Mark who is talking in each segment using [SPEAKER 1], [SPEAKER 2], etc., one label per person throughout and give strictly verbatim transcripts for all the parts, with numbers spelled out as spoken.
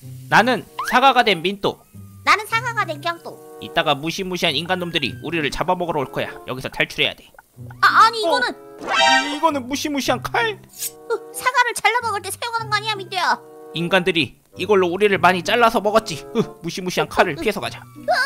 [SPEAKER 1] 나는 사과가 된 민또.
[SPEAKER 2] 나는 사과가 된 경도.
[SPEAKER 1] 이따가 무시무시한 인간놈들이 우리를 잡아먹으러 올 거야. 여기서 탈출해야 돼.
[SPEAKER 2] 아 아니 이거는
[SPEAKER 1] 어, 이, 이거는 무시무시한 칼?
[SPEAKER 2] 어, 사과를 잘라 먹을 때 사용하는 거 아니야 민또야?
[SPEAKER 1] 인간들이 이걸로 우리를 많이 잘라서 먹었지. 으, 무시무시한 칼을 피해서 가자.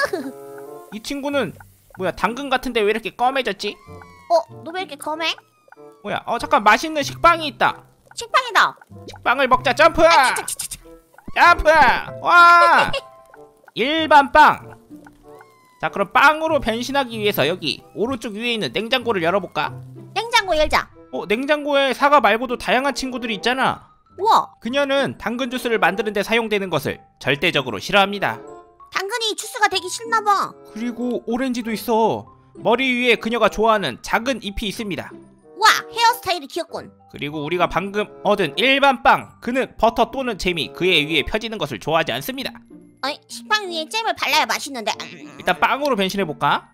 [SPEAKER 1] 이 친구는 뭐야, 당근 같은데 왜 이렇게 검해졌지?
[SPEAKER 2] 어? 너 왜 이렇게 검해?
[SPEAKER 1] 뭐야, 어 잠깐, 맛있는 식빵이 있다.
[SPEAKER 2] 식빵이다.
[SPEAKER 1] 식빵을 먹자. 점프!
[SPEAKER 2] 아, 치, 치, 치, 치.
[SPEAKER 1] 점프! 와! 일반 빵. 자, 그럼 빵으로 변신하기 위해서 여기 오른쪽 위에 있는 냉장고를 열어볼까?
[SPEAKER 2] 냉장고 열자.
[SPEAKER 1] 어, 냉장고에 사과 말고도 다양한 친구들이 있잖아.
[SPEAKER 2] 우와.
[SPEAKER 1] 그녀는 당근 주스를 만드는 데 사용되는 것을 절대적으로 싫어합니다.
[SPEAKER 2] 당근이 주스가 되기 싫나봐.
[SPEAKER 1] 그리고 오렌지도 있어. 머리 위에 그녀가 좋아하는 작은 잎이 있습니다.
[SPEAKER 2] 와 헤어스타일이 귀엽군.
[SPEAKER 1] 그리고 우리가 방금 얻은 일반 빵, 그는 버터 또는 잼이 그의 위에 펴지는 것을 좋아하지 않습니다.
[SPEAKER 2] 어이, 식빵 위에 잼을 발라야 맛있는데. 음.
[SPEAKER 1] 일단 빵으로 변신해볼까?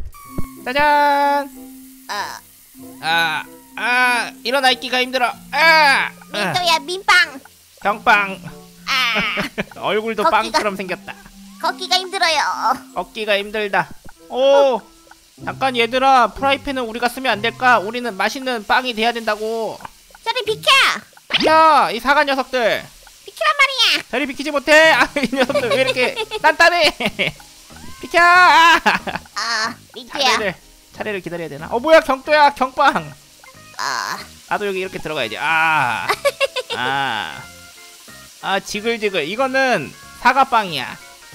[SPEAKER 1] 짜잔!
[SPEAKER 2] 아,
[SPEAKER 1] 아, 아, 일어나 있기가 힘들어. 아!
[SPEAKER 2] 민또야 민빵.
[SPEAKER 1] 병빵.
[SPEAKER 2] 아,
[SPEAKER 1] 얼굴도
[SPEAKER 2] 걷기가-
[SPEAKER 1] 빵처럼 생겼다.
[SPEAKER 2] 걷기가 힘들어요.
[SPEAKER 1] 걷기가 힘들다. 오! 잠깐 얘들아, 프라이팬은 우리가 쓰면 안 될까? 우리는 맛있는 빵이 돼야 된다고.
[SPEAKER 2] 저리 비켜.
[SPEAKER 1] 비켜! 이 사과 녀석들.
[SPEAKER 2] 비키란 말이야.
[SPEAKER 1] 저리 비키지 못해. 아, 이 녀석들 왜 이렇게 단단해. 비켜! 아!
[SPEAKER 2] 아, 민또야.
[SPEAKER 1] 차례를, 차례를 기다려야 되나? 어, 뭐야, 경도야, 경빵.
[SPEAKER 2] 아,
[SPEAKER 1] 나도 여기 이렇게 들어가야지. 아, 아, 아, 지글지글. 이거는 사과빵이야.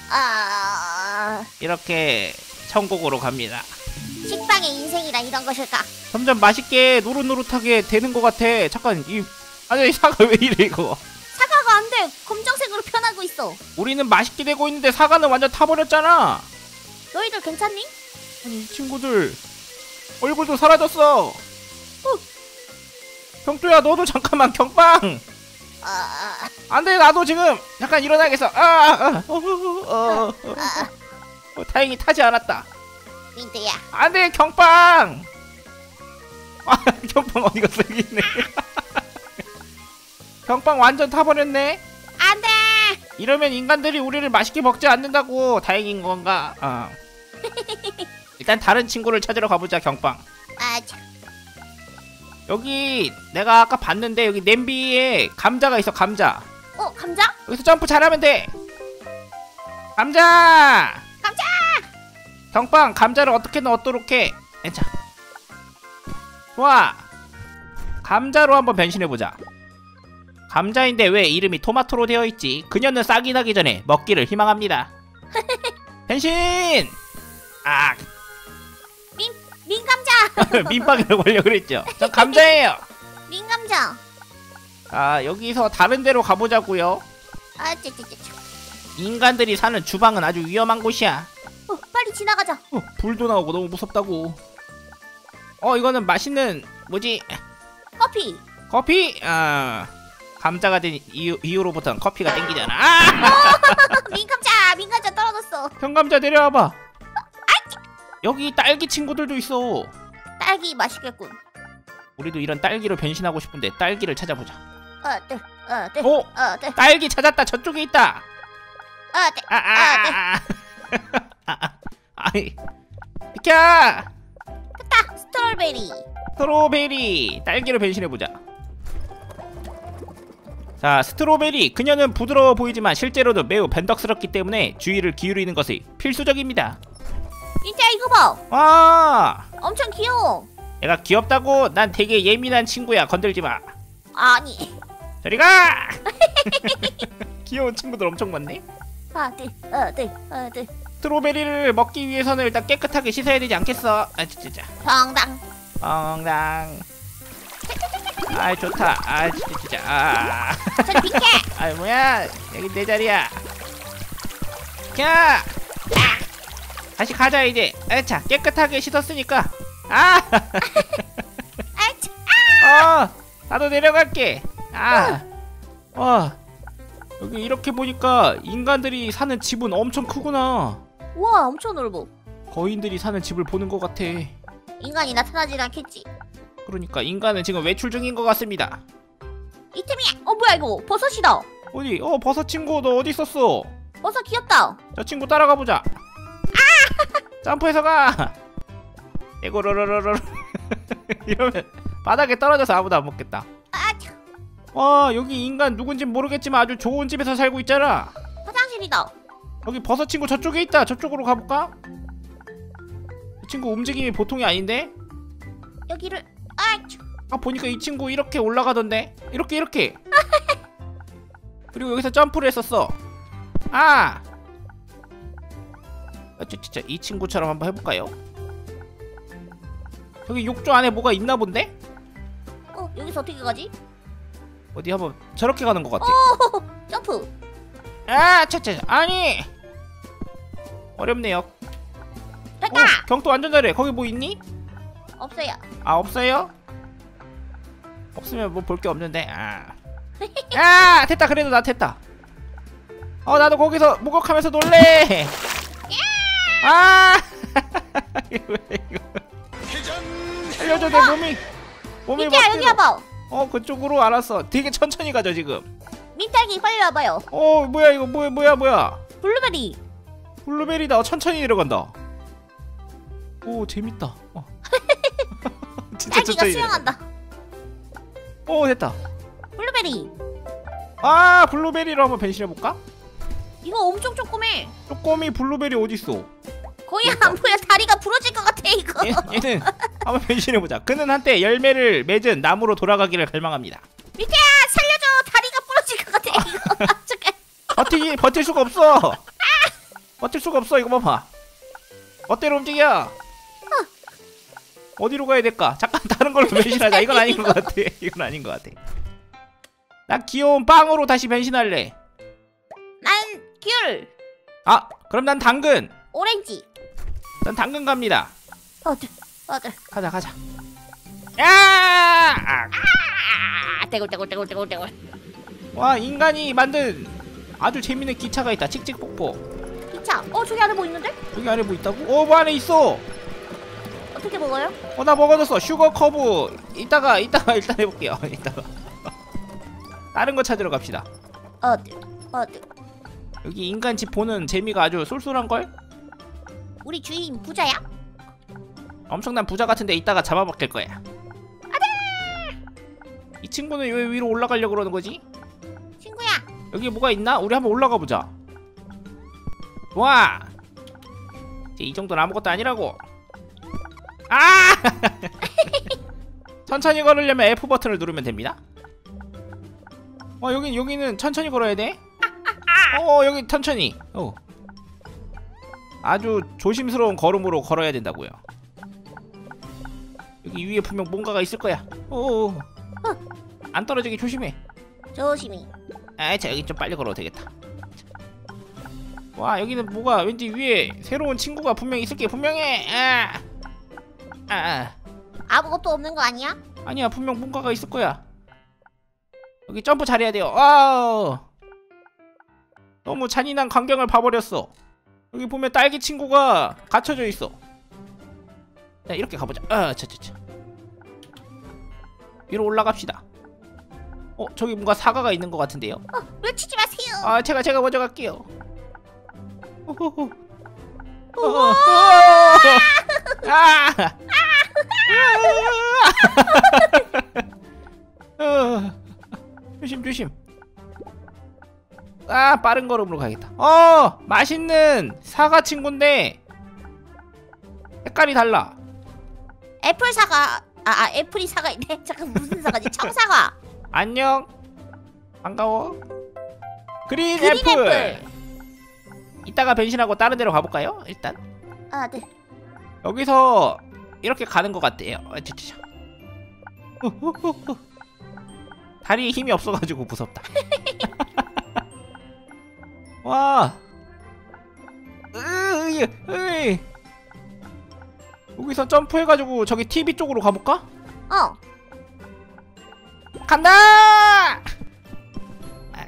[SPEAKER 2] 아,
[SPEAKER 1] 이렇게 천국으로 갑니다.
[SPEAKER 2] 식빵의 인생이란 이런 것일까?
[SPEAKER 1] 점점 맛있게 노릇노릇하게 되는 것 같아. 잠깐, 이 아니, 이 사과 왜 이래 이거?
[SPEAKER 2] 사과가 안 돼. 검정색으로 변하고 있어.
[SPEAKER 1] 우리는 맛있게 되고 있는데 사과는 완전 타버렸잖아.
[SPEAKER 2] 너희들 괜찮니?
[SPEAKER 1] 아니, 이 친구들 얼굴도 사라졌어. 경도야, 너도 잠깐만. 경빵.
[SPEAKER 2] 아,
[SPEAKER 1] 안돼, 나도 지금 잠깐 일어나야겠어. 아, 아, 어, 어, 어, 어,
[SPEAKER 2] 아,
[SPEAKER 1] 어, 다행히 타지 않았다.
[SPEAKER 2] 민또야.
[SPEAKER 1] 안돼, 경빵. 아, 경빵 어디 갔어? 여기 있네. 경빵 완전 타버렸네.
[SPEAKER 2] 안 돼.
[SPEAKER 1] 이러면 인간들이 우리를 맛있게 먹지 않는다고. 다행인 건가? 어. 일단 다른 친구를 찾으러 가보자. 경빵.
[SPEAKER 2] 아, 참.
[SPEAKER 1] 여기 내가 아까 봤는데 여기 냄비에 감자가 있어. 감자.
[SPEAKER 2] 어, 감자?
[SPEAKER 1] 여기서 점프 잘하면 돼. 감자.
[SPEAKER 2] 감자!
[SPEAKER 1] 경빵, 감자를 어떻게 넣도록 해. 자, 좋아. 감자로 한번 변신해보자. 감자인데 왜 이름이 토마토로 되어있지? 그녀는 싹이 나기 전에 먹기를 희망합니다. 변신! 아,
[SPEAKER 2] 민, 민감자!
[SPEAKER 1] 민빵이라고 하려고 그랬죠. 전 감자예요.
[SPEAKER 2] 민감자!
[SPEAKER 1] 아, 여기서 다른 데로 가보자고요.
[SPEAKER 2] 아, 찌찌찌.
[SPEAKER 1] 인간들이 사는 주방은 아주 위험한 곳이야.
[SPEAKER 2] 어, 빨리 지나가자.
[SPEAKER 1] 어, 불도 나오고 너무 무섭다고. 어, 이거는 맛있는 뭐지?
[SPEAKER 2] 커피!
[SPEAKER 1] 커피? 아, 감자가 된 이후, 이후로부터는 커피가 땡기잖아. 아!
[SPEAKER 2] 민감자! 민감자 떨어졌어.
[SPEAKER 1] 현감자 내려와봐. 여기 딸기 친구들도 있어.
[SPEAKER 2] 딸기 맛있겠군.
[SPEAKER 1] 우리도 이런 딸기로 변신하고 싶은데 딸기를 찾아보자.
[SPEAKER 2] 어, 네, 어, 네,
[SPEAKER 1] 오!
[SPEAKER 2] 어, 네,
[SPEAKER 1] 딸기 찾았다. 저쪽에 있다.
[SPEAKER 2] 어, 네.
[SPEAKER 1] 아, 아,
[SPEAKER 2] 아, 네.
[SPEAKER 1] 아, 아, 아, 아, 아이, 비켜!
[SPEAKER 2] 됐다! 스트로베리.
[SPEAKER 1] 스트로베리. 딸기로 변신해보자. 자, 스트로베리. 그녀는 부드러워 보이지만 실제로도 매우 변덕스럽기 때문에 주의를 기울이는 것이 필수적입니다.
[SPEAKER 2] 진짜 이거 봐.
[SPEAKER 1] 와,
[SPEAKER 2] 엄청 귀여워.
[SPEAKER 1] 내가 귀엽다고? 난 되게 예민한 친구야. 건들지마.
[SPEAKER 2] 아니.
[SPEAKER 1] 저리가! 귀여운 친구들 엄청 많네.
[SPEAKER 2] 아, 네, 어, 네, 어, 네.
[SPEAKER 1] 스트로베리를 먹기 위해서는 일단 깨끗하게 씻어야 되지 않겠어? 아, 진짜.
[SPEAKER 2] 정당.
[SPEAKER 1] 엉당. 아, 좋다. 아, 진짜, 진짜. 아,
[SPEAKER 2] 저리 비켜.
[SPEAKER 1] 아, 뭐야? 여기 내 자리야. 야! 다시 가자 이제. 자, 깨끗하게 씻었으니까. 아!
[SPEAKER 2] 아, 참.
[SPEAKER 1] 어, 나도 내려갈게. 아, 와, 여기 이렇게 보니까 인간들이 사는 집은 엄청 크구나.
[SPEAKER 2] 우와, 엄청 넓어.
[SPEAKER 1] 거인들이 사는 집을 보는 것 같아.
[SPEAKER 2] 인간이 나타나질 않겠지.
[SPEAKER 1] 그러니까 인간은 지금 외출 중인 것 같습니다.
[SPEAKER 2] 이템이야. 어 뭐야 이거 버섯이다.
[SPEAKER 1] 어디? 어 버섯 친구 너 어디 있었어?
[SPEAKER 2] 버섯 귀엽다.
[SPEAKER 1] 저 친구 따라가 보자. 아! 점프해서 가. 에고로로로로. 이러면 바닥에 떨어져서 아무도 안 먹겠다.
[SPEAKER 2] 아 참.
[SPEAKER 1] 와 여기 인간 누군진 모르겠지만 아주 좋은 집에서 살고 있잖아.
[SPEAKER 2] 화장실이다.
[SPEAKER 1] 여기 버섯 친구 저쪽에 있다. 저쪽으로 가볼까? 이 친구 움직임이 보통이 아닌데?
[SPEAKER 2] 여기를 아 참.
[SPEAKER 1] 아 보니까 이 친구 이렇게 올라가던데? 이렇게 이렇게. 그리고 여기서 점프를 했었어. 아! 아 진짜 이 친구처럼 한번 해볼까요? 여기 욕조 안에 뭐가 있나 본데?
[SPEAKER 2] 어 여기서 어떻게 가지?
[SPEAKER 1] 어디 한번 저렇게 가는 것 같아.
[SPEAKER 2] 오 점프.
[SPEAKER 1] 아 차차 아니 어렵네요.
[SPEAKER 2] 됐다.
[SPEAKER 1] 어, 경도 완전 잘해. 거기 뭐 있니?
[SPEAKER 2] 없어요.
[SPEAKER 1] 아 없어요? 없으면 뭐 볼 게 없는데. 아. 아 됐다. 그래도 나 됐다. 어 나도 거기서 목욕하면서 놀래. 아 이거 이거 살려줘. 내 몸이 몸이
[SPEAKER 2] 민트야 여기 와봐.
[SPEAKER 1] 어 그쪽으로 알았어. 되게 천천히 가죠 지금.
[SPEAKER 2] 민트기 빨리 와봐요.
[SPEAKER 1] 어 뭐야 이거 뭐야 뭐야 뭐야
[SPEAKER 2] 블루베리.
[SPEAKER 1] 블루베리다. 어, 천천히 내려간다. 오 재밌다. 어. 진짜
[SPEAKER 2] 딸기가
[SPEAKER 1] 천천히
[SPEAKER 2] 수영한다.
[SPEAKER 1] 내려간다. 오 됐다.
[SPEAKER 2] 블루베리.
[SPEAKER 1] 아 블루베리로 한번 변신해볼까?
[SPEAKER 2] 이거 엄청 조그매.
[SPEAKER 1] 쪼꼬미 블루베리 어딨어?
[SPEAKER 2] 거의 안 보여. 다리가 부러질 것 같아 이거.
[SPEAKER 1] 얘, 얘는 한번 변신해보자. 그는 한때 열매를 맺은 나무로 돌아가기를 갈망합니다.
[SPEAKER 2] 민트야 살려줘. 다리가 부러질 것 같아 이거. 잠깐.
[SPEAKER 1] 버티기 버틸 수가 없어. 버틸 수가 없어. 이거 봐봐. 멋대로 움직여. 어디로 가야 될까? 잠깐 다른 걸로 변신하자. 이건 아닌 것 같아. 이건 아닌 것 같아. 나 귀여운 빵으로 다시 변신할래.
[SPEAKER 2] 난 귤.
[SPEAKER 1] 아 그럼 난 당근.
[SPEAKER 2] 오렌지.
[SPEAKER 1] 난 당근 갑니다.
[SPEAKER 2] 어들 어들.
[SPEAKER 1] 가자 가자. 야! 아,
[SPEAKER 2] 아 떼굴떼굴떼굴떼굴떼굴.
[SPEAKER 1] 와 인간이 만든 아주 재밌는 기차가 있다. 칙칙폭폭.
[SPEAKER 2] 기차. 어 저기 안에 뭐 있는데?
[SPEAKER 1] 여기 안에 뭐 있다고? 어 뭐 안에 있어.
[SPEAKER 2] 어떻게 먹어요?
[SPEAKER 1] 어 나 먹어줬어. 슈거 커브. 이따가 이따가 일단 해볼게요. 이따가 다른 거 찾으러 갑시다.
[SPEAKER 2] 어들 어들.
[SPEAKER 1] 여기 인간 집 보는 재미가 아주 쏠쏠한걸?
[SPEAKER 2] 우리 주인 부자야?
[SPEAKER 1] 엄청난 부자 같은데 이따가 잡아먹힐 거야. 이 친구는 왜 위로 올라가려고 그러는 거지?
[SPEAKER 2] 친구야.
[SPEAKER 1] 여기 뭐가 있나? 우리 한번 올라가 보자. 와! 이제 이 정도는 아무것도 아니라고. 아! 천천히 걸으려면 에프 버튼을 누르면 됩니다. 어 여긴 여기는 천천히 걸어야 돼. 어 여기 천천히. 어. 아주 조심스러운 걸음으로 걸어야 된다고요. 여기 위에 분명 뭔가가 있을 거야. 오. 안 떨어지게 조심해.
[SPEAKER 2] 조심히.
[SPEAKER 1] 아, 자 여기 좀 빨리 걸어도 되겠다. 와 여기는 뭐가 왠지 위에 새로운 친구가 분명히 있을 게 분명해. 아. 아, 아.
[SPEAKER 2] 아무것도 없는 거 아니야?
[SPEAKER 1] 아니야 분명 뭔가가 있을 거야. 여기 점프 잘해야 돼요. 와우. 너무 잔인한 광경을 봐버렸어. 여기 보면 딸기 친구가 갇혀져 있어. 자 이렇게 가보자. 아, 차차차. 위로 올라갑시다. 어 저기 뭔가 사과가 있는 것 같은데요.
[SPEAKER 2] 어 놓치지 마세요.
[SPEAKER 1] 아 제가 제가 먼저 갈게요. 오호호.
[SPEAKER 2] 우와.
[SPEAKER 1] 아! 아! 조심 조심. 아 빠른 걸음으로 가야겠다. 어 맛있는 사과 친구인데 색깔이 달라.
[SPEAKER 2] 애플 사과. 아, 아 애플이 사과 있네. 잠깐 무슨 사과지? 청사과.
[SPEAKER 1] 안녕. 반가워. 그린,
[SPEAKER 2] 그린
[SPEAKER 1] 애플.
[SPEAKER 2] 애플.
[SPEAKER 1] 이따가 변신하고 다른 데로 가볼까요? 일단
[SPEAKER 2] 아 네.
[SPEAKER 1] 여기서 이렇게 가는 것 같대요. 아, 진짜. 다리에 힘이 없어가지고 무섭다. 와. 으이, 으이. 여기서 점프해가지고 저기 티비 쪽으로 가볼까?
[SPEAKER 2] 어.
[SPEAKER 1] 간다! 아.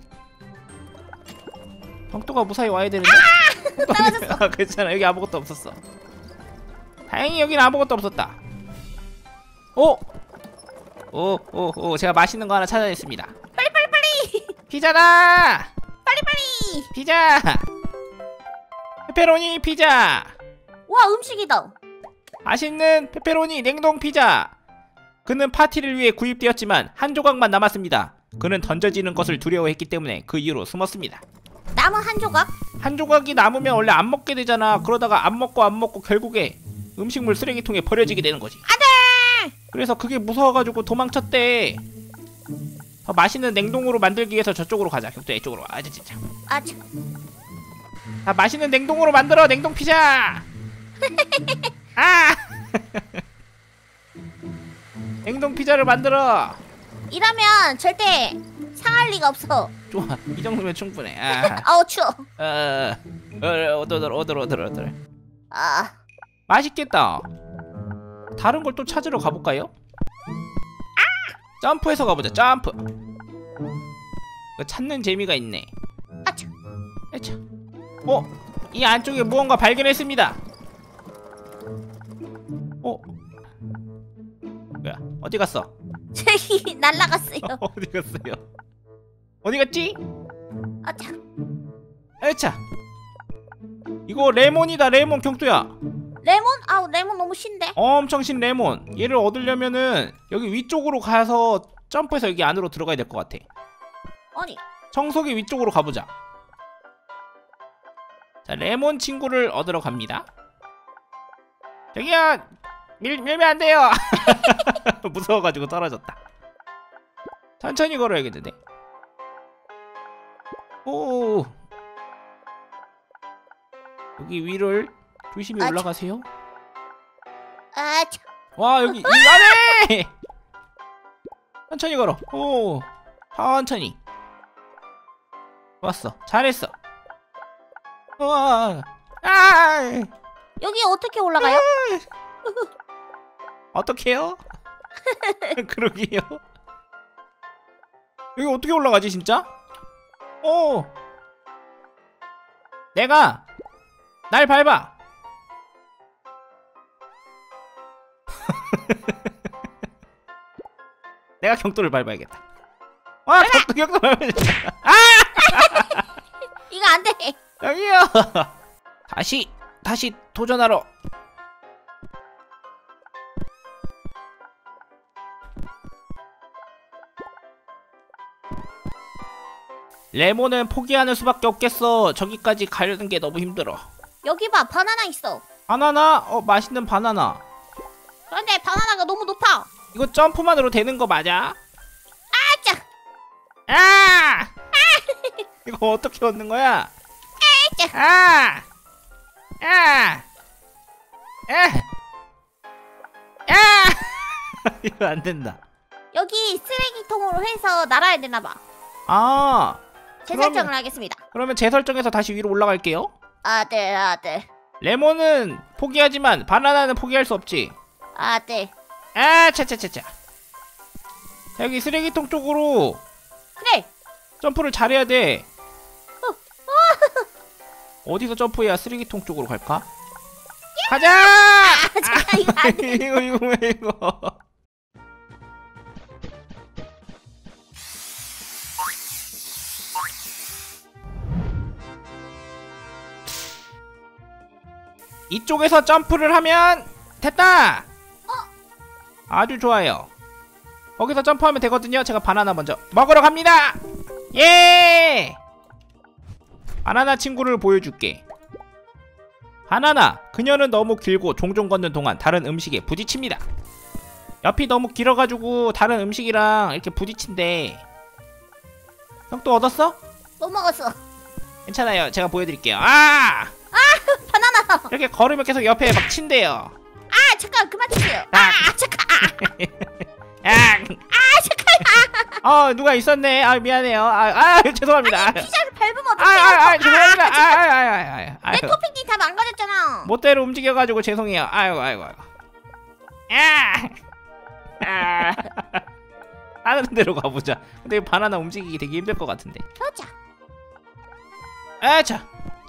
[SPEAKER 1] 벽도가 무사히 와야 되는데.
[SPEAKER 2] 아! 떨어졌어.
[SPEAKER 1] 아, 괜찮아. 여기 아무것도 없었어. 다행히 여기는 아무것도 없었다. 오! 오, 오, 오. 제가 맛있는 거 하나 찾아냈습니다.
[SPEAKER 2] 빨리
[SPEAKER 1] 피자다.
[SPEAKER 2] 빨리빨리.
[SPEAKER 1] 피자. 페페로니 피자.
[SPEAKER 2] 와 음식이다.
[SPEAKER 1] 맛있는 페페로니 냉동 피자. 그는 파티를 위해 구입되었지만 한 조각만 남았습니다. 그는 던져지는 것을 두려워했기 때문에 그 이후로 숨었습니다.
[SPEAKER 2] 남은 한 조각?
[SPEAKER 1] 한 조각이 남으면 원래 안 먹게 되잖아. 그러다가 안 먹고 안 먹고 결국에 음식물 쓰레기통에 버려지게 되는 거지.
[SPEAKER 2] 안돼!
[SPEAKER 1] 그래서 그게 무서워가지고 도망쳤대. 더 맛있는 냉동으로 만들기 위해서 저쪽으로 가자. 격투야 이쪽으로 와. 아 진짜.
[SPEAKER 2] 아 참.
[SPEAKER 1] 아 맛있는 냉동으로 만들어. 냉동 피자. 아 냉동 피자를 만들어.
[SPEAKER 2] 이러면 절대 상할 리가 없어.
[SPEAKER 1] 좋아. 이 정도면 충분해. 아.
[SPEAKER 2] 아우 추워.
[SPEAKER 1] 어. 어. 오들 오들 오들 오들.
[SPEAKER 2] 아.
[SPEAKER 1] 맛있겠다. 다른 걸 또 찾으러 가볼까요? 점프해서 가보자. 점프. 이거 찾는 재미가 있네.
[SPEAKER 2] 아차.
[SPEAKER 1] 아차. 어? 이 안쪽에 무언가 발견했습니다. 어? 뭐야? 어디 갔어?
[SPEAKER 2] 저기 날라갔어요.
[SPEAKER 1] 어디 갔어요? 어디 갔지?
[SPEAKER 2] 아차.
[SPEAKER 1] 아차. 이거 레몬이다. 레몬. 경두야.
[SPEAKER 2] 레몬? 아우 레몬 너무 신데.
[SPEAKER 1] 엄청 신 레몬. 얘를 얻으려면은 여기 위쪽으로 가서 점프해서 여기 안으로 들어가야 될 것 같아.
[SPEAKER 2] 아니.
[SPEAKER 1] 청소기 위쪽으로 가보자. 자, 레몬 친구를 얻으러 갑니다. 저기요, 밀, 밀면 안 돼요. 무서워가지고 떨어졌다. 천천히 걸어야겠는데. 오, 여기 위를 조심히
[SPEAKER 2] 아,
[SPEAKER 1] 올라가세요.
[SPEAKER 2] 아차.
[SPEAKER 1] 와, 여기 이 안에. 천천히 걸어. 오, 천천히. 좋았어. 잘했어. 우와. 아,
[SPEAKER 2] 여기 어떻게 올라가요?
[SPEAKER 1] 어떡해요? 그러게요. 여기 어떻게 올라가지 진짜? 오, 내가 날 밟아. 내가 경도를 밟아야겠다. 와, 경도 경도 밟아야겠다. 아!
[SPEAKER 2] 이거 안 돼.
[SPEAKER 1] 여기요. 다시 다시 도전하러. 레몬은 포기하는 수밖에 없겠어. 저기까지 가려는 게 너무 힘들어.
[SPEAKER 2] 여기 봐 바나나 있어.
[SPEAKER 1] 바나나? 어, 맛있는 바나나.
[SPEAKER 2] 그런데 바나나가 너무 높아.
[SPEAKER 1] 이거 점프만으로 되는 거 맞아?
[SPEAKER 2] 아차.
[SPEAKER 1] 아! 이거 어떻게 얻는 거야?
[SPEAKER 2] 아차.
[SPEAKER 1] 아! 아! 아! 아! 이거 안 된다.
[SPEAKER 2] 여기 쓰레기통으로 해서 날아야 되나 봐.
[SPEAKER 1] 아,
[SPEAKER 2] 재설정을
[SPEAKER 1] 그러면,
[SPEAKER 2] 하겠습니다.
[SPEAKER 1] 그러면 재설정해서 다시 위로 올라갈게요.
[SPEAKER 2] 아들 아들
[SPEAKER 1] 레몬은 포기하지만 바나나는 포기할 수 없지.
[SPEAKER 2] 아들.
[SPEAKER 1] 아, 차차차차. 여기 쓰레기통 쪽으로
[SPEAKER 2] 그래.
[SPEAKER 1] 점프를 잘해야 돼. 어디서 점프해야 쓰레기통 쪽으로 갈까? 가자!
[SPEAKER 2] 아, 잠깐 이거 안 돼.
[SPEAKER 1] 이거 이거 왜 이거? 이쪽에서 점프를 하면 됐다. 아주 좋아요. 거기서 점프하면 되거든요. 제가 바나나 먼저 먹으러 갑니다. 예! 바나나 친구를 보여줄게. 바나나, 그녀는 너무 길고 종종 걷는 동안 다른 음식에 부딪힙니다. 옆이 너무 길어가지고 다른 음식이랑 이렇게 부딪힌대. 형 또 얻었어?
[SPEAKER 2] 못 먹었어.
[SPEAKER 1] 괜찮아요. 제가 보여드릴게요. 아!
[SPEAKER 2] 바나나.
[SPEAKER 1] 이렇게 걸으면 계속 옆에 막 친대요.
[SPEAKER 2] 아 잠깐 그만 주세요. 아, 아 잠깐. 아,
[SPEAKER 1] 아!
[SPEAKER 2] 아 잠깐.
[SPEAKER 1] 어, 누가 있었네. 아, 미안해요. 아, 아 죄송합니다.
[SPEAKER 2] 아니, 피자를 밟으면
[SPEAKER 1] 아,
[SPEAKER 2] 어떡해요?
[SPEAKER 1] 아, 아, 죄송합니다.
[SPEAKER 2] 아,
[SPEAKER 1] 아, 아, 아, 아, 아,
[SPEAKER 2] 내 토핑이 다 망가졌잖아.
[SPEAKER 1] 멋대로 움직여가지고 죄송해요. 아이고, 아이고, 아이고. 아! 아! 다른 데로 가보자. 근데 바나나 움직이기 되게 힘들 것 같은데.
[SPEAKER 2] 그렇자.
[SPEAKER 1] 아차.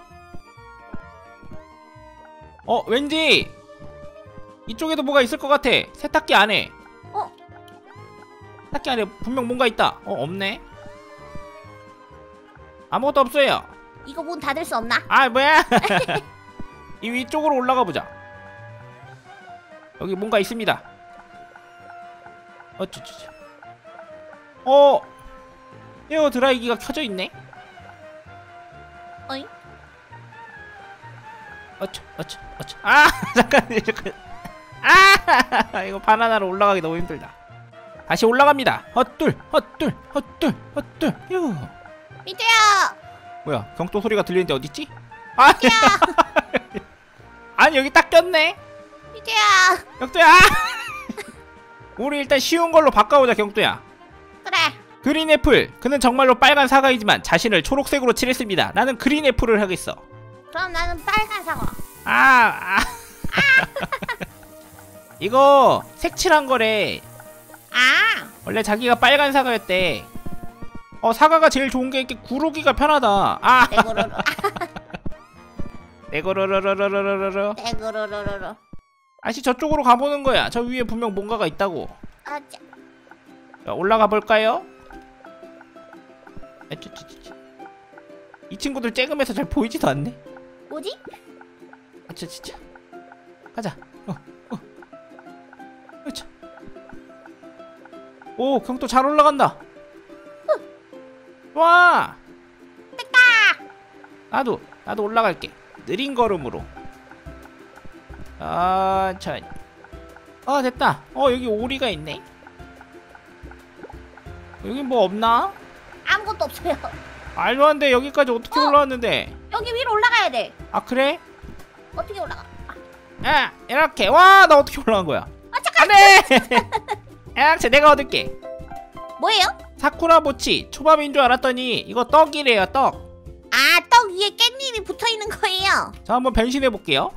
[SPEAKER 1] 어, 왠지 이쪽에도 뭐가 있을 것 같아. 세탁기 안에.
[SPEAKER 2] 어?
[SPEAKER 1] 세탁기 안에 분명 뭔가 있다. 어, 없네. 아무것도 없어요.
[SPEAKER 2] 이거 문 닫을 수 없나?
[SPEAKER 1] 아 뭐야? 이 위쪽으로 올라가 보자. 여기 뭔가 있습니다. 어쩌쩌쩌. 어, 에어 드라이기가 켜져 있네.
[SPEAKER 2] 어잉?
[SPEAKER 1] 어쩌 어쩌 어쩌. 아 잠깐 잠깐. 아 이거 바나나로 올라가기 너무 힘들다. 다시 올라갑니다. 헛둘 헛둘 헛둘 헛둘. 유.
[SPEAKER 2] 미두야.
[SPEAKER 1] 뭐야? 경도 소리가 들리는데 어딨지? 아 아니 여기 딱 꼈네.
[SPEAKER 2] 미두야.
[SPEAKER 1] 경도야. 우리 일단 쉬운 걸로 바꿔보자 경도야.
[SPEAKER 2] 그래.
[SPEAKER 1] 그린 애플. 그는 정말로 빨간 사과이지만 자신을 초록색으로 칠했습니다. 나는 그린 애플을 하겠어.
[SPEAKER 2] 그럼 나는 빨간 사과.
[SPEAKER 1] 아, 아. 이거 색칠한 거래.
[SPEAKER 2] 아.
[SPEAKER 1] 원래 자기가 빨간 사과였대. 어 사과가 제일 좋은 게 이렇게 구르기가 편하다. 아.
[SPEAKER 2] 떼구르르.
[SPEAKER 1] 네고로로로로로로로.
[SPEAKER 2] 떼구르르르.
[SPEAKER 1] 다시 저쪽으로 가보는 거야. 저 위에 분명 뭔가가 있다고.
[SPEAKER 2] 아자.
[SPEAKER 1] 자, 올라가 볼까요? 아쭈쭈쭈. 이 친구들 쬐금해서 잘 보이지도 않네.
[SPEAKER 2] 뭐지?
[SPEAKER 1] 아쭈쭈쭈. 가자. 어, 어. 아차. 오, 경도 잘 올라간다. 와.
[SPEAKER 2] 됐다.
[SPEAKER 1] 나도 나도 올라갈게. 느린 걸음으로. 천천히. 아 됐다. 어 여기 오리가 있네. 여기 뭐 없나?
[SPEAKER 2] 아무것도 없어요.
[SPEAKER 1] 말도 안 돼. 여기까지 어떻게
[SPEAKER 2] 어?
[SPEAKER 1] 올라왔는데?
[SPEAKER 2] 여기 위로 올라가야 돼.
[SPEAKER 1] 아 그래?
[SPEAKER 2] 어떻게 올라가?
[SPEAKER 1] 아 이렇게. 와 나 어떻게 올라간 거야?
[SPEAKER 2] 아 잠깐.
[SPEAKER 1] 안돼. 이렇게 내가 얻을게.
[SPEAKER 2] 뭐예요?
[SPEAKER 1] 사쿠라 모치. 초밥인 줄 알았더니 이거 떡이래요. 떡.
[SPEAKER 2] 아, 떡 위에 깻잎이 붙어 있는 거예요.
[SPEAKER 1] 자 한번 변신해 볼게요.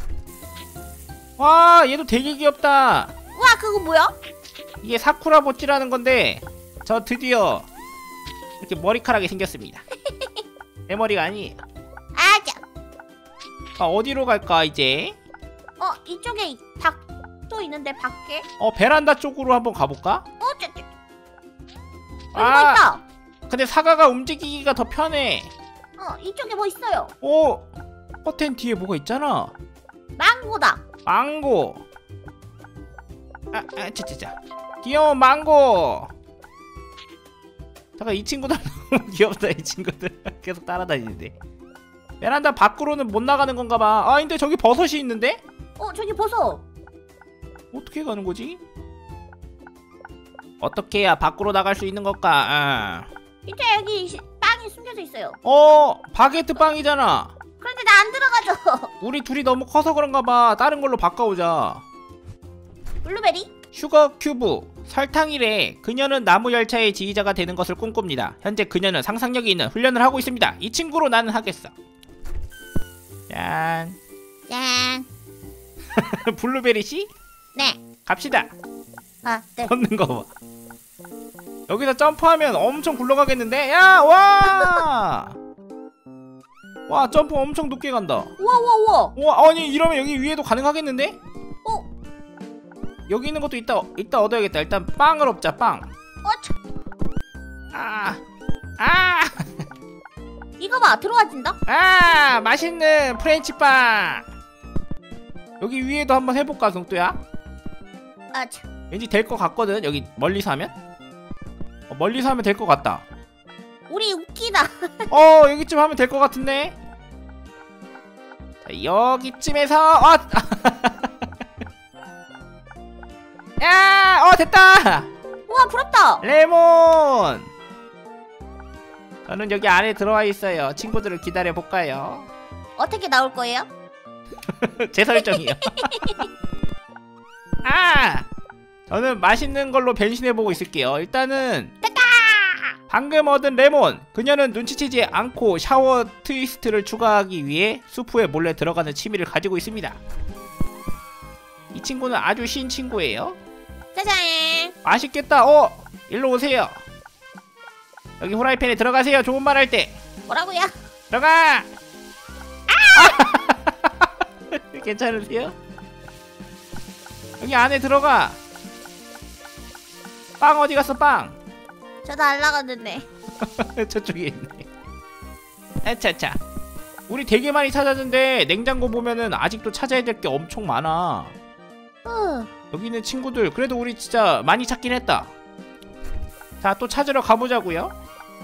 [SPEAKER 1] 와 얘도 되게 귀엽다.
[SPEAKER 2] 우와, 그거 뭐야?
[SPEAKER 1] 이게 사쿠라 모찌라는 건데 저 드디어 이렇게 머리카락이 생겼습니다. 내 머리가 아니에요.
[SPEAKER 2] 아자.
[SPEAKER 1] 아, 어디로 갈까 이제?
[SPEAKER 2] 어, 이쪽에 닭도 있는데 밖에.
[SPEAKER 1] 어 베란다 쪽으로 한번 가볼까?
[SPEAKER 2] 어, 저, 저. 여기 뭐
[SPEAKER 1] 아
[SPEAKER 2] 있다.
[SPEAKER 1] 근데 사과가 움직이기가 더 편해.
[SPEAKER 2] 어, 이쪽에 뭐 있어요.
[SPEAKER 1] 오 커튼 뒤에 뭐가 있잖아.
[SPEAKER 2] 망고다.
[SPEAKER 1] 망고. 아, 아, 진짜 귀여운 망고. 잠깐 이 친구들 너무 귀엽다. 이 친구들 계속 따라다니는데. 베란다 밖으로는 못 나가는 건가 봐. 아 근데 저기 버섯이 있는데?
[SPEAKER 2] 어, 저기 버섯.
[SPEAKER 1] 어떻게 가는 거지? 어떻게 해야 밖으로 나갈 수 있는 걸까? 아.
[SPEAKER 2] 밑에 여기 시- 빵이 숨겨져 있어요.
[SPEAKER 1] 어 바게트 빵이잖아.
[SPEAKER 2] 그런데 나 안 들어가죠.
[SPEAKER 1] 우리 둘이 너무 커서 그런가 봐. 다른 걸로 바꿔오자.
[SPEAKER 2] 블루베리?
[SPEAKER 1] 슈거 큐브. 설탕이래. 그녀는 나무 열차의 지휘자가 되는 것을 꿈꿉니다. 현재 그녀는 상상력이 있는 훈련을 하고 있습니다. 이 친구로 나는 하겠어. 짠.
[SPEAKER 2] 짠.
[SPEAKER 1] 블루베리 씨?
[SPEAKER 2] 네.
[SPEAKER 1] 갑시다.
[SPEAKER 2] 아, 네.
[SPEAKER 1] 걷는 거 봐. 여기서 점프하면 엄청 굴러가겠는데? 야, 와! 와, 점프 엄청 높게 간다.
[SPEAKER 2] 우와, 우와, 우와.
[SPEAKER 1] 와, 아니 이러면 여기 위에도 가능하겠는데?
[SPEAKER 2] 어,
[SPEAKER 1] 여기 있는 것도 이따 이따 얻어야겠다. 일단 빵을 얻자. 빵.
[SPEAKER 2] 어, 참.
[SPEAKER 1] 아, 아,
[SPEAKER 2] 이거 봐, 들어와진다.
[SPEAKER 1] 아, 맛있는 프렌치 빵. 여기 위에도 한번 해볼까, 성뚜야?
[SPEAKER 2] 아, 참.
[SPEAKER 1] 왠지 될 것 같거든. 여기 멀리서 하면. 어, 멀리서 하면 될 것 같다.
[SPEAKER 2] 우리 웃기다.
[SPEAKER 1] 어, 여기쯤 하면 될 것 같은데. 자, 여기쯤에서 어, 야, 어 됐다.
[SPEAKER 2] 우와, 부럽다.
[SPEAKER 1] 레몬. 저는 여기 안에 들어와 있어요. 친구들을 기다려 볼까요?
[SPEAKER 2] 어떻게 나올 거예요?
[SPEAKER 1] 제 설정이요. 아, 저는 맛있는 걸로 변신해 보고 있을게요. 일단은
[SPEAKER 2] 됐다.
[SPEAKER 1] 방금 얻은 레몬. 그녀는 눈치채지 않고 샤워 트위스트를 추가하기 위해 수프에 몰래 들어가는 취미를 가지고 있습니다. 이 친구는 아주 신 친구예요.
[SPEAKER 2] 짜잔.
[SPEAKER 1] 맛있겠다. 어, 일로 오세요. 여기 후라이팬에 들어가세요. 좋은 말 할 때.
[SPEAKER 2] 뭐라고요?
[SPEAKER 1] 들어가. 아! 괜찮으세요? 여기 안에 들어가. 빵 어디 갔어? 빵.
[SPEAKER 2] 저도 안 나갔는데.
[SPEAKER 1] 저쪽에 있네. 아차차. 우리 되게 많이 찾았는데 냉장고 보면은 아직도 찾아야 될 게 엄청 많아.
[SPEAKER 2] 어.
[SPEAKER 1] 여기 있는 친구들 그래도 우리 진짜 많이 찾긴 했다. 자, 또 찾으러 가보자고요.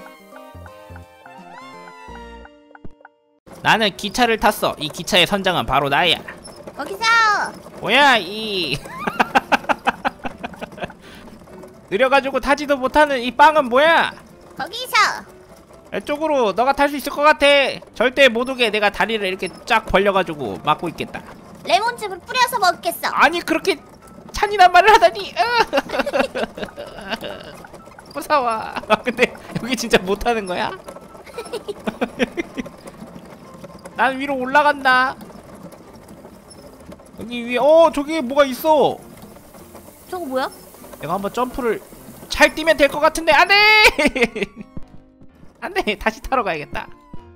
[SPEAKER 1] 나는 기차를 탔어. 이 기차의 선장은 바로 나야.
[SPEAKER 2] 거기서.
[SPEAKER 1] 뭐야 이 느려가지고 타지도 못하는 이 빵은 뭐야?
[SPEAKER 2] 거기서.
[SPEAKER 1] 이쪽으로 너가 탈 수 있을 것 같아. 절대 못 오게 내가 다리를 이렇게 쫙 벌려가지고 막고 있겠다.
[SPEAKER 2] 레몬즙을 뿌려서 먹겠어.
[SPEAKER 1] 아니 그렇게 찬인한 말을 하다니. 무서워. 근데 여기 진짜 못하는 거야? 난 위로 올라간다. 여기 위에 어 저기 뭐가 있어.
[SPEAKER 2] 저거 뭐야?
[SPEAKER 1] 내가 한번 점프를 잘 뛰면 될 것 같은데 안돼. 안돼. 다시 타러 가야겠다.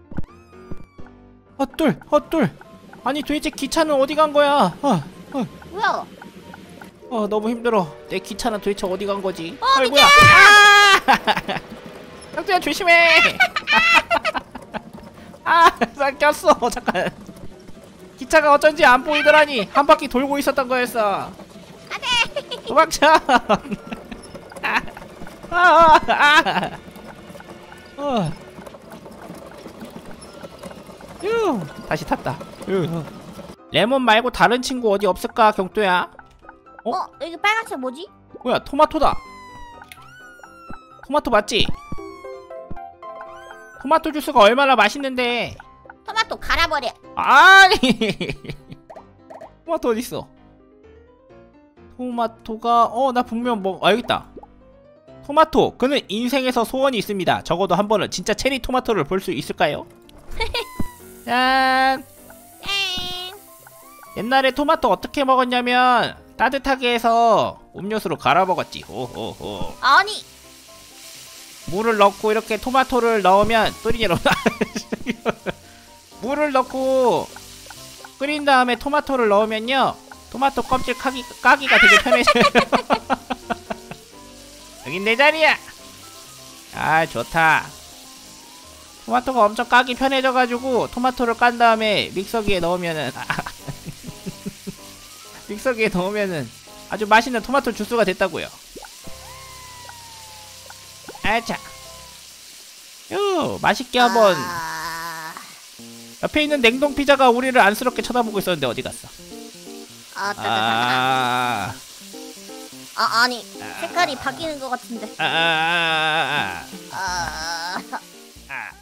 [SPEAKER 1] 헛둘 헛둘. 아니 도대체 기차는 어디 간 거야? 어, 어,
[SPEAKER 2] 뭐야?
[SPEAKER 1] 어 너무 힘들어. 내 기차는 도대체 어디 간 거지?
[SPEAKER 2] 어,
[SPEAKER 1] 아이,
[SPEAKER 2] 미켜!
[SPEAKER 1] 뭐야? 아! 형태야 조심해. 아, 나 꼈어. 잠깐. 기차가 어쩐지 안 보이더라니. 한 바퀴 돌고 있었던 거였어.
[SPEAKER 2] 안돼.
[SPEAKER 1] 도망쳐. 아, 아, 아. 어. 휴, 다시 탔다. 휴. 레몬 말고 다른 친구 어디 없을까, 경도야? 어?
[SPEAKER 2] 어? 여기 빨간색 뭐지?
[SPEAKER 1] 뭐야, 토마토다. 토마토 맞지? 토마토 주스가 얼마나 맛있는데.
[SPEAKER 2] 토마토 갈아버려.
[SPEAKER 1] 아니. 토마토 어딨어? 토마토가 어 나 분명 뭐 아, 여기 있다. 토마토 그는 인생에서 소원이 있습니다. 적어도 한 번은 진짜 체리 토마토를 볼 수 있을까요? 짠.
[SPEAKER 2] 땡.
[SPEAKER 1] 옛날에 토마토 어떻게 먹었냐면 따뜻하게 해서 음료수로 갈아 먹었지. 호호호.
[SPEAKER 2] 아니.
[SPEAKER 1] 물을 넣고 이렇게 토마토를 넣으면 끓이로 물을 넣고 끓인 다음에 토마토를 넣으면요 토마토 껍질 까기, 까기가 되게 편해져요. 여긴 내 자리야. 아 좋다. 토마토가 엄청 까기 편해져가지고 토마토를 깐 다음에 믹서기에 넣으면은 믹서기에 넣으면은 아주 맛있는 토마토 주스가 됐다고요. 아차. 요 맛있게 한번.
[SPEAKER 2] 아...
[SPEAKER 1] 옆에 있는 냉동 피자가 우리를 안쓰럽게 쳐다보고 있었는데 어디 갔어?
[SPEAKER 2] 아, 따뜻하다.
[SPEAKER 1] 아,
[SPEAKER 2] 아, 아니 색깔이 바뀌는 것 같은데.
[SPEAKER 1] 아, 아, 아,
[SPEAKER 2] 아...
[SPEAKER 1] 아.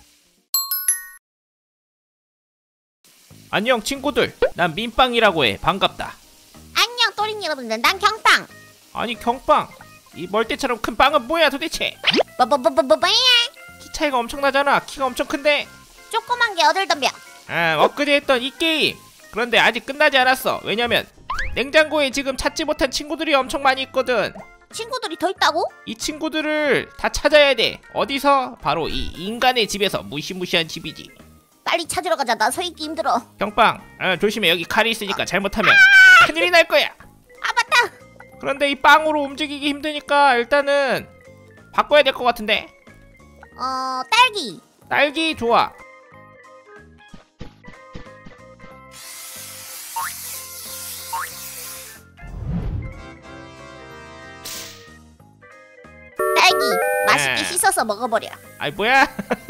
[SPEAKER 1] 안녕 친구들. 난 민빵이라고 해. 반갑다.
[SPEAKER 2] 안녕 또린 여러분들. 난 경빵.
[SPEAKER 1] 아니 경빵. 이 멀대처럼 큰 빵은 뭐야 도대체?
[SPEAKER 2] 뭐뭐뭐뭐뭐야?
[SPEAKER 1] 키 차이가 엄청나잖아. 키가 엄청 큰데.
[SPEAKER 2] 조그만 게 어딜 덤벼?
[SPEAKER 1] 아, 엊그제 했던 이 게임. 그런데 아직 끝나지 않았어. 왜냐면 냉장고에 지금 찾지 못한 친구들이 엄청 많이 있거든.
[SPEAKER 2] 친구들이 더 있다고?
[SPEAKER 1] 이 친구들을 다 찾아야 돼. 어디서? 바로 이 인간의 집에서. 무시무시한 집이지.
[SPEAKER 2] 빨리 찾으러 가자. 나 서 있기 힘들어.
[SPEAKER 1] 경빵 아, 조심해. 여기 칼이 있으니까 잘못하면 큰일이 날 거야.
[SPEAKER 2] 아 맞다.
[SPEAKER 1] 그런데 이 빵으로 움직이기 힘드니까 일단은 바꿔야 될 것 같은데.
[SPEAKER 2] 어 딸기.
[SPEAKER 1] 딸기 좋아.
[SPEAKER 2] 딸기 맛있게
[SPEAKER 1] 네.
[SPEAKER 2] 씻어서 먹어버려.
[SPEAKER 1] 아이 뭐야.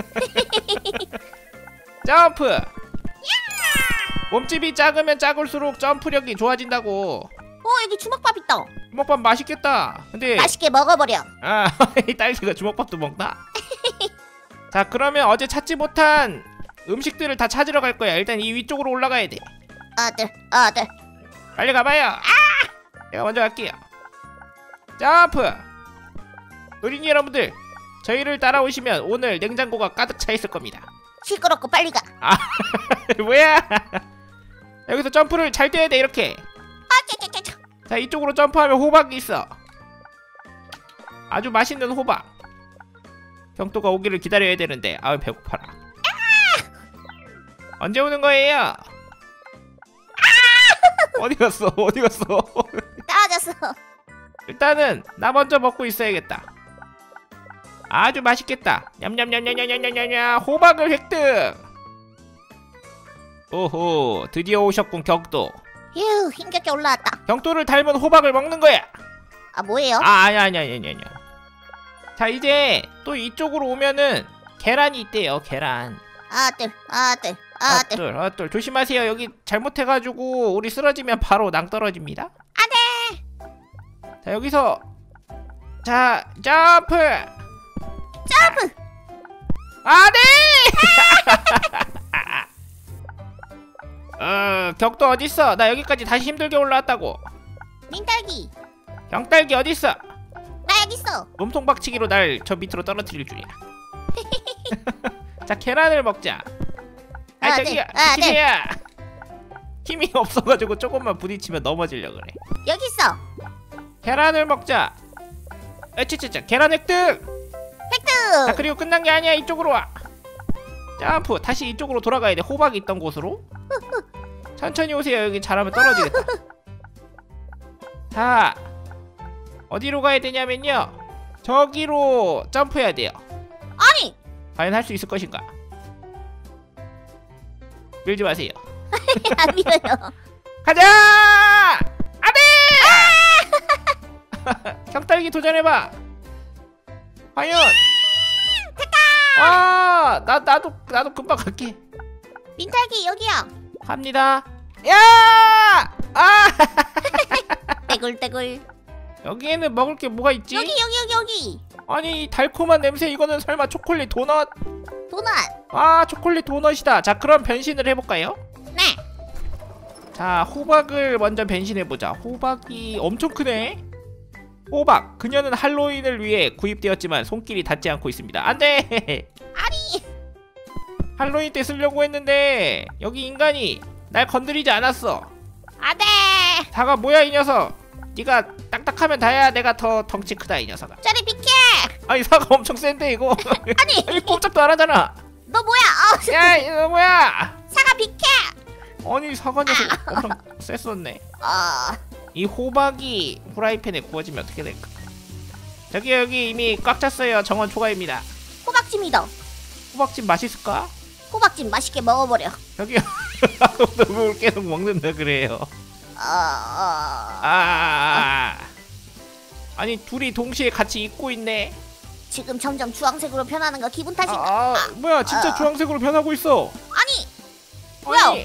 [SPEAKER 1] 점프. 몸집이 작으면 작을수록 점프력이 좋아진다고.
[SPEAKER 2] 어 여기 주먹밥 있다.
[SPEAKER 1] 주먹밥 맛있겠다. 근데
[SPEAKER 2] 맛있게 먹어버려.
[SPEAKER 1] 아, 이 딸기가 주먹밥도 먹나? 자 그러면 어제 찾지 못한 음식들을 다 찾으러 갈 거야. 일단 이 위쪽으로 올라가야 돼.
[SPEAKER 2] 아들 아들.
[SPEAKER 1] 빨리 가봐요. 아! 내가 먼저 갈게요. 점프. 노린이 여러분들 저희를 따라오시면 오늘 냉장고가 가득 차 있을 겁니다.
[SPEAKER 2] 시끄럽고 빨리 가.
[SPEAKER 1] 아 뭐야. 여기서 점프를 잘 뛰어야 돼. 이렇게.
[SPEAKER 2] 아 짜짜짜짜.
[SPEAKER 1] 자 이쪽으로 점프하면 호박이 있어. 아주 맛있는 호박. 경도가 오기를 기다려야 되는데 아유 배고파라. 언제 오는 거예요? 아! 어디 갔어? 어디 갔어?
[SPEAKER 2] 떨어졌어.
[SPEAKER 1] 일단은 나 먼저 먹고 있어야겠다. 아주 맛있겠다. 냠냠냠냠냠냠냠냠. 호박을 획득. 오호, 드디어 오셨군 경도.
[SPEAKER 2] 휴, 힘겹게 올라왔다.
[SPEAKER 1] 경도를 닮은 호박을 먹는 거야.
[SPEAKER 2] 아, 뭐예요?
[SPEAKER 1] 아, 아니야 아니야 아니야 아니야. 자, 이제 또 이쪽으로 오면은 계란이 있대요. 계란.
[SPEAKER 2] 아들, 아들, 아들.
[SPEAKER 1] 아들, 아들 조심하세요. 여기 잘못해가지고 우리 쓰러지면 바로 낭떨어집니다.
[SPEAKER 2] 안돼.
[SPEAKER 1] 자, 여기서 자 점프.
[SPEAKER 2] 점프.
[SPEAKER 1] 안돼. 어, 격도 어딨어? 나 여기까지 다시 힘들게 올라왔다고.
[SPEAKER 2] 민딸기.
[SPEAKER 1] 경딸기 어딨어?
[SPEAKER 2] 나 여기 있어.
[SPEAKER 1] 몸통 박치기로 날 저 밑으로 떨어뜨릴 줄이야. 자, 계란을 먹자. 아,
[SPEAKER 2] 아,
[SPEAKER 1] 저기요,
[SPEAKER 2] 네. 아,
[SPEAKER 1] 지키세요. 힘이 없어가지고 조금만 부딪히면 넘어지려 그래.
[SPEAKER 2] 여기 있어.
[SPEAKER 1] 계란을 먹자. 에치치치, 계란 획득. 자,
[SPEAKER 2] 획득.
[SPEAKER 1] 그리고 끝난 게 아니야. 이쪽으로 와. 점프. 다시 이쪽으로 돌아가야 돼. 호박이 있던 곳으로. 천천히 오세요. 여기 잘하면 떨어지겠다. 자, 어디로 가야 되냐면요, 저기로 점프해야 돼요.
[SPEAKER 2] 아니.
[SPEAKER 1] 과연 할 수 있을 것인가? 밀지 마세요.
[SPEAKER 2] 안 밀어요.
[SPEAKER 1] 가자! 안돼! 경딸기 도전해봐. 과연? 됐다! 와, 나 나도 나도 금방 갈게.
[SPEAKER 2] 민딸기 여기야.
[SPEAKER 1] 갑니다. 야! 아!
[SPEAKER 2] 떼굴떼굴.
[SPEAKER 1] 여기에는 먹을 게 뭐가 있지?
[SPEAKER 2] 여기 여기 여기 여기.
[SPEAKER 1] 아니, 이 달콤한 냄새. 이거는 설마 초콜릿 도넛?
[SPEAKER 2] 도넛.
[SPEAKER 1] 아, 초콜릿 도넛이다. 자, 그럼 변신을 해볼까요?
[SPEAKER 2] 네.
[SPEAKER 1] 자, 호박을 먼저 변신해보자. 호박이 엄청 크네. 호박, 그녀는 할로윈을 위해 구입되었지만 손길이 닿지 않고 있습니다. 안돼.
[SPEAKER 2] 아니.
[SPEAKER 1] 할로윈 때 쓰려고 했는데 여기 인간이 날 건드리지 않았어.
[SPEAKER 2] 안돼.
[SPEAKER 1] 사과 뭐야 이 녀석. 네가 딱딱하면 다야. 내가 더 덩치 크다 이 녀석아.
[SPEAKER 2] 저리 비켜.
[SPEAKER 1] 아니, 사과 엄청 센데 이거.
[SPEAKER 2] 아니.
[SPEAKER 1] 아니, 꼼짝도 안 하잖아.
[SPEAKER 2] 너 뭐야? 어,
[SPEAKER 1] 야, 이거 뭐야.
[SPEAKER 2] 사과 비켜.
[SPEAKER 1] 아니, 사과 녀석 엄청 셌었네.
[SPEAKER 2] 어.
[SPEAKER 1] 이 호박이 후라이팬에 구워지면 어떻게 될까? 저기 여기 이미 꽉 찼어요. 정원 초과입니다.
[SPEAKER 2] 호박찜이다.
[SPEAKER 1] 호박찜 맛있을까?
[SPEAKER 2] 호박찜 맛있게 먹어버려.
[SPEAKER 1] 저기요. 너무 계속 먹는다 그래요.
[SPEAKER 2] 어, 어.
[SPEAKER 1] 아, 아니, 둘이 동시에 같이 입고 있네.
[SPEAKER 2] 지금 점점 주황색으로 변하는 거 기분 탓인가?
[SPEAKER 1] 아, 아, 뭐야, 진짜
[SPEAKER 2] 아.
[SPEAKER 1] 주황색으로 변하고 있어.
[SPEAKER 2] 아니. 뭐야?
[SPEAKER 1] 아니,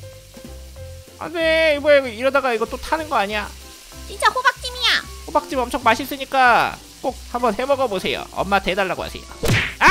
[SPEAKER 1] 안돼. 뭐야, 이거 이러다가 이거 또 타는 거 아니야?
[SPEAKER 2] 진짜 호박찜이야.
[SPEAKER 1] 호박찜 엄청 맛있으니까 꼭 한번 해 먹어 보세요. 엄마한테 해달라고 하세요. 아!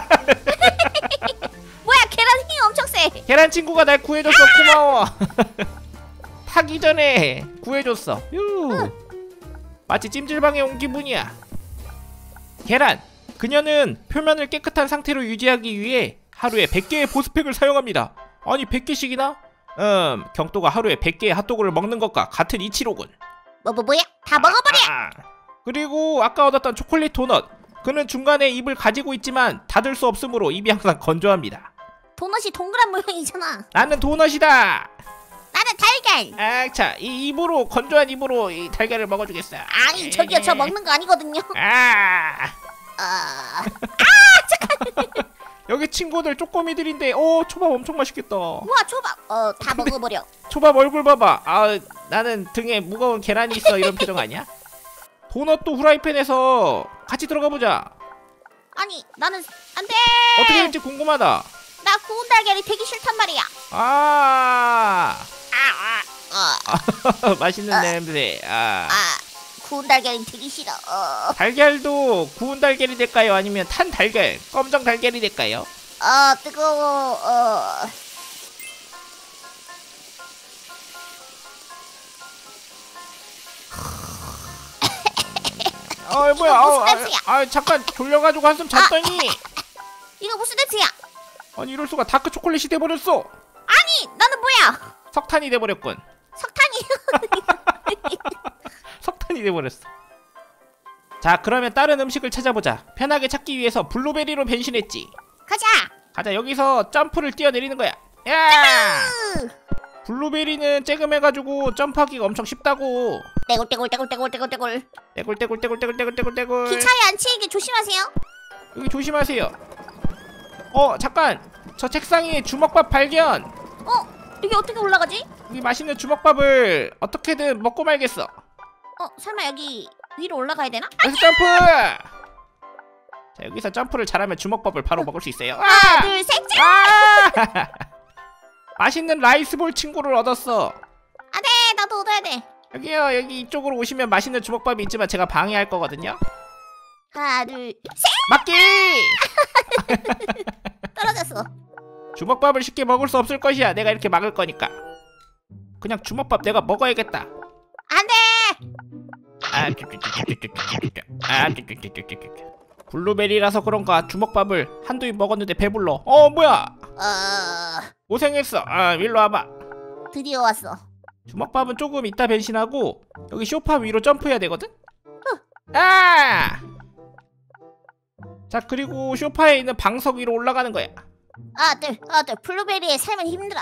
[SPEAKER 2] 뭐야, 계란 힘이 엄청 세.
[SPEAKER 1] 계란 친구가 날 구해줬어. 고마워. 타기 전에 구해줬어. 휴. 마치 찜질방에 온 기분이야. 계란, 그녀는 표면을 깨끗한 상태로 유지하기 위해 하루에 백 개의 보스팩을 사용합니다. 아니, 백 개씩이나? 음, 경도가 하루에 백 개의 핫도그를 먹는 것과 같은 이치로군.
[SPEAKER 2] 뭐, 뭐, 뭐야? 다 먹어버려.
[SPEAKER 1] 아, 아. 그리고 아까 얻었던 초콜릿 도넛, 그는 중간에 입을 가지고 있지만 닫을 수 없으므로 입이 항상 건조합니다.
[SPEAKER 2] 도넛이 동그란 모양이잖아.
[SPEAKER 1] 나는 도넛이다.
[SPEAKER 2] 나는 달걀.
[SPEAKER 1] 아, 자, 이 입으로, 건조한 입으로 이 달걀을 먹어주겠어.
[SPEAKER 2] 아니, 저기요, 저 먹는 거 아니거든요.
[SPEAKER 1] 아,
[SPEAKER 2] 아,
[SPEAKER 1] 여기 친구들 쪼꼬미들인데, 오, 초밥 엄청 맛있겠다.
[SPEAKER 2] 우와, 초밥. 어, 다 먹어버려.
[SPEAKER 1] 초밥 얼굴 봐봐. 아, 나는 등에 무거운 계란이 있어. 이런 표정 아니야? 도넛도 후라이팬에서 같이 들어가 보자.
[SPEAKER 2] 아니, 나는 안 돼.
[SPEAKER 1] 어떻게 될지 궁금하다.
[SPEAKER 2] 나 구운 달걀이 되기 싫단 말이야.
[SPEAKER 1] 아,
[SPEAKER 2] 아, 아, 어,
[SPEAKER 1] 맛있는
[SPEAKER 2] 아.
[SPEAKER 1] 냄새. 아,
[SPEAKER 2] 아, 구운 달걀이 되기 싫어. 어,
[SPEAKER 1] 달걀도 구운 달걀이 될까요? 아니면 탄 달걀, 검정 달걀이 될까요?
[SPEAKER 2] 어, 뜨거워. 어.
[SPEAKER 1] 어, 뭐야?
[SPEAKER 2] 이거 무슨
[SPEAKER 1] 아,
[SPEAKER 2] 냄새야?
[SPEAKER 1] 아, 아, 잠깐 졸려가지고 한숨 잤더니.
[SPEAKER 2] 이거 무슨 냄새야?
[SPEAKER 1] 아니, 이럴 수가. 다크 초콜릿이 돼버렸어.
[SPEAKER 2] 아니, 나는 뭐야?
[SPEAKER 1] 석탄이 돼버렸군.
[SPEAKER 2] 석탄이.
[SPEAKER 1] 석탄이 돼버렸어. 자, 그러면 다른 음식을 찾아보자. 편하게 찾기 위해서 블루베리로 변신했지.
[SPEAKER 2] 가자.
[SPEAKER 1] 가자. 여기서 점프를 뛰어내리는 거야. 야!
[SPEAKER 2] 으,
[SPEAKER 1] 블루베리는 쬐금해가지고 점프하기가 엄청 쉽다고.
[SPEAKER 2] 떼굴 떼굴 떼굴 떼굴 떼굴 떼굴.
[SPEAKER 1] 떼굴떼굴떼굴떼굴떼굴떼굴.
[SPEAKER 2] 기차에 안 치이게 조심하세요.
[SPEAKER 1] 여기 조심하세요. 어 잠깐, 저 책상 위에 주먹밥 발견.
[SPEAKER 2] 어? 여기 어떻게 올라가지?
[SPEAKER 1] 이 맛있는 주먹밥을 어떻게든 먹고 말겠어.
[SPEAKER 2] 어? 설마 여기 위로 올라가야 되나?
[SPEAKER 1] 여기서 점프! 자, 여기서 점프를 잘하면 주먹밥을 바로 먹을 수 있어요.
[SPEAKER 2] 하나
[SPEAKER 1] 아!
[SPEAKER 2] 둘 셋! 짠!
[SPEAKER 1] 아! 맛있는 라이스볼 친구를 얻었어.
[SPEAKER 2] 안돼 나도 얻어야 돼.
[SPEAKER 1] 여기요, 여기 이쪽으로 오시면 맛있는 주먹밥이 있지만 제가 방해할 거거든요.
[SPEAKER 2] 하나 둘
[SPEAKER 1] 맞기!
[SPEAKER 2] 떨어졌어.
[SPEAKER 1] 주먹밥을 쉽게 먹을 수 없을 것이야. 내가 이렇게 막을 거니까. 그냥 주먹밥 내가 먹어야겠다.
[SPEAKER 2] 안돼.
[SPEAKER 1] 아, 쭈쭈쭈쭈쭈쭈쭈쭈. 아, 쭈쭈쭈쭈쭈쭈. 블루베리라서 그런가 주먹밥을 한두 입 먹었는데 배불러. 어 뭐야,
[SPEAKER 2] 어...
[SPEAKER 1] 고생했어. 아 일로 와봐.
[SPEAKER 2] 드디어 왔어.
[SPEAKER 1] 주먹밥은 조금 이따 변신하고 여기 소파 위로 점프해야 되거든? 아! 자, 그리고 소파에 있는 방석 위로 올라가는 거야.
[SPEAKER 2] 아들 아들 블루베리의 삶은 힘들어.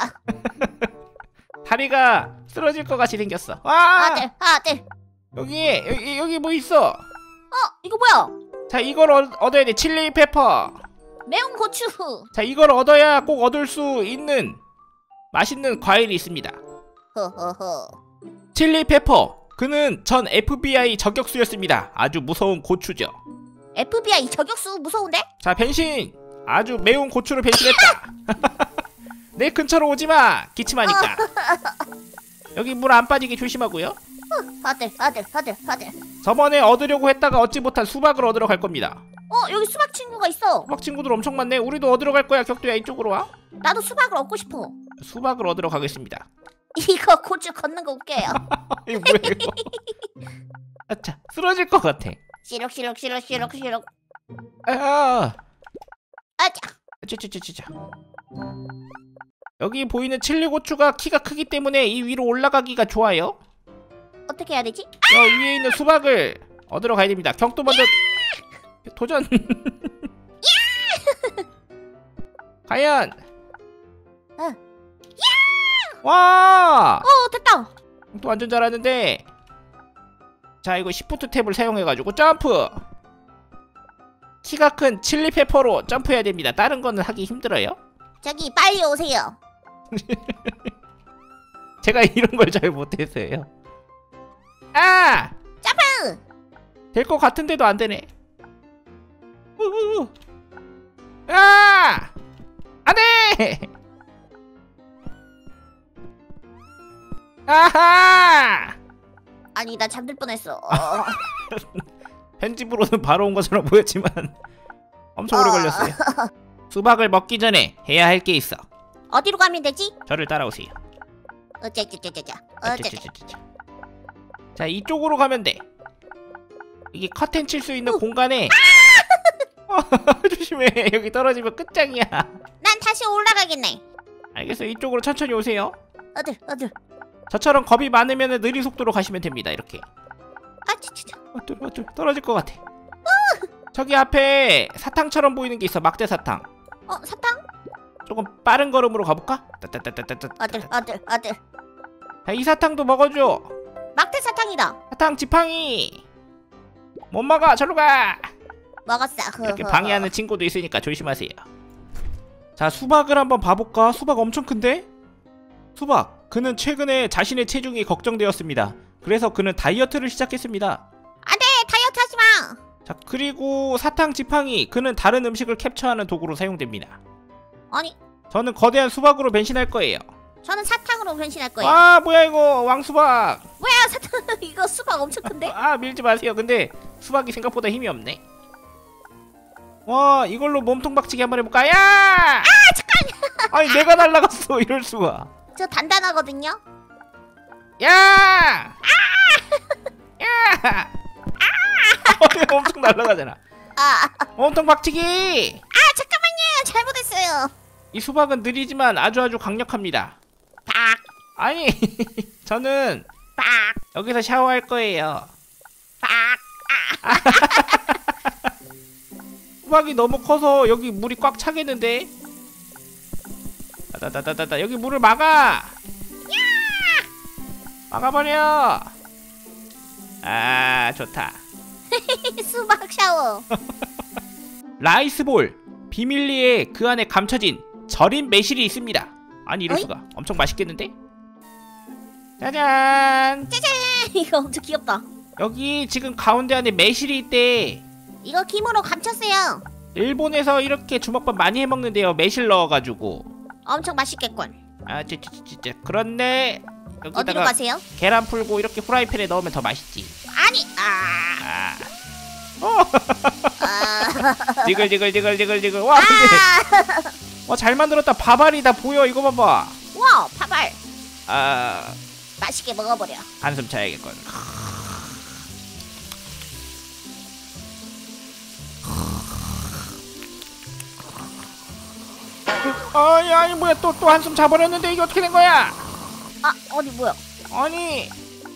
[SPEAKER 1] 다리가 쓰러질 것 같이 생겼어. 와!
[SPEAKER 2] 아들 아들.
[SPEAKER 1] 여기 여기 여기 뭐 있어?
[SPEAKER 2] 어 이거 뭐야?
[SPEAKER 1] 자, 이걸 얻, 얻어야 돼. 칠리 페퍼.
[SPEAKER 2] 매운 고추.
[SPEAKER 1] 자, 이걸 얻어야 꼭 얻을 수 있는 맛있는 과일이 있습니다.
[SPEAKER 2] 허허허.
[SPEAKER 1] 칠리 페퍼. 그는 전 에프비아이 저격수였습니다. 아주 무서운 고추죠.
[SPEAKER 2] 에프비아이 저격수 무서운데?
[SPEAKER 1] 자, 변신. 아주 매운 고추로 변신했다. 내 근처로 오지마. 기침하니까. 여기 물 안 빠지게 조심하고요.
[SPEAKER 2] 아들 아들 아들 아들.
[SPEAKER 1] 저번에 얻으려고 했다가 얻지 못한 수박을 얻으러 갈 겁니다.
[SPEAKER 2] 어 여기 수박 친구가 있어.
[SPEAKER 1] 수박 친구들 엄청 많네. 우리도 얻으러 갈 거야. 격도야, 이쪽으로 와.
[SPEAKER 2] 나도 수박을 얻고 싶어.
[SPEAKER 1] 수박을 얻으러 가겠습니다.
[SPEAKER 2] 이거 고추 걷는 거 웃겨요.
[SPEAKER 1] 이거 뭐야 이거. 아차, 쓰러질 것 같아.
[SPEAKER 2] 시럭시럭 시럭 시럭 시럭.
[SPEAKER 1] 아,
[SPEAKER 2] 아자.
[SPEAKER 1] 찌찌찌찌찌. 여기 보이는 칠리 고추가 키가 크기 때문에 이 위로 올라가기가 좋아요.
[SPEAKER 2] 어떻게 해야 되지?
[SPEAKER 1] 저 위에 있는 수박을 얻으러 가야 됩니다. 경도 먼저 도전. 과연.
[SPEAKER 2] 어.
[SPEAKER 1] 와,
[SPEAKER 2] 어 됐다.
[SPEAKER 1] 또 완전 잘하는데. 자, 이거 시프트 탭을 사용해가지고 점프. 키가 큰 칠리 페퍼로 점프해야 됩니다. 다른 거는 하기 힘들어요.
[SPEAKER 2] 저기 빨리 오세요.
[SPEAKER 1] 제가 이런 걸 잘 못했어요. 아!
[SPEAKER 2] 점프!
[SPEAKER 1] 될 것 같은데도 안 되네. 우우우. 아! 안 돼! 아하!
[SPEAKER 2] 아니 나 잠들 뻔했어.
[SPEAKER 1] 편집으로는 바로 온 것처럼 보였지만 엄청 오래 걸렸어요. 수박을 먹기 전에 해야 할 게 있어.
[SPEAKER 2] 어디로 가면 되지?
[SPEAKER 1] 저를 따라오세요.
[SPEAKER 2] 어째째째째째. 어째.
[SPEAKER 1] 어쩌쩌쩌쩌. 자, 이쪽으로 가면 돼. 이게 커튼 칠 수 있는
[SPEAKER 2] 어.
[SPEAKER 1] 공간에. 어, 조심해. 여기 떨어지면 끝장이야.
[SPEAKER 2] 난 다시 올라가겠네.
[SPEAKER 1] 알겠어. 이쪽으로 천천히 오세요.
[SPEAKER 2] 어들 어들.
[SPEAKER 1] 저처럼 겁이 많으면 느린 속도로 가시면 됩니다. 이렇게.
[SPEAKER 2] 아 진짜.
[SPEAKER 1] 어쩔 어쩔 떨어질 것 같아. 저기 앞에 사탕처럼 보이는 게 있어. 막대 사탕.
[SPEAKER 2] 어 사탕?
[SPEAKER 1] 조금 빠른 걸음으로 가볼까? 따따따따따따.
[SPEAKER 2] 어들 어들 어들.
[SPEAKER 1] 자, 이 사탕도 먹어줘.
[SPEAKER 2] 막대 사탕이다.
[SPEAKER 1] 사탕 지팡이. 못 먹어. 저로 가.
[SPEAKER 2] 먹었어.
[SPEAKER 1] 이렇게 방해하는 친구도 있으니까 조심하세요. 자, 수박을 한번 봐볼까? 수박 엄청 큰데? 수박. 그는 최근에 자신의 체중이 걱정되었습니다. 그래서 그는 다이어트를 시작했습니다.
[SPEAKER 2] 안돼 다이어트 하지마.
[SPEAKER 1] 자, 그리고 사탕 지팡이. 그는 다른 음식을 캡처하는 도구로 사용됩니다.
[SPEAKER 2] 아니
[SPEAKER 1] 저는 거대한 수박으로 변신할 거예요.
[SPEAKER 2] 저는 사탕으로 변신할 거예요.
[SPEAKER 1] 아, 뭐야 이거. 왕수박.
[SPEAKER 2] 뭐야 사탕. 이거 수박 엄청 큰데?
[SPEAKER 1] 아, 밀지 마세요. 근데 수박이 생각보다 힘이 없네. 와, 이걸로 몸통 박치기 한번 해볼까? 야! 아,
[SPEAKER 2] 잠깐.
[SPEAKER 1] 아니, 내가 날라갔어. 이럴 수가.
[SPEAKER 2] 저 단단하거든요.
[SPEAKER 1] 야! 야! 어, 엄청 날아가잖아.
[SPEAKER 2] 아,
[SPEAKER 1] 몸통 박치기.
[SPEAKER 2] 아 잠깐만요. 잘못했어요.
[SPEAKER 1] 이 수박은 느리지만 아주 아주 강력합니다.
[SPEAKER 2] 박,
[SPEAKER 1] 아니, 저는
[SPEAKER 2] 박,
[SPEAKER 1] 여기서 샤워할 거예요.
[SPEAKER 2] 박.
[SPEAKER 1] 수박이 너무 커서 여기 물이 꽉 차겠는데? 다다다다다. 여기 물을 막아. 막아버려. 아, 좋다.
[SPEAKER 2] 수박 샤워.
[SPEAKER 1] 라이스볼 비밀리에 그 안에 감춰진 절인 매실이 있습니다. 아니 이럴
[SPEAKER 2] 어이?
[SPEAKER 1] 수가. 엄청 맛있겠는데? 짜잔.
[SPEAKER 2] 이거 엄청 귀엽다.
[SPEAKER 1] 여기 지금 가운데 안에 매실이 있대.
[SPEAKER 2] 이거 김으로 감췄어요.
[SPEAKER 1] 일본에서 이렇게 주먹밥 많이 해먹는데요. 매실 넣어가지고.
[SPEAKER 2] 엄청 맛있겠군.
[SPEAKER 1] 아, 찌, 찌, 찌, 찌. 그런데
[SPEAKER 2] 어디로
[SPEAKER 1] 여기다가
[SPEAKER 2] 가세요?
[SPEAKER 1] 계란 풀고 이렇게 프라이팬에 넣으면 더 맛있지.
[SPEAKER 2] 아니, 아,
[SPEAKER 1] 아, 어,
[SPEAKER 2] 아,
[SPEAKER 1] 지글지글지글지글지글. 와, 근데 와, 잘 만들었다. 밥알이 다 보여. 이거 봐봐.
[SPEAKER 2] 와, 파발.
[SPEAKER 1] 아,
[SPEAKER 2] 맛있게 먹어버려.
[SPEAKER 1] 한숨 차야겠군. 아니 아니 뭐야 또 또 한숨 자버렸는데 이게 어떻게 된 거야?
[SPEAKER 2] 아, 어디 뭐야?
[SPEAKER 1] 아니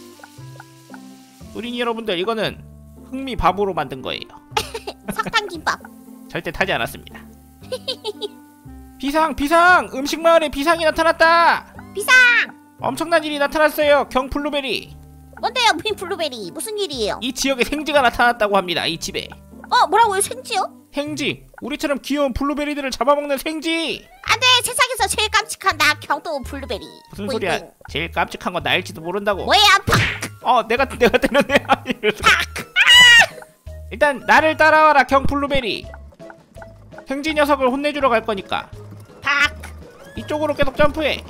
[SPEAKER 1] 우린 여러분들 이거는 흥미 밥으로 만든 거예요.
[SPEAKER 2] 석탄김밥.
[SPEAKER 1] 절대 타지 않았습니다. 비상 비상 음식 마을에 비상이 나타났다.
[SPEAKER 2] 비상.
[SPEAKER 1] 엄청난 일이 나타났어요. 경 블루베리.
[SPEAKER 2] 뭔데요, 빈 블루베리? 무슨 일이에요?
[SPEAKER 1] 이 지역에 생쥐가 나타났다고 합니다. 이 집에
[SPEAKER 2] 어, 뭐라고요? 생쥐요?
[SPEAKER 1] 생쥐. 우리처럼 귀여운 블루베리들을 잡아먹는 생쥐.
[SPEAKER 2] 안돼, 세상에서 제일 깜찍한 나 경도 블루베리.
[SPEAKER 1] 무슨
[SPEAKER 2] 뿌잉,
[SPEAKER 1] 소리야?
[SPEAKER 2] 뿌잉.
[SPEAKER 1] 제일 깜찍한 건 나일지도 모른다고.
[SPEAKER 2] 뭐야, 팍!
[SPEAKER 1] 어 내가 내가 때렸네.
[SPEAKER 2] 팍!
[SPEAKER 1] 일단 나를 따라와라 경 블루베리. 생쥐 녀석을 혼내주러 갈 거니까
[SPEAKER 2] 팍!
[SPEAKER 1] 이쪽으로 계속 점프해.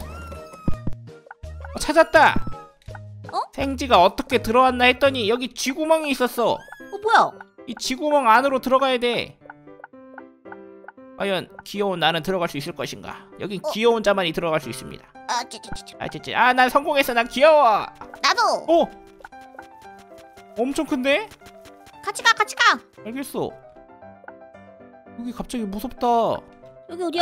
[SPEAKER 1] 어, 찾았다.
[SPEAKER 2] 어?
[SPEAKER 1] 생쥐가 어떻게 들어왔나 했더니 여기 쥐구멍이 있었어.
[SPEAKER 2] 어, 뭐야?
[SPEAKER 1] 이 쥐구멍 안으로 들어가야 돼. 과연 귀여운 나는 들어갈 수 있을 것인가? 여기
[SPEAKER 2] 어?
[SPEAKER 1] 귀여운 자만이 들어갈 수 있습니다.
[SPEAKER 2] 아, 찌찌찌찌.
[SPEAKER 1] 아 진짜 아난 성공했어. 난 귀여워.
[SPEAKER 2] 나도!
[SPEAKER 1] 어? 엄청 큰데?
[SPEAKER 2] 같이 가, 같이 가!
[SPEAKER 1] 알겠어. 여기 갑자기 무섭다.
[SPEAKER 2] 여기 어디야?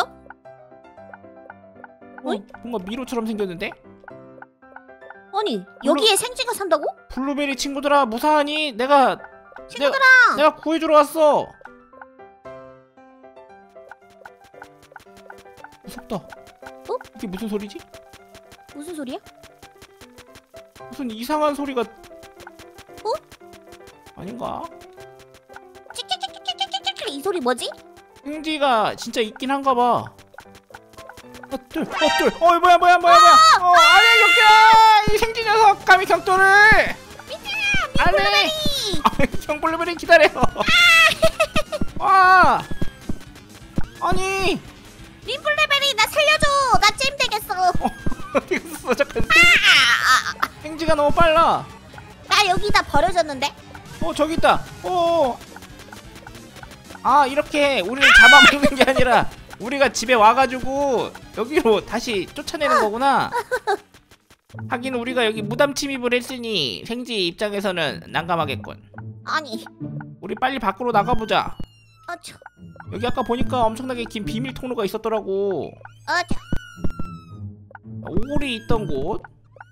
[SPEAKER 1] 어? 뭔가 미로처럼 생겼는데?
[SPEAKER 2] 아니, 여기에 생쥐가 산다고?
[SPEAKER 1] 블루베리 친구들아 무사하니? 내가
[SPEAKER 2] 친구들아!
[SPEAKER 1] 내가, 내가 구해주러 왔어. 무섭다.
[SPEAKER 2] 어?
[SPEAKER 1] 이게 무슨 소리지?
[SPEAKER 2] 무슨 소리야?
[SPEAKER 1] 무슨 이상한 소리가 어? 아닌가?
[SPEAKER 2] 찌찌찌찌찌찌찌찌 이 소리 뭐지?
[SPEAKER 1] 생쥐가 진짜 있긴 한가 봐. 아, 뚫, 어, 뚫. 어, 뭐야, 뭐야, 뭐야, 뭐야. 어, 안해, 경기야! 이 생쥐 녀석, 감히 경도를! 안해! 경블루베리 기다려! 와! 아니!
[SPEAKER 2] 린블루베리 나 살려줘! 나 잼 되겠어!
[SPEAKER 1] 어디 갔어, 잠깐.
[SPEAKER 2] 아, 아,
[SPEAKER 1] 생쥐가 너무 빨라.
[SPEAKER 2] 나 여기다 버려졌는데?
[SPEAKER 1] 어, 저기 있다. 어. 아, 이렇게 우리를 잡아먹는 게 아니라 우리가 집에 와가지고 여기로 다시 쫓아내는 거구나. 하긴 우리가 여기 무담 침입을 했으니 생쥐 입장에서는 난감하겠군.
[SPEAKER 2] 아니,
[SPEAKER 1] 우리 빨리 밖으로 나가보자.
[SPEAKER 2] 어쭈,
[SPEAKER 1] 여기 아까 보니까 엄청나게 긴 비밀 통로가 있었더라고.
[SPEAKER 2] 어쭈.
[SPEAKER 1] 오골이 있던 곳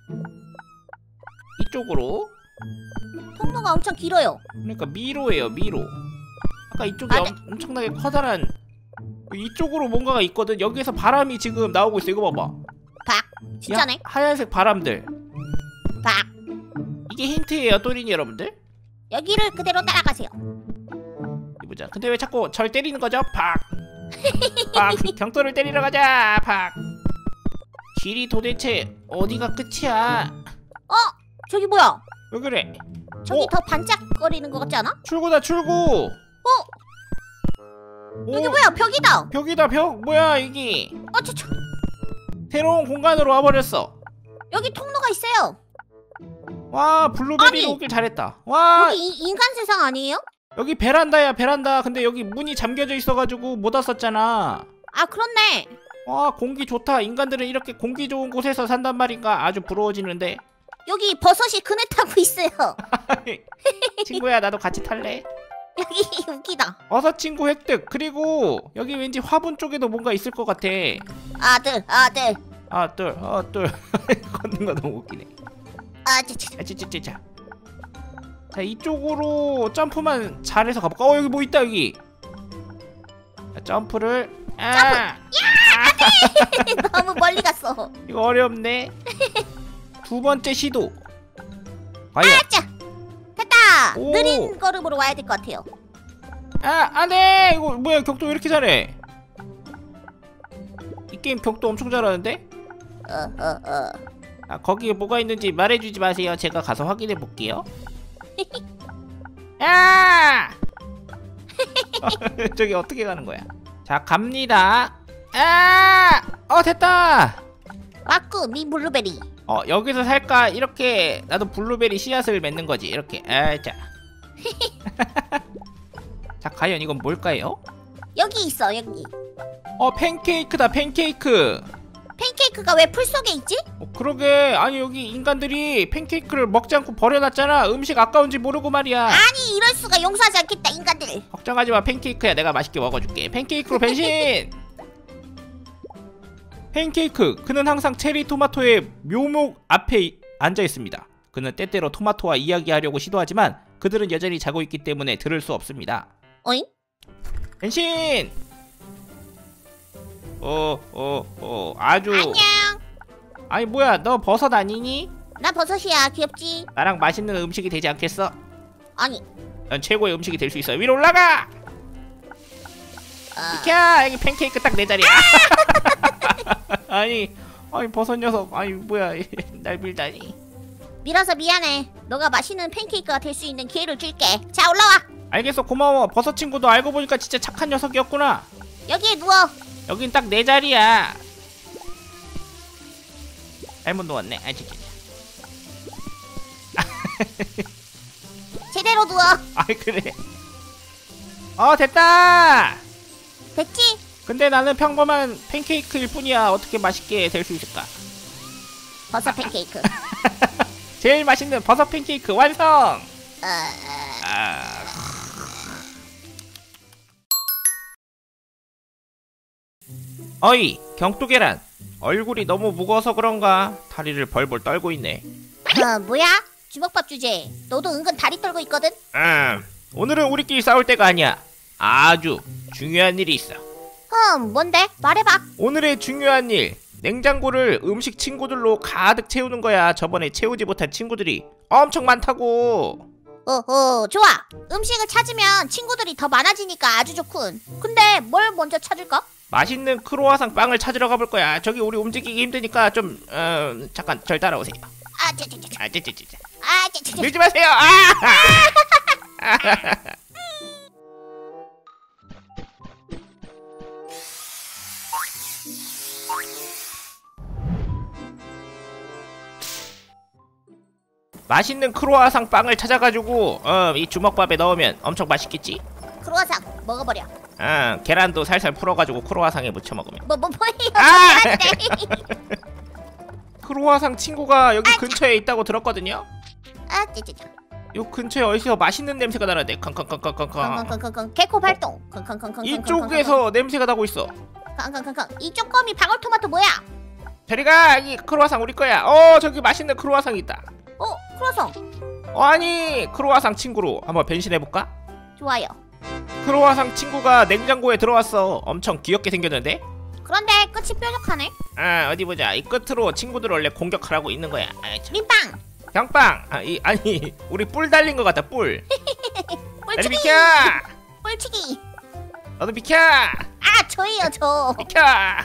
[SPEAKER 1] 이쪽으로.
[SPEAKER 2] 통로가 엄청 길어요.
[SPEAKER 1] 그러니까 미로예요, 미로. 아까 이쪽에
[SPEAKER 2] 아, 네.
[SPEAKER 1] 엄, 엄청나게 커다란 이쪽으로 뭔가가 있거든. 여기에서 바람이 지금 나오고 있어. 이거 봐봐.
[SPEAKER 2] 박, 진짜네.
[SPEAKER 1] 야, 하얀색 바람들.
[SPEAKER 2] 박.
[SPEAKER 1] 이게 힌트예요, 또린이 여러분들.
[SPEAKER 2] 여기를 그대로 따라가세요.
[SPEAKER 1] 어디 보자. 근데 왜 자꾸 절 때리는 거죠? 팍. 팍. 경도를 때리러 가자. 팍. 길이 도대체 어디가 끝이야?
[SPEAKER 2] 어? 저기 뭐야?
[SPEAKER 1] 왜 그래?
[SPEAKER 2] 저기
[SPEAKER 1] 어?
[SPEAKER 2] 더 반짝거리는 것 같지 않아?
[SPEAKER 1] 출구다, 출구.
[SPEAKER 2] 어?
[SPEAKER 1] 오,
[SPEAKER 2] 여기 뭐야? 벽이다.
[SPEAKER 1] 벽이다, 벽. 뭐야 이게?
[SPEAKER 2] 어쭈쭈.
[SPEAKER 1] 새로운 공간으로 와버렸어.
[SPEAKER 2] 여기 통로가 있어요.
[SPEAKER 1] 와, 블루베리
[SPEAKER 2] 아니.
[SPEAKER 1] 오길 잘했다. 와,
[SPEAKER 2] 여기 이, 인간 세상 아니에요?
[SPEAKER 1] 여기 베란다야, 베란다. 근데 여기 문이 잠겨져 있어가지고 못 왔었잖아.
[SPEAKER 2] 아, 그렇네.
[SPEAKER 1] 와, 공기 좋다. 인간들은 이렇게 공기 좋은 곳에서 산단 말인가. 아주 부러워지는데.
[SPEAKER 2] 여기 버섯이 그네 타고 있어요.
[SPEAKER 1] 친구야, 나도 같이 탈래?
[SPEAKER 2] 여기 웃기다.
[SPEAKER 1] 어서 친구 획득. 그리고 여기 왠지 화분 쪽에도 뭔가 있을 것 같아.
[SPEAKER 2] 아들, 아들.
[SPEAKER 1] 아, 둘, 아, 둘. 걷는 거 너무 웃기네.
[SPEAKER 2] 아, 찌찌.
[SPEAKER 1] 아, 찌찌찌자. 자, 이쪽으로 점프만 잘해서 가볼까? 어, 여기 뭐 있다, 여기. 자, 점프를. 아,
[SPEAKER 2] 점프! 너무 멀리 갔어.
[SPEAKER 1] 이거 어렵네. 두 번째 시도. 과연.
[SPEAKER 2] 아짜. 됐다.
[SPEAKER 1] 오.
[SPEAKER 2] 느린 걸음으로 와야 될 것 같아요.
[SPEAKER 1] 아 안돼. 이거 뭐야, 격도 왜 이렇게 잘해? 이 게임 격도 엄청 잘하는데?
[SPEAKER 2] 어어어.
[SPEAKER 1] 아, 거기에 뭐가 있는지 말해주지 마세요. 제가 가서 확인해 볼게요. 야! 저기 어떻게 가는 거야? 자, 갑니다. 아! 어, 됐다.
[SPEAKER 2] 왔구 미 블루베리.
[SPEAKER 1] 어, 여기서 살까? 이렇게 나도 블루베리 씨앗을 맺는 거지. 이렇게. 아, 자. 자, 과연 이건 뭘까요?
[SPEAKER 2] 여기 있어 여기.
[SPEAKER 1] 어, 팬케이크다, 팬케이크.
[SPEAKER 2] 팬케이크가 왜 풀 속에 있지?
[SPEAKER 1] 어, 그러게. 아니, 여기 인간들이 팬케이크를 먹지 않고 버려놨잖아. 음식 아까운지 모르고 말이야.
[SPEAKER 2] 아니 이럴 수가. 용서하지 않겠다 인간들.
[SPEAKER 1] 걱정하지 마. 팬케이크야. 내가 맛있게 먹어줄게. 팬케이크로 변신. 팬케이크. 그는 항상 체리 토마토의 묘목 앞에 앉아 있습니다. 그는 때때로 토마토와 이야기하려고 시도하지만 그들은 여전히 자고 있기 때문에 들을 수 없습니다.
[SPEAKER 2] 어잉?
[SPEAKER 1] 변신. 어, 어, 어, 아주.
[SPEAKER 2] 안녕.
[SPEAKER 1] 아니 뭐야, 너 버섯 아니니?
[SPEAKER 2] 나 버섯이야. 귀엽지?
[SPEAKER 1] 나랑 맛있는 음식이 되지 않겠어?
[SPEAKER 2] 아니.
[SPEAKER 1] 넌 최고의 음식이 될 수 있어. 위로 올라가.
[SPEAKER 2] 어.
[SPEAKER 1] 비켜. 여기 팬케이크 딱 내 자리야. 아니, 아니 버섯 녀석. 아니 뭐야, 날 밀다니.
[SPEAKER 2] 밀어서 미안해. 너가 맛있는 팬케이크가 될 수 있는 기회를 줄게. 자 올라와.
[SPEAKER 1] 알겠어, 고마워. 버섯 친구도 알고 보니까 진짜 착한 녀석이었구나.
[SPEAKER 2] 여기에 누워.
[SPEAKER 1] 여긴 딱 내 자리야. 잘못 누웠네. 아 진짜.
[SPEAKER 2] 제대로 누워.
[SPEAKER 1] 아이 그래. 어, 됐다.
[SPEAKER 2] 됐지?
[SPEAKER 1] 근데 나는 평범한 팬케이크일 뿐이야. 어떻게 맛있게 될 수 있을까?
[SPEAKER 2] 버섯 팬케이크.
[SPEAKER 1] 제일 맛있는 버섯 팬케이크 완성.
[SPEAKER 2] 어, 어.
[SPEAKER 1] 아... 어이, 경토계란. 얼굴이 너무 무거워서 그런가 다리를 벌벌 떨고 있네.
[SPEAKER 2] 어, 뭐야? 주먹밥 주제. 너도 은근 다리 떨고 있거든?
[SPEAKER 1] 음, 오늘은 우리끼리 싸울 때가 아니야. 아주 중요한 일이 있어.
[SPEAKER 2] 흠, 뭔데? 말해봐.
[SPEAKER 1] 오늘의 중요한 일, 냉장고를 음식 친구들로 가득 채우는 거야. 저번에 채우지 못한 친구들이 엄청 많다고.
[SPEAKER 2] 어허, 좋아. 음식을 찾으면 친구들이 더 많아지니까 아주 좋군. 근데 뭘 먼저 찾을까?
[SPEAKER 1] 맛있는 크로와상 빵을 찾으러 가볼 거야. 저기 우리 움직이기 힘드니까 좀 어, 잠깐 절 따라오세요.
[SPEAKER 2] 아, 저, 저, 저, 저.
[SPEAKER 1] 아, 찌찌찌찌.
[SPEAKER 2] 아, 저, 저, 저.
[SPEAKER 1] 밀지 마세요. 아! 맛있는 크로와상 빵을 찾아가지고 어, 이 주먹밥에 넣으면 엄청 맛있겠지?
[SPEAKER 2] 크로와상 먹어버려.
[SPEAKER 1] 아, 계란도 살살 풀어가지고 크로와상에 묻혀 먹으면.
[SPEAKER 2] 뭐, 뭐, 뭐예요?
[SPEAKER 1] 아!
[SPEAKER 2] 미안해.
[SPEAKER 1] 크로와상 친구가 여기
[SPEAKER 2] 아,
[SPEAKER 1] 근처에 있다고 들었거든요?
[SPEAKER 2] 아, 저, 저, 저.
[SPEAKER 1] 요 근처에 어디서 맛있는 냄새가 나는데 康康康康康
[SPEAKER 2] 컹컹컹컹컹. 개코 발동. 컹컹컹컹.
[SPEAKER 1] 이쪽에서 냄새가 나고 있어.
[SPEAKER 2] 컹컹컹컹. 이쪽 거미 방울토마토 뭐야?
[SPEAKER 1] 저리가. 이 크로와상 우리 거야. 어, 저기 맛있는 크로와상 있다.
[SPEAKER 2] 어, 크로와상.
[SPEAKER 1] 어, 아니 크로와상 친구로 한번 변신해볼까?
[SPEAKER 2] 좋아요.
[SPEAKER 1] 크로와상 친구가 냉장고에 들어왔어. 엄청 귀엽게 생겼는데?
[SPEAKER 2] 그런데 끝이 뾰족하네.
[SPEAKER 1] 아, 어디 보자. 이 끝으로 친구들 원래 공격하라고 있는 거야. 아이, 참.
[SPEAKER 2] 민빵.
[SPEAKER 1] 병빵. 아, 이, 아니 우리 뿔 달린 것 같다. 뿔. 나도
[SPEAKER 2] 뿔치기.
[SPEAKER 1] 비켜.
[SPEAKER 2] 뿔치기.
[SPEAKER 1] 너도 비켜.
[SPEAKER 2] 아, 저예요, 저.
[SPEAKER 1] 비켜.
[SPEAKER 2] 아,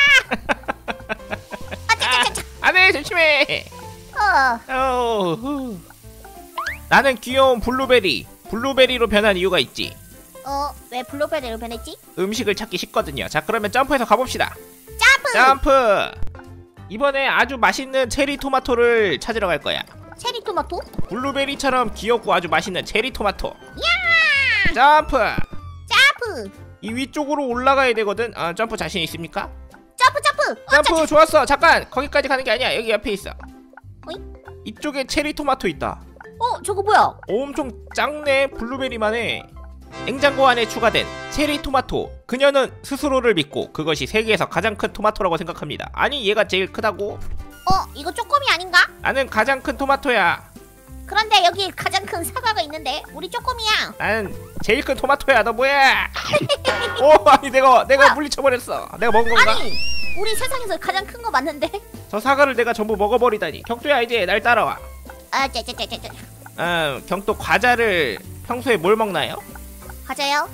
[SPEAKER 2] 짜, 짜, 짜.
[SPEAKER 1] 안돼, 조심해.
[SPEAKER 2] 어.
[SPEAKER 1] 어, 후. 나는 귀여운 블루베리. 블루베리로 변한 이유가 있지.
[SPEAKER 2] 어, 왜 블루베리로 변했지?
[SPEAKER 1] 음식을 찾기 쉽거든요. 자, 그러면 점프해서 가봅시다.
[SPEAKER 2] 점프!
[SPEAKER 1] 점프. 이번에 아주 맛있는 체리 토마토를 찾으러 갈 거야.
[SPEAKER 2] 체리 토마토?
[SPEAKER 1] 블루베리처럼 귀엽고 아주 맛있는 체리 토마토.
[SPEAKER 2] 야!
[SPEAKER 1] 점프.
[SPEAKER 2] 점프!
[SPEAKER 1] 이 위쪽으로 올라가야 되거든. 어, 점프 자신 있습니까?
[SPEAKER 2] 점프, 점프! 어,
[SPEAKER 1] 점프.
[SPEAKER 2] 저, 저.
[SPEAKER 1] 좋았어. 잠깐, 거기까지 가는 게 아니야. 여기 옆에 있어.
[SPEAKER 2] 어잉?
[SPEAKER 1] 이쪽에 체리 토마토 있다.
[SPEAKER 2] 어, 저거 뭐야?
[SPEAKER 1] 엄청 작네. 블루베리만 해. 냉장고 안에 추가된 체리 토마토. 그녀는 스스로를 믿고 그것이 세계에서 가장 큰 토마토라고 생각합니다. 아니, 얘가 제일 크다고?
[SPEAKER 2] 어, 이거 쪼꼬미 아닌가?
[SPEAKER 1] 나는 가장 큰 토마토야.
[SPEAKER 2] 그런데 여기 가장 큰 사과가 있는데 우리 쪼꼬미야.
[SPEAKER 1] 나는 제일 큰 토마토야. 너 뭐야? 오, 아니 내가 내가 물리쳐버렸어. 내가 먹은 건가?
[SPEAKER 2] 아니, 우리 세상에서 가장 큰 거 맞는데?
[SPEAKER 1] 저 사과를 내가 전부 먹어버리다니. 경토야, 이제 날 따라와.
[SPEAKER 2] 아, 짜짜짜짜짜.
[SPEAKER 1] 음, 경토 과자를 평소에 뭘 먹나요?
[SPEAKER 2] 가자요.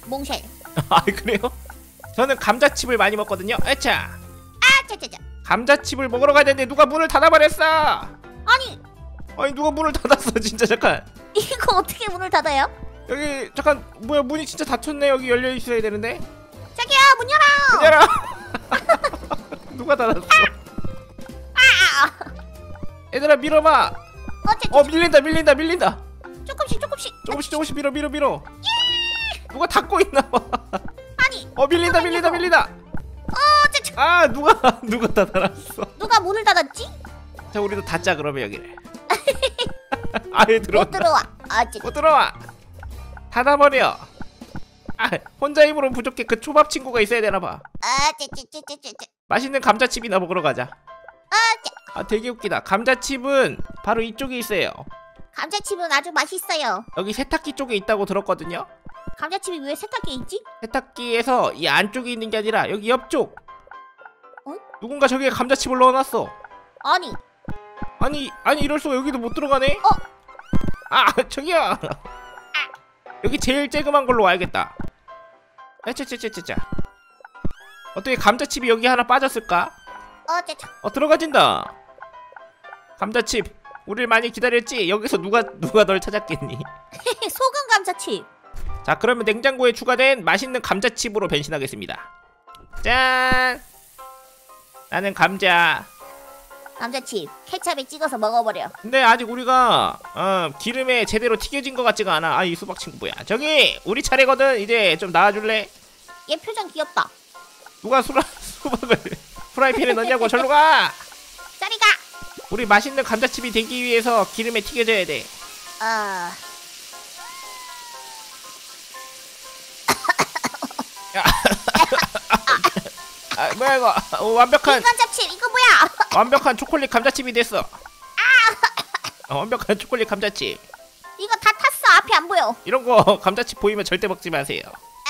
[SPEAKER 2] 몽쉘.
[SPEAKER 1] 아 그래요? 저는 감자칩을 많이 먹거든요. 아차.
[SPEAKER 2] 아, 짜짜짜.
[SPEAKER 1] 감자칩을 먹으러 가야 되는데 누가 문을 닫아버렸어.
[SPEAKER 2] 아니,
[SPEAKER 1] 아니 누가 문을 닫았어 진짜. 잠깐
[SPEAKER 2] 이거 어떻게 문을 닫아요?
[SPEAKER 1] 여기 잠깐 뭐야 문이 진짜 닫혔네. 여기 열려 있어야 되는데.
[SPEAKER 2] 자기야, 문 열어.
[SPEAKER 1] 문 열어. 누가 닫았어?
[SPEAKER 2] 아,
[SPEAKER 1] 얘들아 밀어봐.
[SPEAKER 2] 어, 짜짜.
[SPEAKER 1] 어 밀린다 밀린다 밀린다.
[SPEAKER 2] 조금씩, 조금씩.
[SPEAKER 1] 조금씩 조금씩 밀어 밀어 밀어. 누가 닫고 있나봐.
[SPEAKER 2] 아니,
[SPEAKER 1] 어 밀린다 밀린다 밀린다.
[SPEAKER 2] 어, 짜짜.
[SPEAKER 1] 아 누가 누가 닫아놨어.
[SPEAKER 2] 누가 문을 닫았지?
[SPEAKER 1] 자 우리도 닫자 그러면 여기를. 아예 들어와.
[SPEAKER 2] 못 들어와. 아, 짜짜.
[SPEAKER 1] 못 들어와. 닫아버려. 아 혼자 힘으로는 부족해. 그 초밥 친구가 있어야 되나봐.
[SPEAKER 2] 아, 짜짜짜짜짜.
[SPEAKER 1] 맛있는 감자칩이나 먹으러 가자.
[SPEAKER 2] 아, 짜.
[SPEAKER 1] 아 되게 웃기다. 감자칩은 바로 이쪽에 있어요.
[SPEAKER 2] 감자칩은 아주 맛있어요.
[SPEAKER 1] 여기 세탁기 쪽에 있다고 들었거든요.
[SPEAKER 2] 감자칩이 왜 세탁기에 있지?
[SPEAKER 1] 세탁기에서 이 안쪽에 있는 게 아니라 여기 옆쪽.
[SPEAKER 2] 어?
[SPEAKER 1] 누군가 저기에 감자칩을 넣어놨어.
[SPEAKER 2] 아니,
[SPEAKER 1] 아니 아니 이럴 수가. 여기도 못 들어가네.
[SPEAKER 2] 어?
[SPEAKER 1] 아 저기요. 여기 제일 쬐그만 걸로 와야겠다. 에차차차차차. 어떻게 감자칩이 여기 하나 빠졌을까?
[SPEAKER 2] 어, 짜짜.
[SPEAKER 1] 어 들어가진다. 감자칩 우리를 많이 기다렸지? 여기서 누가 누가 널 찾았겠니?
[SPEAKER 2] 소금 감자칩.
[SPEAKER 1] 자 그러면 냉장고에 추가된 맛있는 감자칩으로 변신하겠습니다. 짠. 나는 감자.
[SPEAKER 2] 감자칩 케찹에 찍어서 먹어버려.
[SPEAKER 1] 근데 아직 우리가 어, 기름에 제대로 튀겨진 것 같지가 않아. 아 이 수박 친구 뭐야. 저기 우리 차례거든. 이제 좀 나와줄래?
[SPEAKER 2] 얘 표정 귀엽다.
[SPEAKER 1] 누가 수라, 수박을 프라이팬에 넣냐고. 절로 가.
[SPEAKER 2] 짜리 가.
[SPEAKER 1] 우리 맛있는 감자칩이 되기 위해서 기름에 튀겨져야 돼.
[SPEAKER 2] 아,
[SPEAKER 1] 아 뭐야 이거. 어, 완벽한
[SPEAKER 2] 이 감자칩 이거 뭐야?
[SPEAKER 1] 완벽한 초콜릿 감자칩이 됐어. 어, 완벽한 초콜릿 감자칩.
[SPEAKER 2] 이거 다 탔어. 앞이 안 보여.
[SPEAKER 1] 이런 거 감자칩 보이면 절대 먹지 마세요.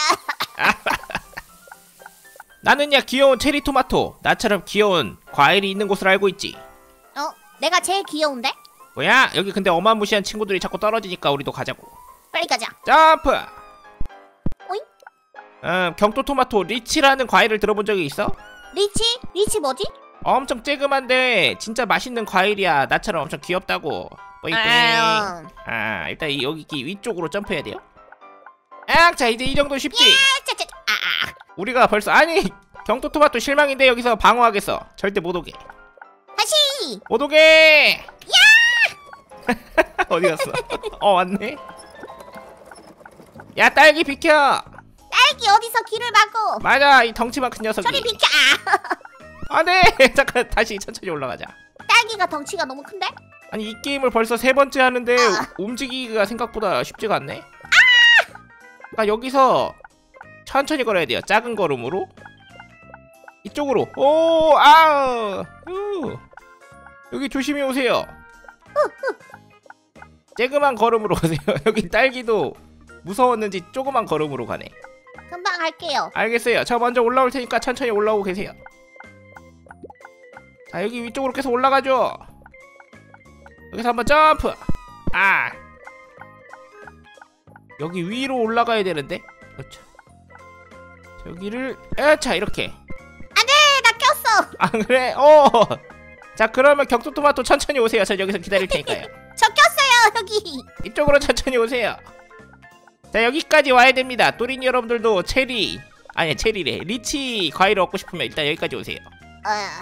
[SPEAKER 1] 나는야 귀여운 체리 토마토. 나처럼 귀여운 과일이 있는 곳을 알고 있지.
[SPEAKER 2] 어? 내가 제일 귀여운데?
[SPEAKER 1] 뭐야? 여기 근데 어마무시한 친구들이 자꾸 떨어지니까 우리도 가자고.
[SPEAKER 2] 빨리 가자.
[SPEAKER 1] 점프.
[SPEAKER 2] 오잉?
[SPEAKER 1] 음, 경토 토마토 리치라는 과일을 들어본 적이 있어?
[SPEAKER 2] 리치? 리치 뭐지?
[SPEAKER 1] 엄청 쬐금한데 진짜 맛있는 과일이야. 나처럼 엄청 귀엽다고. 뿌잉뿌잉.
[SPEAKER 2] 아유.
[SPEAKER 1] 아 일단 이, 여기 이 위쪽으로 점프해야 돼요. 아, 자 이제 이 정도 쉽지?
[SPEAKER 2] 아, 짜짜. 아, 아.
[SPEAKER 1] 우리가 벌써 아니 경토 토마토 실망인데 여기서 방어하겠어. 절대 못 오게.
[SPEAKER 2] 다시.
[SPEAKER 1] 못 오게. 야! 어디 갔어? 어 왔네. 야 딸기 비켜.
[SPEAKER 2] 딸기 어디서 길을 막어?
[SPEAKER 1] 맞아 이 덩치만 큰 녀석이.
[SPEAKER 2] 저리 비켜. 아.
[SPEAKER 1] 안돼. 잠깐 다시 천천히 올라가자.
[SPEAKER 2] 딸기가 덩치가 너무 큰데?
[SPEAKER 1] 아니 이 게임을 벌써 세 번째 하는데
[SPEAKER 2] 아.
[SPEAKER 1] 움직이기가 생각보다 쉽지가 않네. 그러니까 여기서 천천히 걸어야 돼요. 작은 걸음으로. 이쪽으로. 오 아우. 우. 여기 조심히 오세요. 쬐그만 걸음으로 오세요. 여기 딸기도 무서웠는지 조그만 걸음으로 가네.
[SPEAKER 2] 금방 갈게요.
[SPEAKER 1] 알겠어요. 저 먼저 올라올 테니까 천천히 올라오고 계세요. 자 여기 위쪽으로 계속 올라가죠. 여기서 한번 점프. 아 여기 위로 올라가야 되는데. 그렇죠. 저기를 에차 이렇게.
[SPEAKER 2] 안돼, 나 꼈어.
[SPEAKER 1] 아 그래? 어. 자 그러면 격투토마토 천천히 오세요. 저 여기서 기다릴 테니까요.
[SPEAKER 2] 저 꼈어요 여기.
[SPEAKER 1] 이쪽으로 천천히 오세요. 자 여기까지 와야 됩니다. 또린 여러분들도 체리 아니 체리래 리치 과일을 얻고 싶으면 일단 여기까지 오세요.
[SPEAKER 2] 아,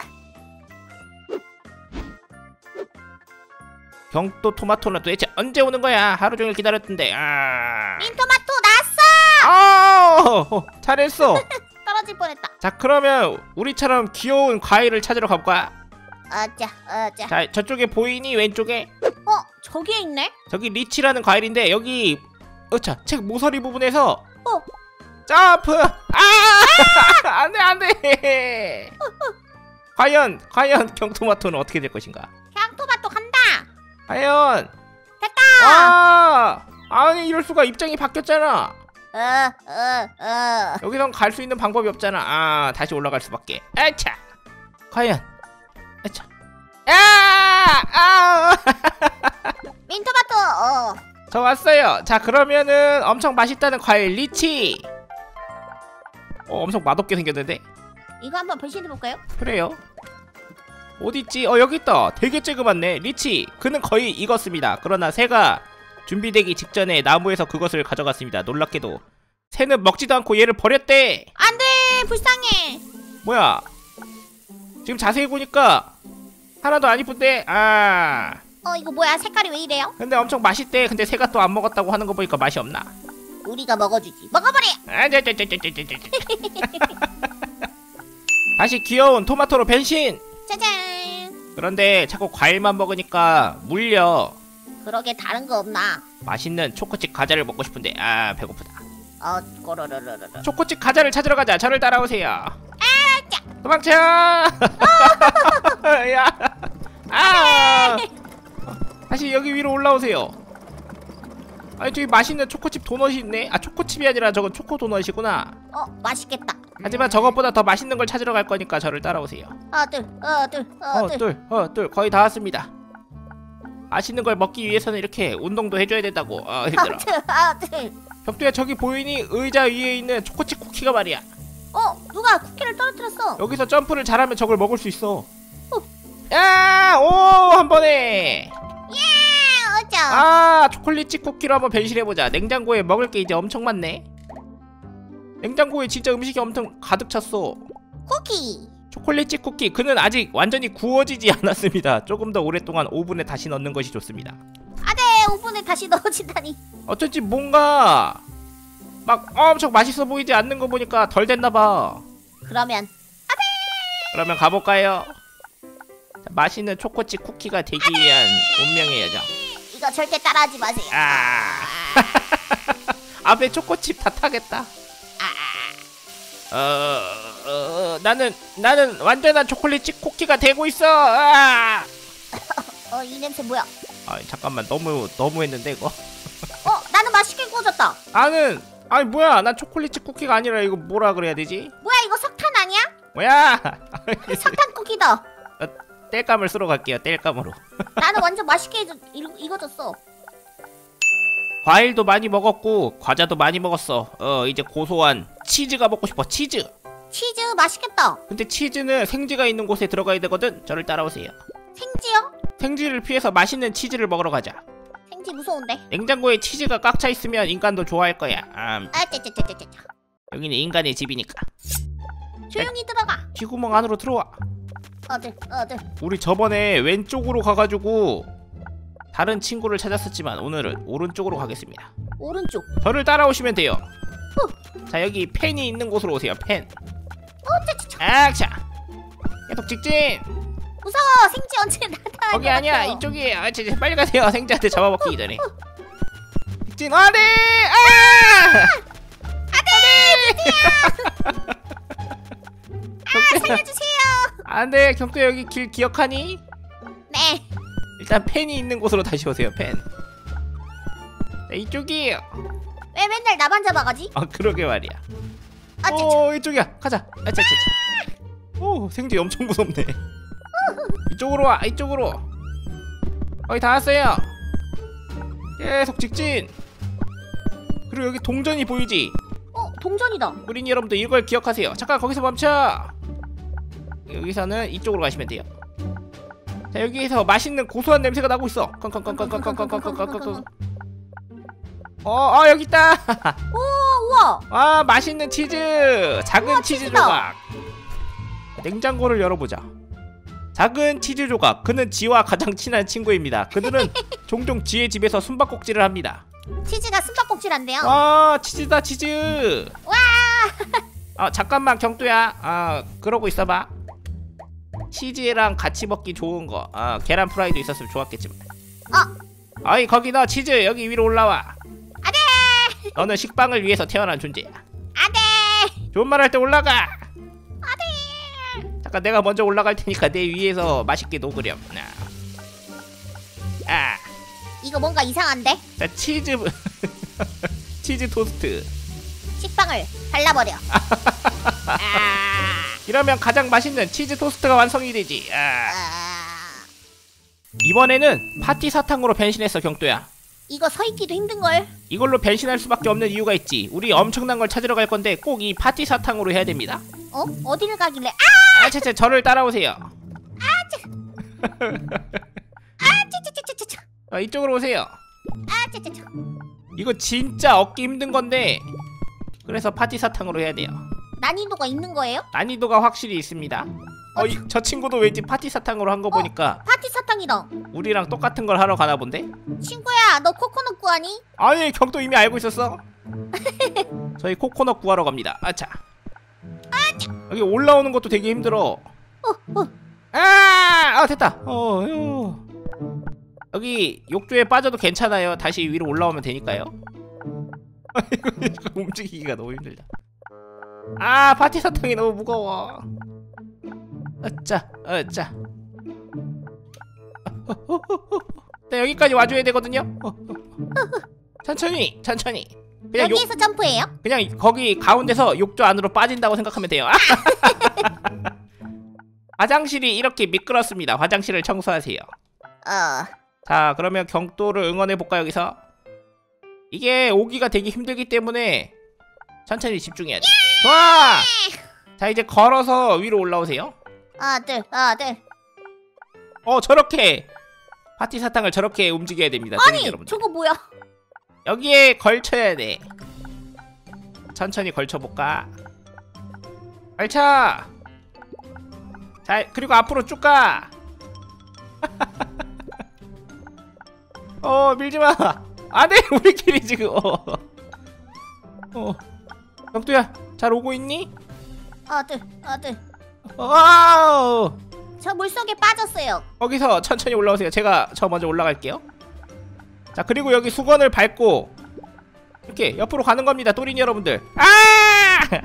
[SPEAKER 1] 경도 토마토는 도대체 언제 오는 거야? 하루 종일 기다렸던데. 아.
[SPEAKER 2] 민토마토 나왔어.
[SPEAKER 1] 아, 잘했어.
[SPEAKER 2] 떨어질 뻔했다.
[SPEAKER 1] 자 그러면 우리처럼 귀여운 과일을 찾으러 가볼까?
[SPEAKER 2] 아자, 아자.
[SPEAKER 1] 자 저쪽에 보이니 왼쪽에?
[SPEAKER 2] 어, 저기에 있네.
[SPEAKER 1] 저기 리치라는 과일인데 여기 어차 책 모서리 부분에서
[SPEAKER 2] 어.
[SPEAKER 1] 점프. 아 안돼 안돼. 과연 과연 경토마토는 어떻게 될 것인가?
[SPEAKER 2] 향토마토 간다.
[SPEAKER 1] 과연.
[SPEAKER 2] 됐다.
[SPEAKER 1] 아 아니 이럴 수가. 입장이 바뀌었잖아.
[SPEAKER 2] 어, 어, 어.
[SPEAKER 1] 여기선 갈 수 있는 방법이 없잖아. 아 다시 올라갈 수밖에. 아차. 과연. 아차. 아! 아!
[SPEAKER 2] 민토마토. 어.
[SPEAKER 1] 저 왔어요. 자 그러면은 엄청 맛있다는 과일 리치. 어, 엄청 맛없게 생겼는데?
[SPEAKER 2] 이거 한번 변신해볼까요?
[SPEAKER 1] 그래요. 어딨지? 어, 여기 있다. 되게 쬐그맣네. 리치, 그는 거의 익었습니다. 그러나 새가 준비되기 직전에 나무에서 그것을 가져갔습니다. 놀랍게도 새는 먹지도 않고 얘를 버렸대.
[SPEAKER 2] 안돼, 불쌍해.
[SPEAKER 1] 뭐야, 지금 자세히 보니까 하나도 안 이쁜데? 아,
[SPEAKER 2] 어, 이거 뭐야? 색깔이 왜 이래요?
[SPEAKER 1] 근데 엄청 맛있대. 근데 새가 또 안 먹었다고 하는 거 보니까 맛이 없나?
[SPEAKER 2] 우리가 먹어주지. 먹어버려.
[SPEAKER 1] 아, 저, 저, 저, 저, 저, 저, 저. 다시 귀여운 토마토로 변신.
[SPEAKER 2] 짜잔.
[SPEAKER 1] 그런데 자꾸 과일만 먹으니까 물려.
[SPEAKER 2] 그러게 다른 거 없나?
[SPEAKER 1] 맛있는 초코칩 과자를 먹고 싶은데 아, 배고프다.
[SPEAKER 2] 어, 꼬르르르르르.
[SPEAKER 1] 초코칩 과자를 찾으러 가자. 저를 따라오세요.
[SPEAKER 2] 아, 짜.
[SPEAKER 1] 도망쳐. 야. 아. 다시 여기 위로 올라오세요. 아니, 저기 맛있는 초코칩 도넛이 있네. 아, 초코칩이 아니라 저건 초코 도넛이구나.
[SPEAKER 2] 어, 맛있겠다.
[SPEAKER 1] 하지만 저것보다 더 맛있는 걸 찾으러 갈 거니까 저를 따라오세요.
[SPEAKER 2] 어, 둘, 어, 둘, 어,
[SPEAKER 1] 어,
[SPEAKER 2] 둘.
[SPEAKER 1] 둘, 어, 둘, 거의 다 왔습니다. 맛있는 걸 먹기 위해서는 이렇게 운동도 해줘야 된다고. 어, 힘들어.
[SPEAKER 2] 어, 둘, 어, 둘.
[SPEAKER 1] 벽두야, 저기 보이니? 의자 위에 있는 초코칩 쿠키가 말이야.
[SPEAKER 2] 어, 누가 쿠키를 떨어뜨렸어?
[SPEAKER 1] 여기서 점프를 잘하면 저걸 먹을 수 있어. 야, 오, 한 번에.
[SPEAKER 2] 아, 어쩌.
[SPEAKER 1] 아, 초콜릿칩 쿠키로 한번 변신해보자. 냉장고에 먹을 게 이제 엄청 많네. 냉장고에 진짜 음식이 엄청 가득 찼어.
[SPEAKER 2] 쿠키.
[SPEAKER 1] 초콜릿칩 쿠키, 그는 아직 완전히 구워지지 않았습니다. 조금 더 오랫동안 오븐에 다시 넣는 것이 좋습니다.
[SPEAKER 2] 아네, 오븐에 다시 넣어진다니.
[SPEAKER 1] 어쩐지 뭔가 막 엄청 맛있어 보이지 않는 거 보니까 덜 됐나봐.
[SPEAKER 2] 그러면
[SPEAKER 1] 그러면 가볼까요? 자, 맛있는 초코칩 쿠키가 되기 위한 운명의 여정.
[SPEAKER 2] 이거 절대 따라하지 마세요.
[SPEAKER 1] 아. 앞에 초코칩 다 타겠다. 어, 어, 나는 나는 완전한 초콜릿칩 쿠키가 되고 있어. 아,
[SPEAKER 2] 어, 이 냄새 뭐야?
[SPEAKER 1] 아, 잠깐만, 너무 너무 했는데 이거.
[SPEAKER 2] 어, 나는 맛있게 구워졌다.
[SPEAKER 1] 나는 아니 뭐야, 난 초콜릿칩 쿠키가 아니라 이거 뭐라 그래야 되지?
[SPEAKER 2] 뭐야, 이거 석탄 아니야?
[SPEAKER 1] 뭐야?
[SPEAKER 2] 석탄 쿠키다.
[SPEAKER 1] 땔감을 쓰러 갈게요. 땔감으로.
[SPEAKER 2] 나는 완전 맛있게 익, 익어졌어.
[SPEAKER 1] 과일도 많이 먹었고 과자도 많이 먹었어. 어, 이제 고소한 치즈가 먹고 싶어. 치즈.
[SPEAKER 2] 치즈 맛있겠다.
[SPEAKER 1] 근데 치즈는 생지가 있는 곳에 들어가야 되거든. 저를 따라오세요.
[SPEAKER 2] 생지요?
[SPEAKER 1] 생지를 피해서 맛있는 치즈를 먹으러 가자.
[SPEAKER 2] 생지 무서운데.
[SPEAKER 1] 냉장고에 치즈가 꽉 차 있으면 인간도 좋아할 거야. 음,
[SPEAKER 2] 아, 짜짜짜짜짜.
[SPEAKER 1] 여기는 인간의 집이니까.
[SPEAKER 2] 조용히 들어가.
[SPEAKER 1] 쥐구멍 안으로 들어와.
[SPEAKER 2] 어들, 어들.
[SPEAKER 1] 우리 저번에 왼쪽으로 가가지고 다른 친구를 찾았었지만 오늘은 오른쪽으로 가겠습니다.
[SPEAKER 2] 오른쪽.
[SPEAKER 1] 저를 따라오시면 돼요. 자, 여기 펜이 있는 곳으로 오세요. 펜.
[SPEAKER 2] 어, 짜짜짜.
[SPEAKER 1] 아차. 계속 직진.
[SPEAKER 2] 무서워. 생지 언제 나타나?
[SPEAKER 1] 거기 아니야. 이쪽이에요. 아, 진짜 빨리 가세요. 생자한테 잡아먹히기 전에. 직진. 안돼. 아!
[SPEAKER 2] 아, 살려주세요.
[SPEAKER 1] 안돼. 경도 여기 길 기억하니?
[SPEAKER 2] 네.
[SPEAKER 1] 일단 펜이 있는 곳으로 다시 오세요. 펜. 자, 이쪽이에요.
[SPEAKER 2] 왜 맨날 나만 잡아가지?
[SPEAKER 1] 아, 그러게 말이야.
[SPEAKER 2] 아, 짜짜.
[SPEAKER 1] 오, 이쪽이야. 가자. 아차차차. 오, 생쥐 엄청 무섭네. 이쪽으로 와. 이쪽으로. 거의 다 왔어요. 계속 직진. 그리고 여기 동전이 보이지?
[SPEAKER 2] 어, 동전이다.
[SPEAKER 1] 우린 여러분들 이걸 기억하세요. 잠깐, 거기서 멈춰. 여기서는 이쪽으로 가시면 돼요. 자, 여기에서 맛있는 고소한 냄새가 나고 있어. 컹컹컹컹컹컹컹컹컹컹컹. 어, 아, 여기 있다.
[SPEAKER 2] 오, 우와.
[SPEAKER 1] 아, 맛있는 치즈. 작은
[SPEAKER 2] 우와,
[SPEAKER 1] 치즈
[SPEAKER 2] 치즈다.
[SPEAKER 1] 조각. 냉장고를 열어보자. 작은 치즈 조각. 그는 지와 가장 친한 친구입니다. 그들은 종종 지의 집에서 숨바꼭질을 합니다.
[SPEAKER 2] 치즈가 숨바꼭질한대요.
[SPEAKER 1] 아, 치즈다, 치즈.
[SPEAKER 2] 와.
[SPEAKER 1] 아, 잠깐만, 경두야. 아, 그러고 있어봐. 치즈랑 같이 먹기 좋은 거. 아, 계란 프라이도 있었으면 좋았겠지만.
[SPEAKER 2] 어.
[SPEAKER 1] 아이, 거기 너 치즈 여기 위로 올라와.
[SPEAKER 2] 아네.
[SPEAKER 1] 너는 식빵을 위해서 태어난 존재야.
[SPEAKER 2] 아네.
[SPEAKER 1] 좋은 말 할 때 올라가.
[SPEAKER 2] 아네.
[SPEAKER 1] 잠깐, 내가 먼저 올라갈 테니까 내 위에서 맛있게 녹으렴. 아,
[SPEAKER 2] 이거 뭔가 이상한데?
[SPEAKER 1] 자, 치즈 치즈 토스트.
[SPEAKER 2] 식빵을 발라버려. 아.
[SPEAKER 1] 이러면 가장 맛있는 치즈 토스트가 완성이 되지. 아.
[SPEAKER 2] 아.
[SPEAKER 1] 이번에는 파티 사탕으로 변신했어, 경도야.
[SPEAKER 2] 이거 서 있기도 힘든걸.
[SPEAKER 1] 이걸로 변신할 수밖에 없는 이유가 있지. 우리 엄청난 걸 찾으러 갈 건데 꼭 이 파티 사탕으로 해야 됩니다.
[SPEAKER 2] 어? 어디를 가길래? 아!
[SPEAKER 1] 아, 차차 저를 따라오세요.
[SPEAKER 2] 아, 차차차차차.
[SPEAKER 1] 어, 이쪽으로 오세요.
[SPEAKER 2] 아, 차차차.
[SPEAKER 1] 이거 진짜 얻기 힘든 건데 그래서 파티 사탕으로 해야 돼요.
[SPEAKER 2] 난이도가 있는 거예요?
[SPEAKER 1] 난이도가 확실히 있습니다. 어, 이, 저 친구도 왠지 파티 사탕으로 한 거 보니까
[SPEAKER 2] 파티 사탕이다.
[SPEAKER 1] 우리랑 똑같은 걸 하러 가나 본데?
[SPEAKER 2] 친구야, 너 코코넛 구하니?
[SPEAKER 1] 아니, 경도 이미 알고 있었어. 저희 코코넛 구하러 갑니다. 아차. 여기 올라오는 것도 되게 힘들어.
[SPEAKER 2] 어, 어.
[SPEAKER 1] 아, 아 됐다. 어, 휴. 여기 욕조에 빠져도 괜찮아요. 다시 위로 올라오면 되니까요. 이거, 이거 움직이기가 너무 힘들다. 아, 파티 사탕이 너무 무거워. 어짜, 어짜. 네, 여기까지 와줘야 되거든요. 천천히, 천천히. 그냥
[SPEAKER 2] 여기에서
[SPEAKER 1] 욕,
[SPEAKER 2] 점프해요?
[SPEAKER 1] 그냥 거기 가운데서 욕조 안으로 빠진다고 생각하면 돼요. 화장실이 이렇게 미끄럽습니다. 화장실을 청소하세요.
[SPEAKER 2] 어.
[SPEAKER 1] 자, 그러면 경도를 응원해볼까 여기서? 이게 오기가 되게 힘들기 때문에 천천히 집중해야 돼. 좋아! 자, 이제 걸어서 위로 올라오세요.
[SPEAKER 2] 아들, 아들.
[SPEAKER 1] 어, 저렇게 파티 사탕을 저렇게 움직여야 됩니다.
[SPEAKER 2] 아니,
[SPEAKER 1] 여러분.
[SPEAKER 2] 저거 뭐야?
[SPEAKER 1] 여기에 걸쳐야 돼. 천천히 걸쳐볼까? 걸쳐! 자, 그리고 앞으로 쭉 가! 어, 밀지마! 안돼! 우리끼리 지금 어. 어. 경두야, 잘 오고 있니?
[SPEAKER 2] 아들, 아들.
[SPEAKER 1] 와우!
[SPEAKER 2] 저 물속에 빠졌어요.
[SPEAKER 1] 거기서 천천히 올라오세요. 제가 저 먼저 올라갈게요. 자, 그리고 여기 수건을 밟고 이렇게 옆으로 가는 겁니다. 또린 여러분들. 아!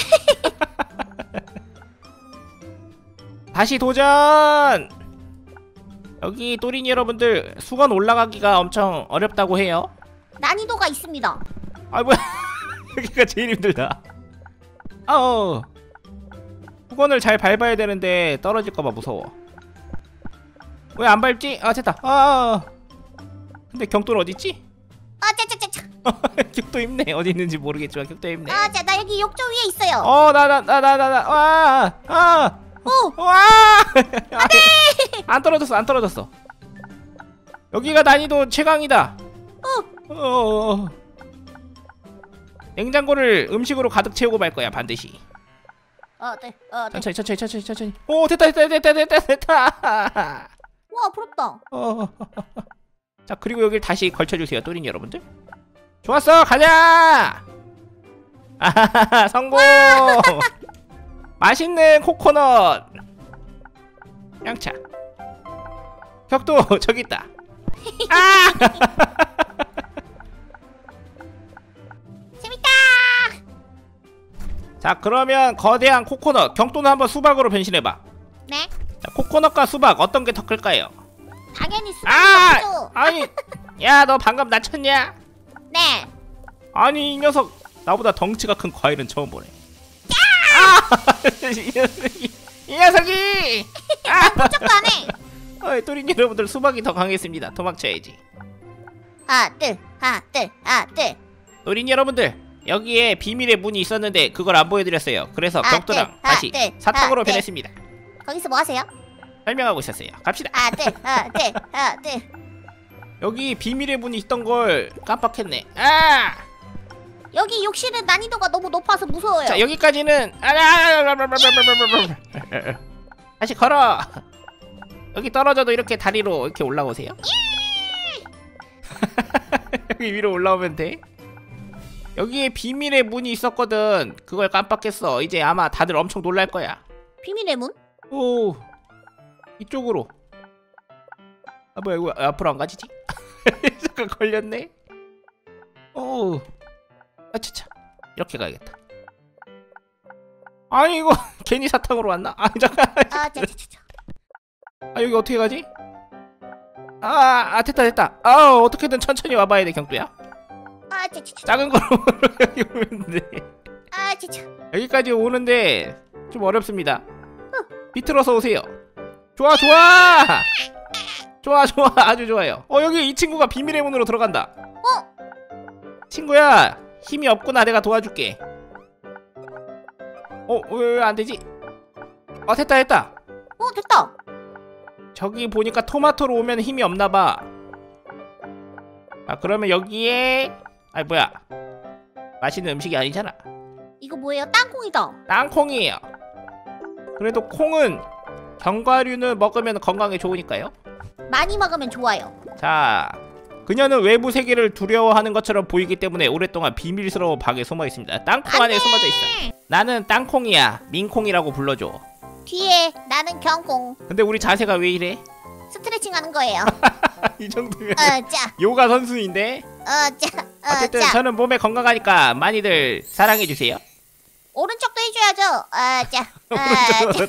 [SPEAKER 1] 다시 도전! 여기 또린 여러분들 수건 올라가기가 엄청 어렵다고 해요.
[SPEAKER 2] 난이도가 있습니다.
[SPEAKER 1] 아, 뭐야. 여기가 제일 힘들다. 아우. 수건을 잘 밟아야 되는데 떨어질까봐 무서워. 왜 안 밟지? 아, 됐다. 아, 근데 경도는 어딨지?
[SPEAKER 2] 아, 짜짜짜짜.
[SPEAKER 1] 격도 힘내. 어디 있는지 모르겠지만 격도 힘내.
[SPEAKER 2] 아, 자, 나 여기 욕조 위에 있어요.
[SPEAKER 1] 어, 나 나 나 나 나나 와, 아,
[SPEAKER 2] 오,
[SPEAKER 1] 와, 안돼. 안 떨어졌어, 안 떨어졌어. 여기가 난이도 최강이다.
[SPEAKER 2] 어,
[SPEAKER 1] 어, 어. 냉장고를 음식으로 가득 채우고 말 거야 반드시.
[SPEAKER 2] 아들, 아들.
[SPEAKER 1] 천천히, 천천히, 천천히, 천천히. 오, 됐다, 됐다, 됐다, 됐다, 됐다.
[SPEAKER 2] 와, 부럽다.
[SPEAKER 1] 어. 자, 그리고 여기를 다시 걸쳐주세요, 또린 여러분들. 좋았어, 가자. 아하하, 성공. 맛있는 코코넛. 양차. 격도 저기 있다. 아!
[SPEAKER 2] 재밌다.
[SPEAKER 1] 자, 그러면 거대한 코코넛. 경도는 한번 수박으로 변신해봐.
[SPEAKER 2] 네.
[SPEAKER 1] 자, 코코넛과 수박 어떤 게 더 클까요?
[SPEAKER 2] 당연히 수박
[SPEAKER 1] 아!
[SPEAKER 2] 먹죠.
[SPEAKER 1] 아니, 야, 너 방금 낮췄냐?
[SPEAKER 2] 네.
[SPEAKER 1] 아니, 이 녀석 나보다 덩치가 큰 과일은 처음 보네. 아! 이 녀석이, 이 녀석이! 아!
[SPEAKER 2] 부쩍도 안 해.
[SPEAKER 1] 어이, 또린 여러분들 수박이 더 강했습니다. 도망쳐야지.
[SPEAKER 2] 아들, 아들, 아들.
[SPEAKER 1] 또린 여러분들, 여기에 비밀의 문이 있었는데 그걸 안 보여드렸어요. 그래서
[SPEAKER 2] 아,
[SPEAKER 1] 격도랑
[SPEAKER 2] 네,
[SPEAKER 1] 다시
[SPEAKER 2] 아, 네,
[SPEAKER 1] 사탕으로
[SPEAKER 2] 아, 네.
[SPEAKER 1] 변했습니다.
[SPEAKER 2] 거기서 뭐 하세요?
[SPEAKER 1] 설명하고 있었어요. 갑시다.
[SPEAKER 2] 아들, 아들, 아들.
[SPEAKER 1] 여기 비밀의 문이 있던 걸 깜빡했네. 아!
[SPEAKER 2] 여기 욕실은 난이도가 너무 높아서 무서워요.
[SPEAKER 1] 자, 여기까지는 다시 걸어. 여기 떨어져도 이렇게 다리로 이렇게 올라오세요. 여기 위로 올라오면 돼. 여기에 비밀의 문이 있었거든. 그걸 깜빡했어. 이제 아마 다들 엄청 놀랄 거야.
[SPEAKER 2] 비밀의 문?
[SPEAKER 1] 오, 이쪽으로. 아, 뭐야, 이거 앞으로 안 가지지? 잠깐 걸렸네. 오, 아차차, 이렇게 가야겠다. 아니, 이거 괜히 사탕으로 왔나? 아, 잠깐.
[SPEAKER 2] 아, 자자자자.
[SPEAKER 1] 아, 여기 어떻게 가지? 아, 아, 됐다, 됐다. 아, 어떻게든 천천히 와봐야 돼, 경두야.
[SPEAKER 2] 아, 자자자.
[SPEAKER 1] 작은 걸로 여기 오면 돼.
[SPEAKER 2] 아, 자자.
[SPEAKER 1] 여기까지 오는데 좀 어렵습니다. 비틀어서 오세요. 좋아, 좋아. 좋아 좋아 아주 좋아요. 어 여기 이 친구가 비밀의 문으로 들어간다.
[SPEAKER 2] 어?
[SPEAKER 1] 친구야 힘이 없구나. 내가 도와줄게. 어 왜 안 되지? 어 됐다 됐다.
[SPEAKER 2] 어 됐다.
[SPEAKER 1] 저기 보니까 토마토로 오면 힘이 없나봐. 아 그러면 여기에 아이 뭐야 맛있는 음식이 아니잖아.
[SPEAKER 2] 이거 뭐예요? 땅콩이다.
[SPEAKER 1] 땅콩이에요. 그래도 콩은 견과류는 먹으면 건강에 좋으니까요.
[SPEAKER 2] 많이 먹으면 좋아요.
[SPEAKER 1] 자 그녀는 외부 세계를 두려워하는 것처럼 보이기 때문에 오랫동안 비밀스러운 방에 숨어 있습니다. 땅콩 안에 숨어져 있어. 나는 땅콩이야. 민콩이라고 불러줘.
[SPEAKER 2] 뒤에 나는 경콩.
[SPEAKER 1] 근데 우리 자세가 왜 이래?
[SPEAKER 2] 스트레칭 하는 거예요.
[SPEAKER 1] 이 정도면
[SPEAKER 2] 어짜
[SPEAKER 1] 요가 선수인데.
[SPEAKER 2] 어짜
[SPEAKER 1] 어쨌든
[SPEAKER 2] 어짜.
[SPEAKER 1] 저는 몸에 건강하니까 많이들 사랑해주세요.
[SPEAKER 2] 오른쪽도 해줘야죠. 어짜 어짜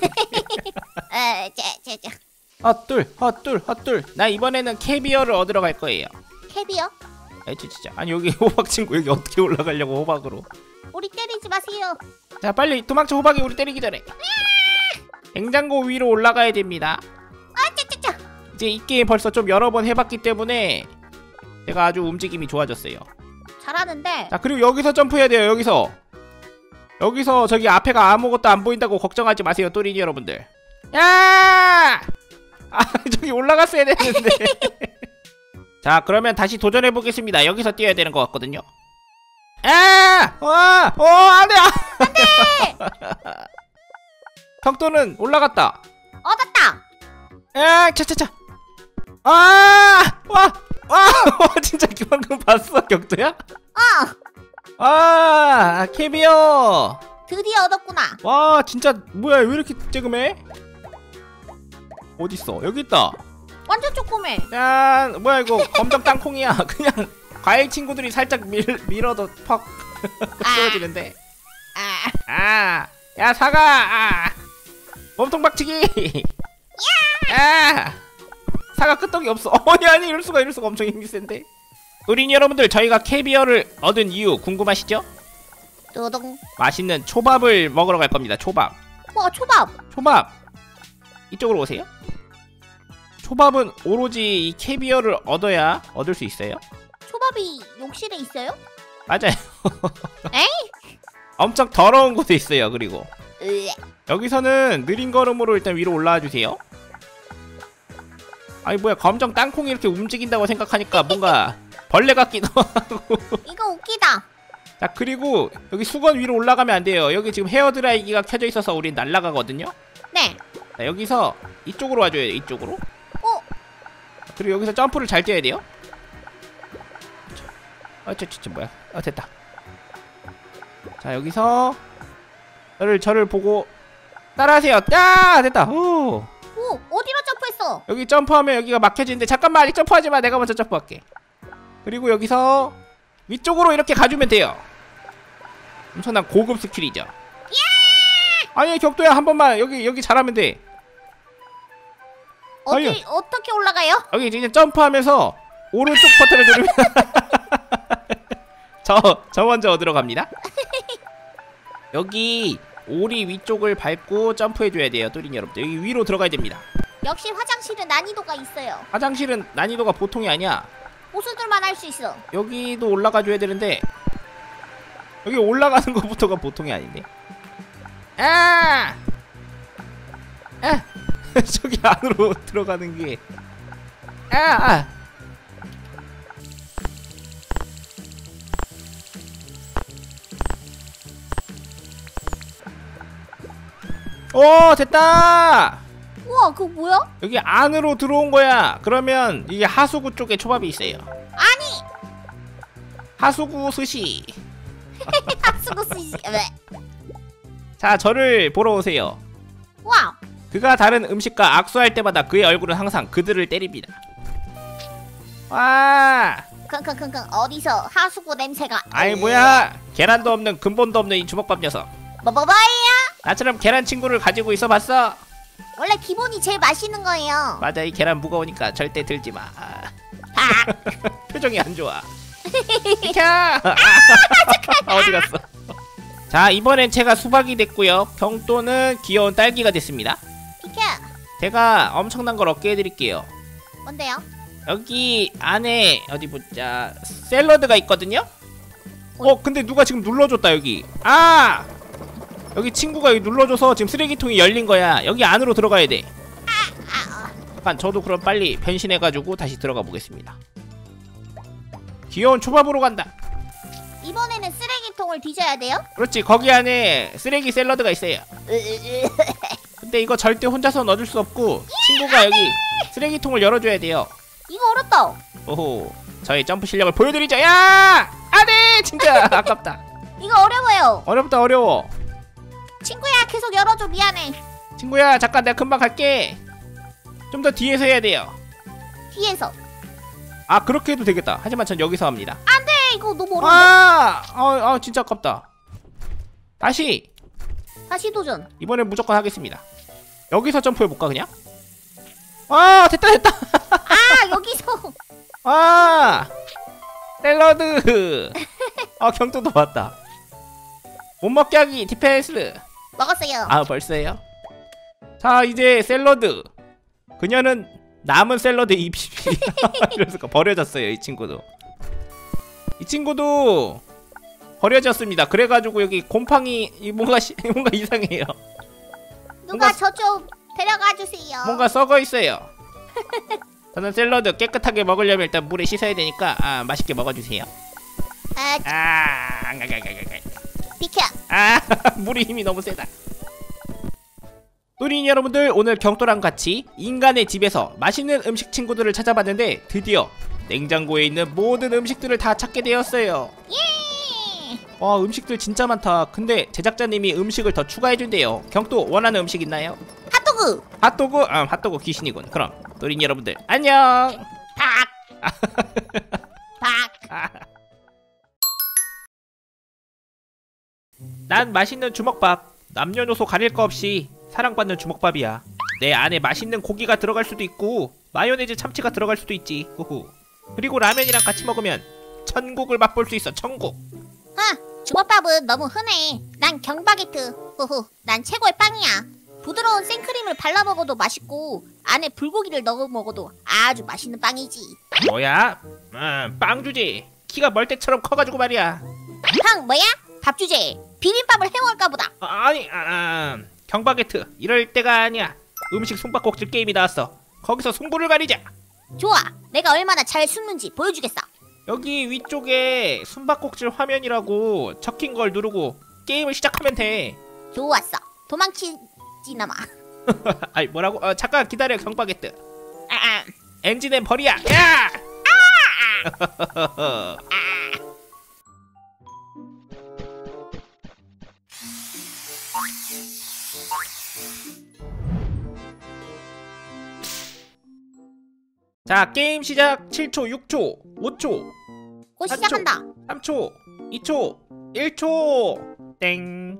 [SPEAKER 2] 어짜.
[SPEAKER 1] 헛둘 헛둘 헛둘. 나 이번에는 캐비어를 얻으러 갈 거예요.
[SPEAKER 2] 캐비어?
[SPEAKER 1] 에이 진짜 아니 여기 호박 친구 여기 어떻게 올라가려고 호박으로.
[SPEAKER 2] 우리 때리지 마세요.
[SPEAKER 1] 자 빨리 도망쳐. 호박이 우리 때리기 전에. 냉장고 위로 올라가야 됩니다.
[SPEAKER 2] 아짜짜짜.
[SPEAKER 1] 이제 이 게임 벌써 좀 여러 번 해봤기 때문에 제가 아주 움직임이 좋아졌어요.
[SPEAKER 2] 잘하는데.
[SPEAKER 1] 자 그리고 여기서 점프해야 돼요. 여기서 여기서 저기 앞에가 아무것도 안 보인다고 걱정하지 마세요 또린이 여러분들. 야! 아 저기 올라갔어야 되는데. 자 그러면 다시 도전해 보겠습니다. 여기서 뛰어야 되는 것 같거든요. 아! 와! 어 안돼! 안돼! 벽돌은 올라갔다.
[SPEAKER 2] 얻었다.
[SPEAKER 1] 아 차차차. 아! 와! 와! 진짜 방금 봤어 격도야?
[SPEAKER 2] 어.
[SPEAKER 1] 아 캐비어.
[SPEAKER 2] 드디어 얻었구나.
[SPEAKER 1] 와 진짜 뭐야 왜 이렇게 쬐금해? 어딨어? 여기 있다.
[SPEAKER 2] 완전 조그매.
[SPEAKER 1] 짠. 뭐야 이거 검정 땅콩이야. 그냥 과일 친구들이 살짝 밀, 밀어도 퍽 쓰러지는데.
[SPEAKER 2] 아.
[SPEAKER 1] 아, 야 사과. 아. 몸통 박치기. 야. 사과 끄떡이 없어. 어니 아니 이럴 수가 이럴 수가 엄청 힘이 센데. 우린 여러분들 저희가 캐비어를 얻은 이유 궁금하시죠?
[SPEAKER 2] 뚜둥.
[SPEAKER 1] 맛있는 초밥을 먹으러 갈 겁니다. 초밥.
[SPEAKER 2] 와 초밥.
[SPEAKER 1] 초밥. 이쪽으로 오세요. 초밥은 오로지 이 캐비어를 얻어야 얻을 수 있어요.
[SPEAKER 2] 초밥이 욕실에 있어요?
[SPEAKER 1] 맞아요.
[SPEAKER 2] 에이?
[SPEAKER 1] 엄청 더러운 곳에 있어요. 그리고
[SPEAKER 2] 으에.
[SPEAKER 1] 여기서는 느린 걸음으로 일단 위로 올라와 주세요. 아니 뭐야 검정 땅콩이 이렇게 움직인다고 생각하니까 뭔가 벌레 같기도 하고.
[SPEAKER 2] 이거 웃기다.
[SPEAKER 1] 자 그리고 여기 수건 위로 올라가면 안 돼요. 여기 지금 헤어드라이기가 켜져 있어서 우린 날아가거든요.
[SPEAKER 2] 네.
[SPEAKER 1] 자 여기서 이쪽으로 와줘야 돼요. 이쪽으로.
[SPEAKER 2] 어?
[SPEAKER 1] 그리고 여기서 점프를 잘 뛰어야 돼요. 어, 저, 저, 저, 뭐야? 어, 됐다. 자, 여기서 저를, 저를 보고 따라하세요. 야, 됐다. 오.
[SPEAKER 2] 오 어디로 점프했어?
[SPEAKER 1] 여기 점프하면 여기가 막혀지는데 잠깐만 아직 점프하지 마. 내가 먼저 점프할게. 그리고 여기서 위쪽으로 이렇게 가주면 돼요. 엄청난 고급 스킬이죠. 예! 아니 격도야 한 번만 여기 여기 잘하면 돼.
[SPEAKER 2] 어디
[SPEAKER 1] 아니요.
[SPEAKER 2] 어떻게 올라가요?
[SPEAKER 1] 여기 이제 점프하면서 오른쪽 버튼을 누르면 저, 저 먼저 얻으러 갑니다. 여기 오리 위쪽을 밟고 점프해줘야 돼요. 또린 여러분들 여기 위로 들어가야 됩니다.
[SPEAKER 2] 역시 화장실은 난이도가 있어요.
[SPEAKER 1] 화장실은 난이도가 보통이 아니야.
[SPEAKER 2] 고수들만 할 수 있어.
[SPEAKER 1] 여기도 올라가줘야 되는데 여기 올라가는 것부터가 보통이 아닌데. 아! 아! 저기 안으로 들어가는 게 아! 아! 오 됐다.
[SPEAKER 2] 우와 그거 뭐야?
[SPEAKER 1] 여기 안으로 들어온 거야. 그러면 이게 하수구 쪽에 초밥이 있어요.
[SPEAKER 2] 아니
[SPEAKER 1] 하수구 스시.
[SPEAKER 2] 합수고 쓰지. 왜?
[SPEAKER 1] 자 저를 보러 오세요.
[SPEAKER 2] 와
[SPEAKER 1] 그가 다른 음식과 악수할 때마다 그의 얼굴은 항상 그들을 때립니다. 와.
[SPEAKER 2] 킁킁킁킁 어디서 하수구 냄새가.
[SPEAKER 1] 아이 뭐야. 계란도 없는 근본도 없는 이 주먹밥 녀석.
[SPEAKER 2] 뭐뭐뭐야?
[SPEAKER 1] 나처럼 계란 친구를 가지고 있어 봤어?
[SPEAKER 2] 원래 기본이 제일 맛있는 거예요.
[SPEAKER 1] 맞아 이 계란 무거우니까 절대 들지 마.
[SPEAKER 2] 아.
[SPEAKER 1] 표정이 안 좋아. 비켜. 어디 갔어? 자 이번엔 제가 수박이 됐고요. 경도는 귀여운 딸기가 됐습니다.
[SPEAKER 2] 비켜.
[SPEAKER 1] 제가 엄청난 걸 얻게 해드릴게요.
[SPEAKER 2] 뭔데요?
[SPEAKER 1] 여기 안에 어디 보자 샐러드가 있거든요? 어 근데 누가 지금 눌러줬다 여기. 아 여기 친구가 여기 눌러줘서 지금 쓰레기통이 열린 거야. 여기 안으로 들어가야 돼.
[SPEAKER 2] 아,
[SPEAKER 1] 잠깐 저도 그럼 빨리 변신해가지고 다시 들어가 보겠습니다. 귀여운 초밥으로 간다.
[SPEAKER 2] 이번에는 쓰레기통을 뒤져야 돼요?
[SPEAKER 1] 그렇지 거기 안에 쓰레기 샐러드가 있어요. 근데 이거 절대 혼자서 넣어줄 수 없고 친구가 여기 쓰레기통을 열어줘야 돼요.
[SPEAKER 2] 이거 어렵다.
[SPEAKER 1] 오호 저의 점프 실력을 보여드리죠. 야 안돼 진짜 아깝다.
[SPEAKER 2] 이거 어려워요.
[SPEAKER 1] 어렵다 어려워.
[SPEAKER 2] 친구야 계속 열어줘. 미안해.
[SPEAKER 1] 친구야 잠깐 내가 금방 갈게. 좀 더 뒤에서 해야 돼요.
[SPEAKER 2] 뒤에서.
[SPEAKER 1] 아 그렇게 해도 되겠다. 하지만 전 여기서 합니다.
[SPEAKER 2] 안돼 이거 너무 어려운데.
[SPEAKER 1] 아, 아, 아 진짜 아깝다. 다시
[SPEAKER 2] 다시 도전.
[SPEAKER 1] 이번엔 무조건 하겠습니다. 여기서 점프해볼까 그냥? 아 됐다 됐다.
[SPEAKER 2] 아 여기서.
[SPEAKER 1] 아 샐러드. 아 경도도 왔다. 못 먹게 하기 디펜스.
[SPEAKER 2] 먹었어요.
[SPEAKER 1] 아 벌써요? 자 이제 샐러드. 그녀는 남은 샐러드 입이 이래서 버려졌어요. 이 친구도 이 친구도 버려졌습니다. 그래가지고 여기 곰팡이 뭔가 시, 뭔가 이상해요.
[SPEAKER 2] 누가
[SPEAKER 1] 뭔가-
[SPEAKER 2] 저 좀 데려가 주세요.
[SPEAKER 1] 뭔가 썩어 있어요. 저는 샐러드 깨끗하게 먹으려면 일단 물에 씻어야 되니까 아 맛있게 먹어주세요.
[SPEAKER 2] 아
[SPEAKER 1] 아, 안가가가가가.
[SPEAKER 2] 비켜.
[SPEAKER 1] 아, 물이 힘이 너무 세다. 또린 여러분들 오늘 경도랑 같이 인간의 집에서 맛있는 음식 친구들을 찾아봤는데 드디어 냉장고에 있는 모든 음식들을 다 찾게 되었어요.
[SPEAKER 2] 예.
[SPEAKER 1] 와 음식들 진짜 많다. 근데 제작자님이 음식을 더 추가해준대요. 경도 원하는 음식 있나요?
[SPEAKER 2] 핫도그.
[SPEAKER 1] 핫도그? 아 핫도그 귀신이군. 그럼 또린 여러분들 안녕.
[SPEAKER 2] 박. 박.
[SPEAKER 1] 아. 난 맛있는 주먹밥. 남녀노소 가릴 거 없이 사랑받는 주먹밥이야. 내 안에 맛있는 고기가 들어갈 수도 있고 마요네즈 참치가 들어갈 수도 있지. 후후. 그리고 라면이랑 같이 먹으면 천국을 맛볼 수 있어. 천국.
[SPEAKER 2] 아 주먹밥은 너무 흔해. 난 경바게트. 후후. 난 최고의 빵이야. 부드러운 생크림을 발라 먹어도 맛있고 안에 불고기를 넣어 먹어도 아주 맛있는 빵이지.
[SPEAKER 1] 뭐야? 음, 빵 주지. 키가 멀때처럼 커가지고 말이야.
[SPEAKER 2] 형 뭐야? 밥 주제. 비빔밥을 해먹을까 보다.
[SPEAKER 1] 아, 아니 아, 아, 경바게트 이럴 때가 아니야. 음식 숨바꼭질 게임이 나왔어. 거기서 승부를 가리자.
[SPEAKER 2] 좋아. 내가 얼마나 잘 숨는지 보여주겠어.
[SPEAKER 1] 여기 위쪽에 숨바꼭질 화면이라고 적힌 걸 누르고 게임을 시작하면 돼.
[SPEAKER 2] 좋았어. 도망치지나마.
[SPEAKER 1] 아이 뭐라고? 어, 잠깐 기다려 경바게트.
[SPEAKER 2] 아, 아.
[SPEAKER 1] 엔진은 버리야. 야! 아! 자 게임 시작. 칠 초, 육 초, 오 초,
[SPEAKER 2] 곧
[SPEAKER 1] 한
[SPEAKER 2] 시작한다.
[SPEAKER 1] 삼 초, 이 초, 일 초. 땡.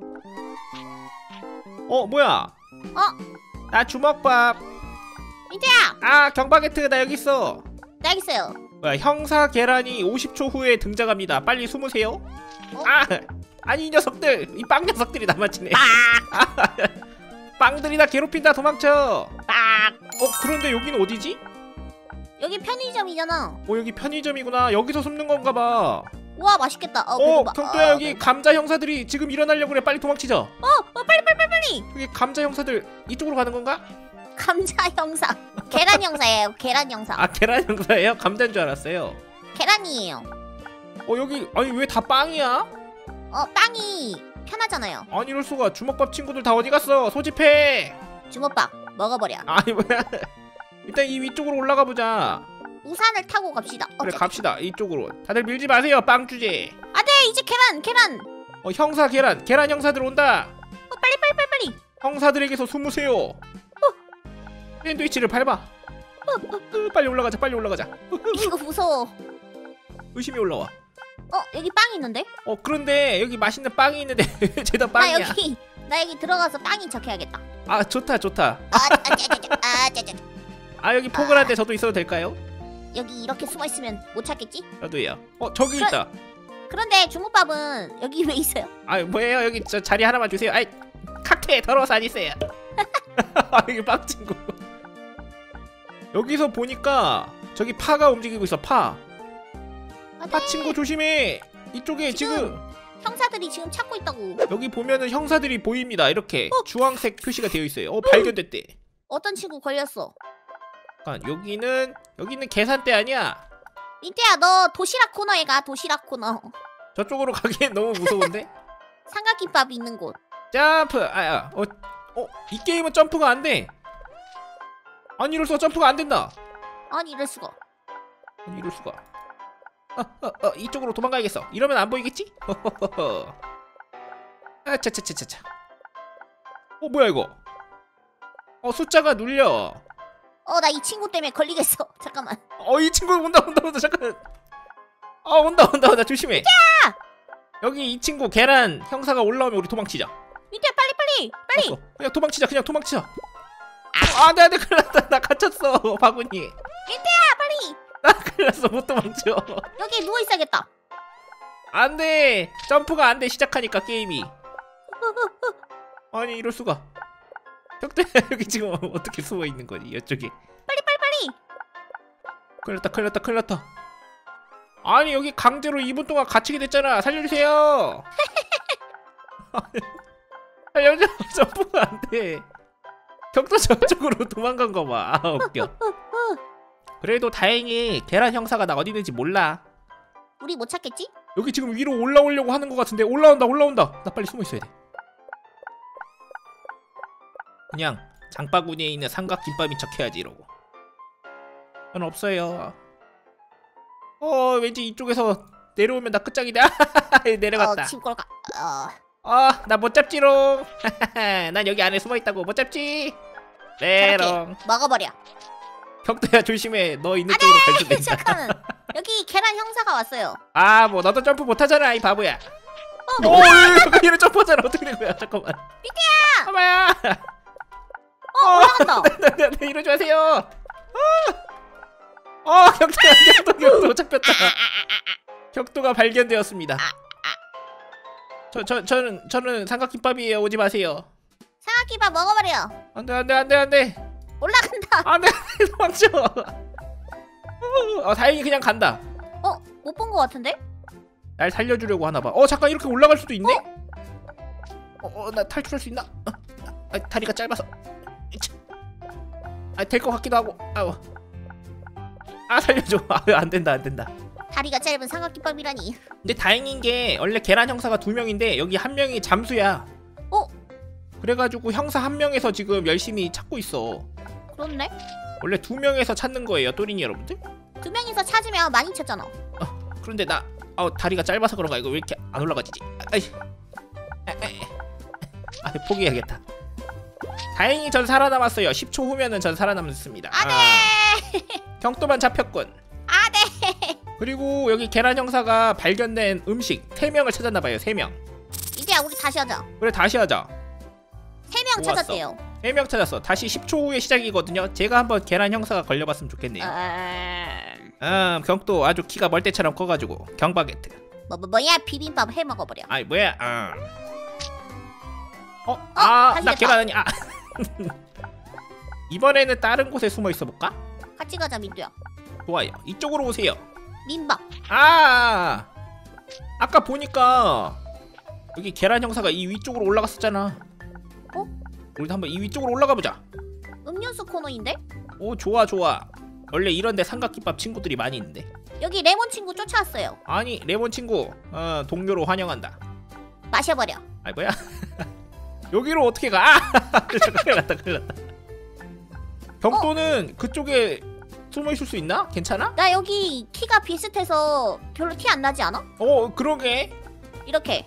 [SPEAKER 1] 어 뭐야?
[SPEAKER 2] 어?
[SPEAKER 1] 나 주먹밥.
[SPEAKER 2] 민재야.
[SPEAKER 1] 아 경바게트 나 여기 있어.
[SPEAKER 2] 나 여기 있어요.
[SPEAKER 1] 뭐야, 형사 계란이 오십 초 후에 등장합니다. 빨리 숨으세요.
[SPEAKER 2] 어?
[SPEAKER 1] 아 아니 이 녀석들 이 빵 녀석들이 남았지네.
[SPEAKER 2] 빡.
[SPEAKER 1] 빵들이 나 괴롭힌다. 도망쳐.
[SPEAKER 2] 빡.
[SPEAKER 1] 어 그런데 여기는 어디지?
[SPEAKER 2] 여기 편의점이잖아.
[SPEAKER 1] 어 여기 편의점이구나. 여기서 숨는 건가 봐.
[SPEAKER 2] 우와 맛있겠다. 어,
[SPEAKER 1] 어
[SPEAKER 2] 배고파.
[SPEAKER 1] 경도야
[SPEAKER 2] 어,
[SPEAKER 1] 여기
[SPEAKER 2] 배고파.
[SPEAKER 1] 감자 형사들이 지금 일어나려고 그래. 빨리 도망치자.
[SPEAKER 2] 어, 어 빨리 빨리 빨리 빨리.
[SPEAKER 1] 여기 감자 형사들 이쪽으로 가는 건가?
[SPEAKER 2] 감자 형사. 계란 형사예요. 계란 형사.
[SPEAKER 1] 아 계란 형사예요? 감자인 줄 알았어요.
[SPEAKER 2] 계란이에요.
[SPEAKER 1] 어 여기 아니 왜 다 빵이야?
[SPEAKER 2] 어 빵이 편하잖아요.
[SPEAKER 1] 아니 이럴 수가. 주먹밥 친구들 다 어디 갔어? 소집해.
[SPEAKER 2] 주먹밥 먹어버려.
[SPEAKER 1] 아니 뭐야. 일단 이 위쪽으로 올라가 보자.
[SPEAKER 2] 우산을 타고 갑시다.
[SPEAKER 1] 그래
[SPEAKER 2] 어째-
[SPEAKER 1] 갑시다. 이쪽으로. 다들 밀지 마세요. 빵 주제.
[SPEAKER 2] 아, 네 이제 계란 계란.
[SPEAKER 1] 어 형사 계란. 계란 형사들 온다.
[SPEAKER 2] 어 빨리 빨리 빨리 빨리.
[SPEAKER 1] 형사들에게서 숨으세요. 샌드위치를 밟아. 으, 빨리 올라가자. 빨리 올라가자.
[SPEAKER 2] 이거 무서워.
[SPEAKER 1] 의심이 올라와.
[SPEAKER 2] 어 여기 빵 있는데?
[SPEAKER 1] 어 그런데 여기 맛있는 빵이 있는데 쟤도
[SPEAKER 2] 나
[SPEAKER 1] 빵이야.
[SPEAKER 2] 여기 나 여기 들어가서 빵인 척해야겠다.
[SPEAKER 1] 아 좋다 좋다.
[SPEAKER 2] 아, 아, 짜자자, 아, 짜자자.
[SPEAKER 1] 아 여기 포근한데 저도 있어도 될까요?
[SPEAKER 2] 여기 이렇게 숨어 있으면 못 찾겠지?
[SPEAKER 1] 저도요. 어 저기
[SPEAKER 2] 그래.
[SPEAKER 1] 있다.
[SPEAKER 2] 그런데 주먹밥은 여기 왜 있어요?
[SPEAKER 1] 아 뭐예요? 여기 저 자리 하나만 주세요. 아이 칵테일 더러워서 안 있어요. 아 여기 빵 친구. 여기서 보니까 저기 파가 움직이고 있어. 파.
[SPEAKER 2] 아,
[SPEAKER 1] 파
[SPEAKER 2] 네.
[SPEAKER 1] 친구 조심해. 이쪽에 지금,
[SPEAKER 2] 지금 형사들이 지금 찾고 있다고.
[SPEAKER 1] 여기 보면은 형사들이 보입니다. 이렇게
[SPEAKER 2] 어?
[SPEAKER 1] 주황색 표시가 되어 있어요. 어, 발견됐대.
[SPEAKER 2] 어떤 친구 걸렸어?
[SPEAKER 1] 잠깐, 여기는 여기는 계산대 아니야.
[SPEAKER 2] 민트야 너 도시락 코너에 가. 도시락 코너.
[SPEAKER 1] 저쪽으로 가기엔 너무 무서운데.
[SPEAKER 2] 삼각김밥 있는 곳.
[SPEAKER 1] 점프. 아야. 어, 어, 이 게임은 점프가 안 돼. 아니 이럴 수가. 점프가 안 된다.
[SPEAKER 2] 아니 이럴 수가.
[SPEAKER 1] 아니 이럴 수가. 어, 어, 어, 이쪽으로 도망가야겠어. 이러면 안 보이겠지? 호호호호. 아, 차차차차차. 어, 뭐야 이거? 어, 숫자가 눌려.
[SPEAKER 2] 어 나 이 친구 때문에 걸리겠어. 잠깐만.
[SPEAKER 1] 어, 이 친구 온다 온다 온다. 잠깐. 어, 온다 온다 온다. 조심해. 여기 이 친구 계란 형사가 올라오면 우리 도망치자.
[SPEAKER 2] 민트야 빨리 빨리 빨리.
[SPEAKER 1] 알았어. 그냥 도망치자. 그냥 도망치자. 아, 네, 네, 큰일 났다. 나 갇혔어, 바구니.
[SPEAKER 2] 민트야 빨리.
[SPEAKER 1] 나 큰일 났어. 못 도망쳐.
[SPEAKER 2] 여기 누워 있어야겠다.
[SPEAKER 1] 안 돼. 점프가 안 돼. 시작하니까 게임이. 아니, 이럴 수가. 혁대 여기 지금 어떻게 숨어 있는 거지? 이쪽에.
[SPEAKER 2] 빨리 빨리 빨리.
[SPEAKER 1] 큰일 났다. 큰일 났다. 큰일 났다. 아니, 여기 강제로 이 분 동안 갇히게 됐잖아. 살려주세요. 살려줘. 점프가 안 돼. 격도 저쪽으로 도망간 거 봐. 아, 웃겨. 그래도 다행히 계란 형사가 나 어디 있는지 몰라.
[SPEAKER 2] 우리 못 찾겠지?
[SPEAKER 1] 여기 지금 위로 올라오려고 하는 것 같은데. 올라온다 올라온다. 나 빨리 숨어 있어야 돼. 그냥 장바구니에 있는 삼각김밥인 척 해야지 이러고. 전 없어요. 어, 왠지 이쪽에서 내려오면 나 끝장이다. 내려갔다.
[SPEAKER 2] 어 친구가. 어.
[SPEAKER 1] 어, 나 못 잡지롱. 난 여기 안에 숨어 있다고. 못 잡지. 메롱.
[SPEAKER 2] 먹어버려.
[SPEAKER 1] 격도야 조심해. 너 있는 쪽으로 갈 수도 있다.
[SPEAKER 2] 잠깐만. 여기 계란 형사가 왔어요.
[SPEAKER 1] 아, 뭐 너도 점프 못하잖아 이 바보야.
[SPEAKER 2] 어,
[SPEAKER 1] 오,
[SPEAKER 2] 뭐야?
[SPEAKER 1] 잠깐 얘는 점프하잖아. 어떻게 된 거야? 잠깐만.
[SPEAKER 2] 민트야.
[SPEAKER 1] 엄마야.
[SPEAKER 2] 어 올라간다.
[SPEAKER 1] 네, 네, 네, 이러지 마세요. 어, 어 격도야. 격도 격도 잡혔다. 격도가 발견되었습니다. 저, 저, 저는 저는 삼각김밥이에요. 오지 마세요.
[SPEAKER 2] 삼각김밥 먹어버려.
[SPEAKER 1] 안돼 안돼 안돼 안돼
[SPEAKER 2] 올라간다.
[SPEAKER 1] 안돼. 도망쳐. 어, 다행히 그냥 간다.
[SPEAKER 2] 어 못 본 거 같은데?
[SPEAKER 1] 날 살려주려고 하나봐. 어, 잠깐 이렇게 올라갈 수도 있네. 어, 어, 나 탈출할 수 있나? 어, 아, 다리가 짧아서. 아, 될 것 같기도 하고. 아우. 아, 살려줘. 아, 안 된다 안 된다.
[SPEAKER 2] 다리가 짧은 삼각김밥이라니.
[SPEAKER 1] 근데 다행인 게 원래 계란 형사가 두 명인데 여기 한 명이 잠수야.
[SPEAKER 2] 어?
[SPEAKER 1] 그래가지고 형사 한 명에서 지금 열심히 찾고 있어.
[SPEAKER 2] 그렇네.
[SPEAKER 1] 원래 두 명에서 찾는 거예요, 또린이 여러분들.
[SPEAKER 2] 두 명이서 찾으면 많이 찾잖아.
[SPEAKER 1] 어, 그런데 나 어, 다리가 짧아서 그런가. 이거 왜 이렇게 안 올라가지지? 아이, 아, 포기해야겠다. 다행히 전 살아남았어요. 십 초 후면은 전 살아남습니다.
[SPEAKER 2] 안돼.
[SPEAKER 1] 아, 경도만 잡혔군.
[SPEAKER 2] 안돼.
[SPEAKER 1] 그리고 여기 계란 형사가 발견된 음식 세 명을 찾았나봐요. 세 명.
[SPEAKER 2] 이제야 우리 다시 하자.
[SPEAKER 1] 그래, 다시 하자.
[SPEAKER 2] 세 명
[SPEAKER 1] 좋았어.
[SPEAKER 2] 찾았대요.
[SPEAKER 1] 세 명 찾았어. 다시 십 초 후에 시작이거든요. 제가 한번 계란 형사가 걸려봤으면 좋겠네요.
[SPEAKER 2] 아...
[SPEAKER 1] 음, 경도 아주 키가 멀대처럼 커가지고 경바게트.
[SPEAKER 2] 뭐, 뭐 뭐야 비빔밥 해 먹어버려.
[SPEAKER 1] 아이 뭐야? 아. 어?
[SPEAKER 2] 어,
[SPEAKER 1] 아,
[SPEAKER 2] 다시
[SPEAKER 1] 나
[SPEAKER 2] 됐다.
[SPEAKER 1] 계란 아니. 아. 이번에는 다른 곳에 숨어 있어 볼까?
[SPEAKER 2] 같이 가자 민두야.
[SPEAKER 1] 좋아요. 이쪽으로 오세요.
[SPEAKER 2] 민밥.
[SPEAKER 1] 아, 아까 보니까 여기 계란 형사가 이 위쪽으로 올라갔었잖아.
[SPEAKER 2] 어?
[SPEAKER 1] 우리도 한번 이 위쪽으로 올라가 보자.
[SPEAKER 2] 음료수 코너인데?
[SPEAKER 1] 오, 좋아 좋아. 원래 이런데 삼각김밥 친구들이 많이 있는데.
[SPEAKER 2] 여기 레몬 친구 쫓아왔어요.
[SPEAKER 1] 아니, 레몬 친구, 어, 동료로 환영한다.
[SPEAKER 2] 마셔버려.
[SPEAKER 1] 아이 뭐야? 여기로 어떻게 가? 아! 큰일 났다 큰일 났다. 경도는 그쪽에 숨어 있을 수 있나? 괜찮아?
[SPEAKER 2] 나 여기 키가 비슷해서 별로 티 안 나지 않아?
[SPEAKER 1] 어, 그러게.
[SPEAKER 2] 이렇게.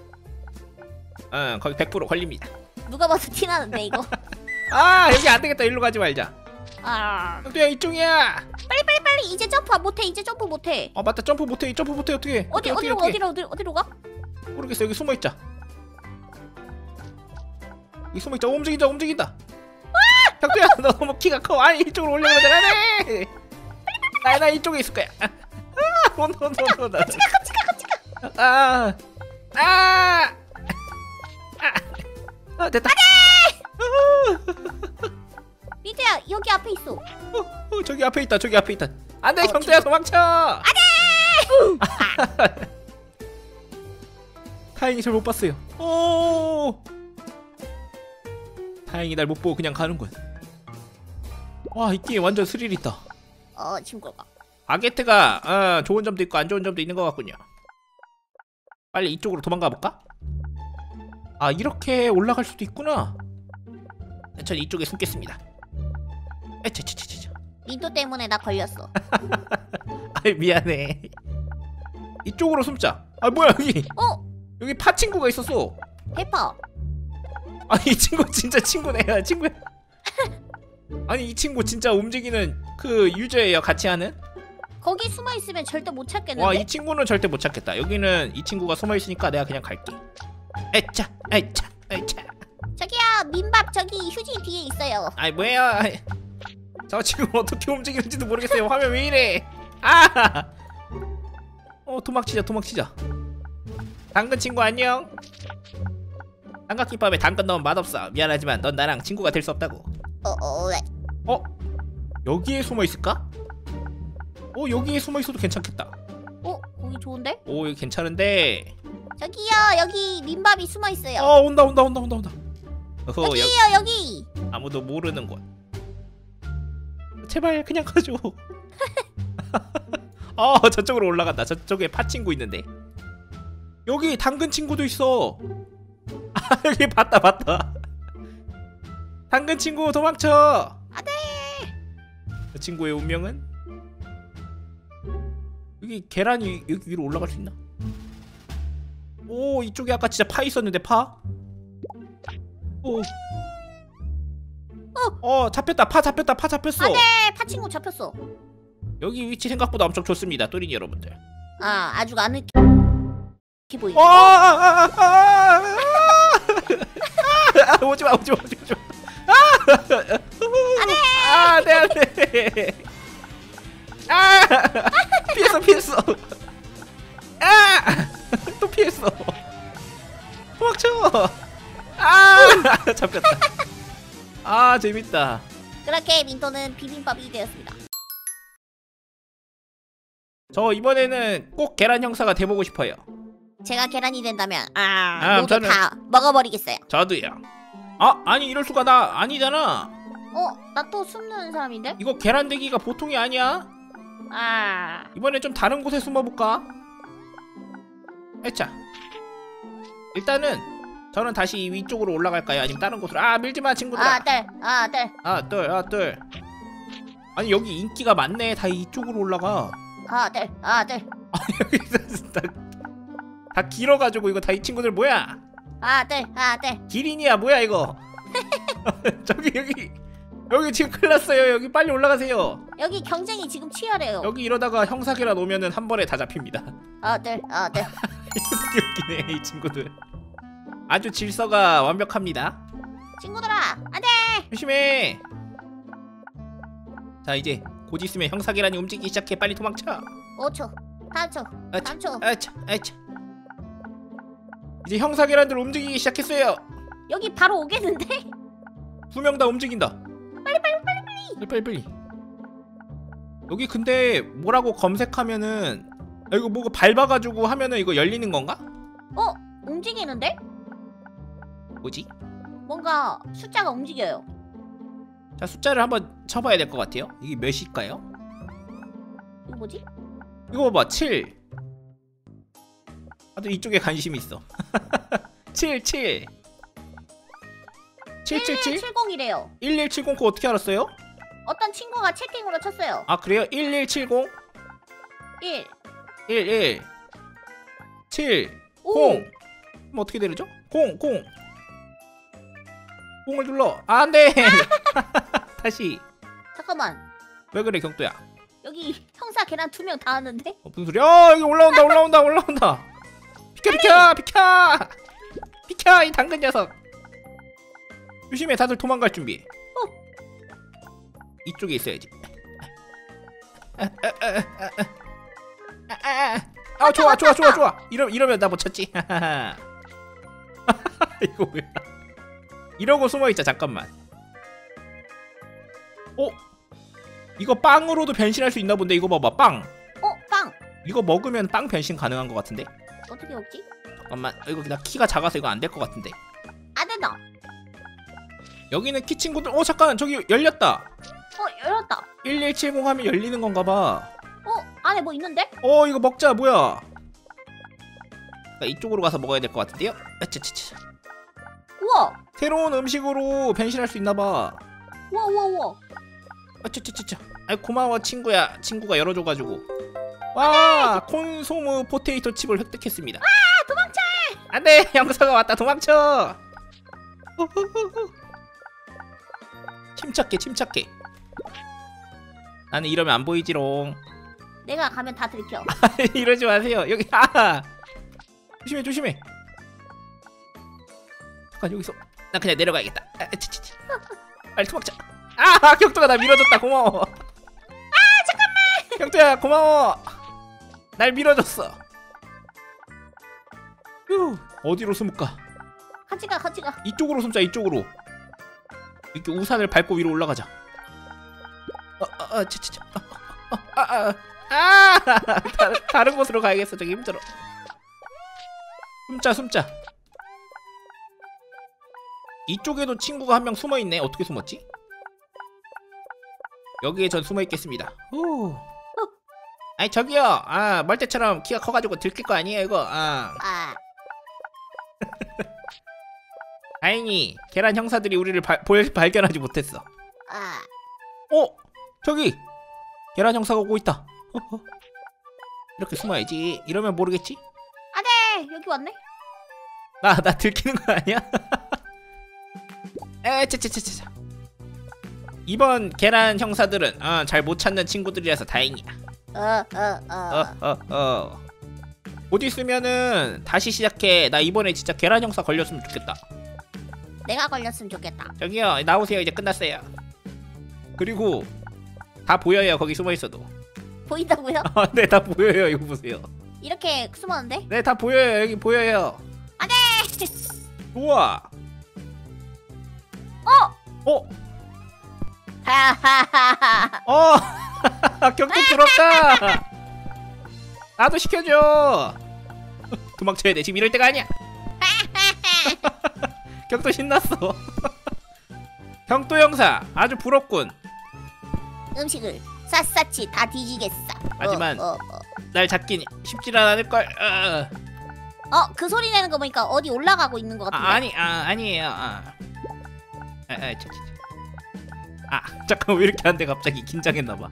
[SPEAKER 1] 어, 거기 백 퍼센트 걸립니다.
[SPEAKER 2] 누가 봐도 티 나는데 이거.
[SPEAKER 1] 아, 여기 안 되겠다. 일로 가지 말자.
[SPEAKER 2] 아.
[SPEAKER 1] 경도야, 이쪽이야.
[SPEAKER 2] 빨리 빨리 빨리 이제 점프 못해. 이제 점프 못해.
[SPEAKER 1] 어, 맞다. 점프 못해. 점프 못해. 어떻게?
[SPEAKER 2] 어디 어디로 가, 어디로 어디로 어디로 가?
[SPEAKER 1] 모르겠어. 여기 숨어 있자. 여기 숨어 있자. 움직인다. 움직인다. 격도야, 너 너무 키가 커. 아니, 이쪽으로 올려면 되네. 나, 나 이쪽에 있을 거야. 아, 너, 너, 너, 너, 나.
[SPEAKER 2] 같이 가 같이 가 같이 가.
[SPEAKER 1] 아, 아, 아, 아, 됐다.
[SPEAKER 2] 민트야 자기야 여기 앞에 있어.
[SPEAKER 1] 어, 어 저기 앞에 있다. 저기 앞에 있다. 안돼
[SPEAKER 2] 어,
[SPEAKER 1] 경두야 도망쳐.
[SPEAKER 2] 안돼.
[SPEAKER 1] 다행히 잘 못 봤어요. 오. 다행히 날 못 보고 그냥 가는군. 와 이 게임 완전 스릴 있다.
[SPEAKER 2] 어 친구가.
[SPEAKER 1] 바게트가 어, 좋은 점도 있고 안 좋은 점도 있는 것 같군요. 빨리 이쪽으로 도망가 볼까? 아 이렇게 올라갈 수도 있구나. 전 이쪽에 숨겠습니다. 에차차차차.
[SPEAKER 2] 민토 때문에 나 걸렸어.
[SPEAKER 1] 아이 미안해. 이쪽으로 숨자. 아 뭐야 여기.
[SPEAKER 2] 어?
[SPEAKER 1] 여기 파 친구가 있었어.
[SPEAKER 2] 페퍼.
[SPEAKER 1] 아니 이 친구 진짜 친구네. 친구야. 아니 이 친구 진짜 움직이는 그 유저예요. 같이 하는.
[SPEAKER 2] 거기 숨어 있으면 절대 못 찾겠는데.
[SPEAKER 1] 와 이 친구는 절대 못 찾겠다. 여기는 이 친구가 숨어 있으니까 내가 그냥 갈게. 에차 에차 에차.
[SPEAKER 2] 저기야 민밥 저기 휴지 뒤에 있어요.
[SPEAKER 1] 아이 뭐야. 저 지금 어떻게 움직이는지도 모르겠어요. 화면 왜 이래. 아. 어 도망치자 도망치자. 당근 친구 안녕. 삼각김밥에 당근 넣으면 맛없어. 미안하지만 넌 나랑 친구가 될 수 없다고.
[SPEAKER 2] 어어 왜?
[SPEAKER 1] 어? 여기에 숨어 있을까? 어 여기에 숨어 있어도 괜찮겠다.
[SPEAKER 2] 어 거기 좋은데?
[SPEAKER 1] 오 여기 괜찮은데.
[SPEAKER 2] 저기요 여기 민밥이 숨어 있어요.
[SPEAKER 1] 어 온다 온다 온다 온다 온다. 어허,
[SPEAKER 2] 여기요
[SPEAKER 1] 여,
[SPEAKER 2] 여기.
[SPEAKER 1] 아무도 모르는 곳. 제발 그냥 가줘. 어 저쪽으로 올라간다. 저쪽에 파 친구 있는데. 여기 당근 친구도 있어. 아 여기 봤다 봤다. 당근 친구 도망쳐.
[SPEAKER 2] 안돼.
[SPEAKER 1] 그 친구의 운명은? 여기 계란이 여기 위로 올라갈 수 있나? 오 이쪽에 아까 진짜 파 있었는데 파? 오.
[SPEAKER 2] 어.
[SPEAKER 1] 어 잡혔다. 파 잡혔다. 파 잡혔어.
[SPEAKER 2] 안돼 파친구 잡혔어.
[SPEAKER 1] 여기 위치 생각보다 엄청 좋습니다. 또린이 여러분들.
[SPEAKER 2] 아 아주 아늑해 보이죠?
[SPEAKER 1] 어, 아, 아, 아, 아, 아, 오지마 오지마 오지마. 아, 안돼 안돼. 아, 피했어 피했어. 아, 또 피했어. 도망쳐. 아, 잡혔다. 아, 재밌다.
[SPEAKER 2] 그렇게 민토는 비빔밥이 되었습니다.
[SPEAKER 1] 저 이번에는 꼭 계란 형사가 돼보고 싶어요.
[SPEAKER 2] 제가 계란이 된다면 아,
[SPEAKER 1] 아,
[SPEAKER 2] 모두
[SPEAKER 1] 저는-
[SPEAKER 2] 다 먹어버리겠어요.
[SPEAKER 1] 저도요. 아, 아니 이럴 수가. 나 아니잖아.
[SPEAKER 2] 어? 나 또 숨는 사람인데?
[SPEAKER 1] 이거 계란 되기가 보통이 아니야.
[SPEAKER 2] 아
[SPEAKER 1] 이번에 좀 다른 곳에 숨어볼까? 에차. 일단은 저는 다시 위쪽으로 올라갈까요? 아니면 다른 곳으로? 아 밀지마 친구들아.
[SPEAKER 2] 아들 아들
[SPEAKER 1] 아들 아들. 아니 여기 인기가 많네. 다 이쪽으로 올라가.
[SPEAKER 2] 아들 아들
[SPEAKER 1] 여기서 다, 다 길어가지고 이거 다 이 친구들 뭐야?
[SPEAKER 2] 아들 아들
[SPEAKER 1] 기린이야 뭐야 이거? 저기 여기 여기 지금 큰일 났어요. 여기 빨리 올라가세요.
[SPEAKER 2] 여기 경쟁이 지금 치열해요.
[SPEAKER 1] 여기 이러다가 형사계란 오면은 한 번에 다 잡힙니다.
[SPEAKER 2] 아들 아들
[SPEAKER 1] 이렇게 웃기네 이 친구들. 아주 질서가 완벽합니다.
[SPEAKER 2] 친구들아 안돼.
[SPEAKER 1] 조심해. 자 이제 곧 있으면 형사계란이 움직이기 시작해. 빨리 도망쳐.
[SPEAKER 2] 오 초 삼 초
[SPEAKER 1] 아차
[SPEAKER 2] 삼 초
[SPEAKER 1] 아차 아차. 이제 형사계란들 움직이기 시작했어요.
[SPEAKER 2] 여기 바로 오겠는데?
[SPEAKER 1] 두 명 다 움직인다. 빨리 빨리 빨리 빨리 빨리 빨리. 여기 근데 뭐라고 검색하면은 아, 이거 뭐가 밟아가지고 하면은 이거 열리는 건가?
[SPEAKER 2] 어? 움직이는데?
[SPEAKER 1] 뭐지?
[SPEAKER 2] 뭔가 숫자가 움직여요.
[SPEAKER 1] 자 숫자를 한번 쳐봐야 될 것 같아요. 이게 몇일까요?
[SPEAKER 2] 이거 뭐지?
[SPEAKER 1] 이거 봐봐 칠. 아또 이쪽에 관심이 있어. 칠 칠 칠칠칠
[SPEAKER 2] 일일칠공이래요.
[SPEAKER 1] 일일칠공 그거 어떻게 알았어요?
[SPEAKER 2] 어떤 친구가 채팅으로 쳤어요.
[SPEAKER 1] 아 그래요? 일일칠공
[SPEAKER 2] 일
[SPEAKER 1] 일일 칠
[SPEAKER 2] 오.
[SPEAKER 1] 공. 그럼 어떻게 되죠? 공 공. 공을 눌러. 아, 안돼. 다시.
[SPEAKER 2] 잠깐만
[SPEAKER 1] 왜 그래 경도야?
[SPEAKER 2] 여기 형사 계란 두 명 다 왔는데?
[SPEAKER 1] 어, 무슨 소리야? 어, 여기 올라온다 올라온다 올라온다. 비켜 비켜 비켜 비켜 이 당근 녀석. 조심해. 다들 도망갈 준비.
[SPEAKER 2] 어.
[SPEAKER 1] 이쪽에 있어야지. 아, 아, 아, 아, 아. 아, 아, 아. 아 좋아 좋아 좋아 좋아. 이러, 이러면 나 못 찾지. 이거 뭐야. 이러고 숨어있자. 잠깐만. 어? 이거 빵으로도 변신할 수 있나 본데. 이거 봐봐, 빵.
[SPEAKER 2] 어, 빵.
[SPEAKER 1] 이거 먹으면 빵 변신 가능한 것 같은데.
[SPEAKER 2] 어떻게 먹지?
[SPEAKER 1] 잠깐만, 이거 나 키가 작아서 이거 안 될 것 같은데.
[SPEAKER 2] 안 된다.
[SPEAKER 1] 여기는 키 친구들. 어 잠깐, 저기 열렸다.
[SPEAKER 2] 어, 열었다.
[SPEAKER 1] 일일칠공 하면 열리는 건가 봐.
[SPEAKER 2] 어, 안에 뭐 있는데?
[SPEAKER 1] 어 이거 먹자. 뭐야. 그러니까 이쪽으로 가서 먹어야 될 것 같은데요. 아차차차.
[SPEAKER 2] 우와.
[SPEAKER 1] 새로운 음식으로 변신할 수 있나 봐.
[SPEAKER 2] 우와, 우와, 우와.
[SPEAKER 1] 아차차차차. 아이 고마워 친구야. 친구가 열어줘가지고. 와 콘소무 포테이토 칩을 획득했습니다.
[SPEAKER 2] 아, 도망쳐.
[SPEAKER 1] 안돼. 형사가 왔다. 도망쳐. 침착해 침착해. 나는 이러면 안 보이지롱.
[SPEAKER 2] 내가 가면 다 들켜.
[SPEAKER 1] 이러지 마세요. 여기 아 조심해 조심해. 잠깐 여기서 나 그냥 내려가야겠다. 아, 치치치. 빨리 도망쳐. 아 격투가 나 밀어줬다. 고마워.
[SPEAKER 2] 아 잠깐만.
[SPEAKER 1] 격투야 고마워. 날 밀어줬어. 휴 어디로 숨을까?
[SPEAKER 2] 같이 가 같이 가.
[SPEAKER 1] 이쪽으로 숨자. 이쪽으로. 이렇게 우산을 밟고 위로 올라가자. 어어어 치치치. 아아 아, 다른, 다른 곳으로 가야겠어. 저기 힘들어. 숨자 숨자. 이쪽에도 친구가 한 명 숨어있네. 어떻게 숨었지? 여기에 전 숨어있겠습니다. 후. 아니 저기요. 아 멀때처럼 키가 커가지고 들킬 거 아니에요 이거. 아.
[SPEAKER 2] 아.
[SPEAKER 1] 다행히 계란 형사들이 우리를 바, 볼, 발견하지 못했어.
[SPEAKER 2] 아.
[SPEAKER 1] 어? 저기 계란 형사가 오고 있다. 어허. 이렇게 숨어야지. 이러면 모르겠지?
[SPEAKER 2] 안돼. 여기 왔네.
[SPEAKER 1] 나, 나 들키는 거 아니야? 에차차차차. 이번 계란 형사들은 어, 잘 못 찾는 친구들이라서 다행이야.
[SPEAKER 2] 어어어 어,
[SPEAKER 1] 어, 어, 어. 곧 있으면은 다시 시작해. 나 이번에 진짜 계란 형사 걸렸으면 좋겠다.
[SPEAKER 2] 내가 걸렸으면 좋겠다.
[SPEAKER 1] 저기요 나오세요. 이제 끝났어요. 그리고 다 보여요. 거기 숨어있어도.
[SPEAKER 2] 보인다고요?
[SPEAKER 1] 네 다 보여요. 이거 보세요.
[SPEAKER 2] 이렇게 숨었는데?
[SPEAKER 1] 네 다 보여요. 여기 보여요.
[SPEAKER 2] 안돼.
[SPEAKER 1] 우와.
[SPEAKER 2] 어?
[SPEAKER 1] 어?
[SPEAKER 2] 하하하하.
[SPEAKER 1] 어? 격투 부럽다. 나도 시켜줘. 도망쳐야 돼. 지금 이럴 때가 아니야. 격투 신났어. 경도 형사 아주 부럽군.
[SPEAKER 2] 음식을 샅샅이 다 뒤지겠어.
[SPEAKER 1] 하지만
[SPEAKER 2] 어, 어, 어.
[SPEAKER 1] 날 잡긴 쉽지 않을걸. 어.
[SPEAKER 2] 어, 그 소리 내는 거 보니까 어디 올라가고 있는 것
[SPEAKER 1] 아,
[SPEAKER 2] 같은데.
[SPEAKER 1] 아니 아 아니에요. 아. 아, 아, 차, 차, 차. 아 잠깐 왜 이렇게 한데 갑자기 긴장했나봐.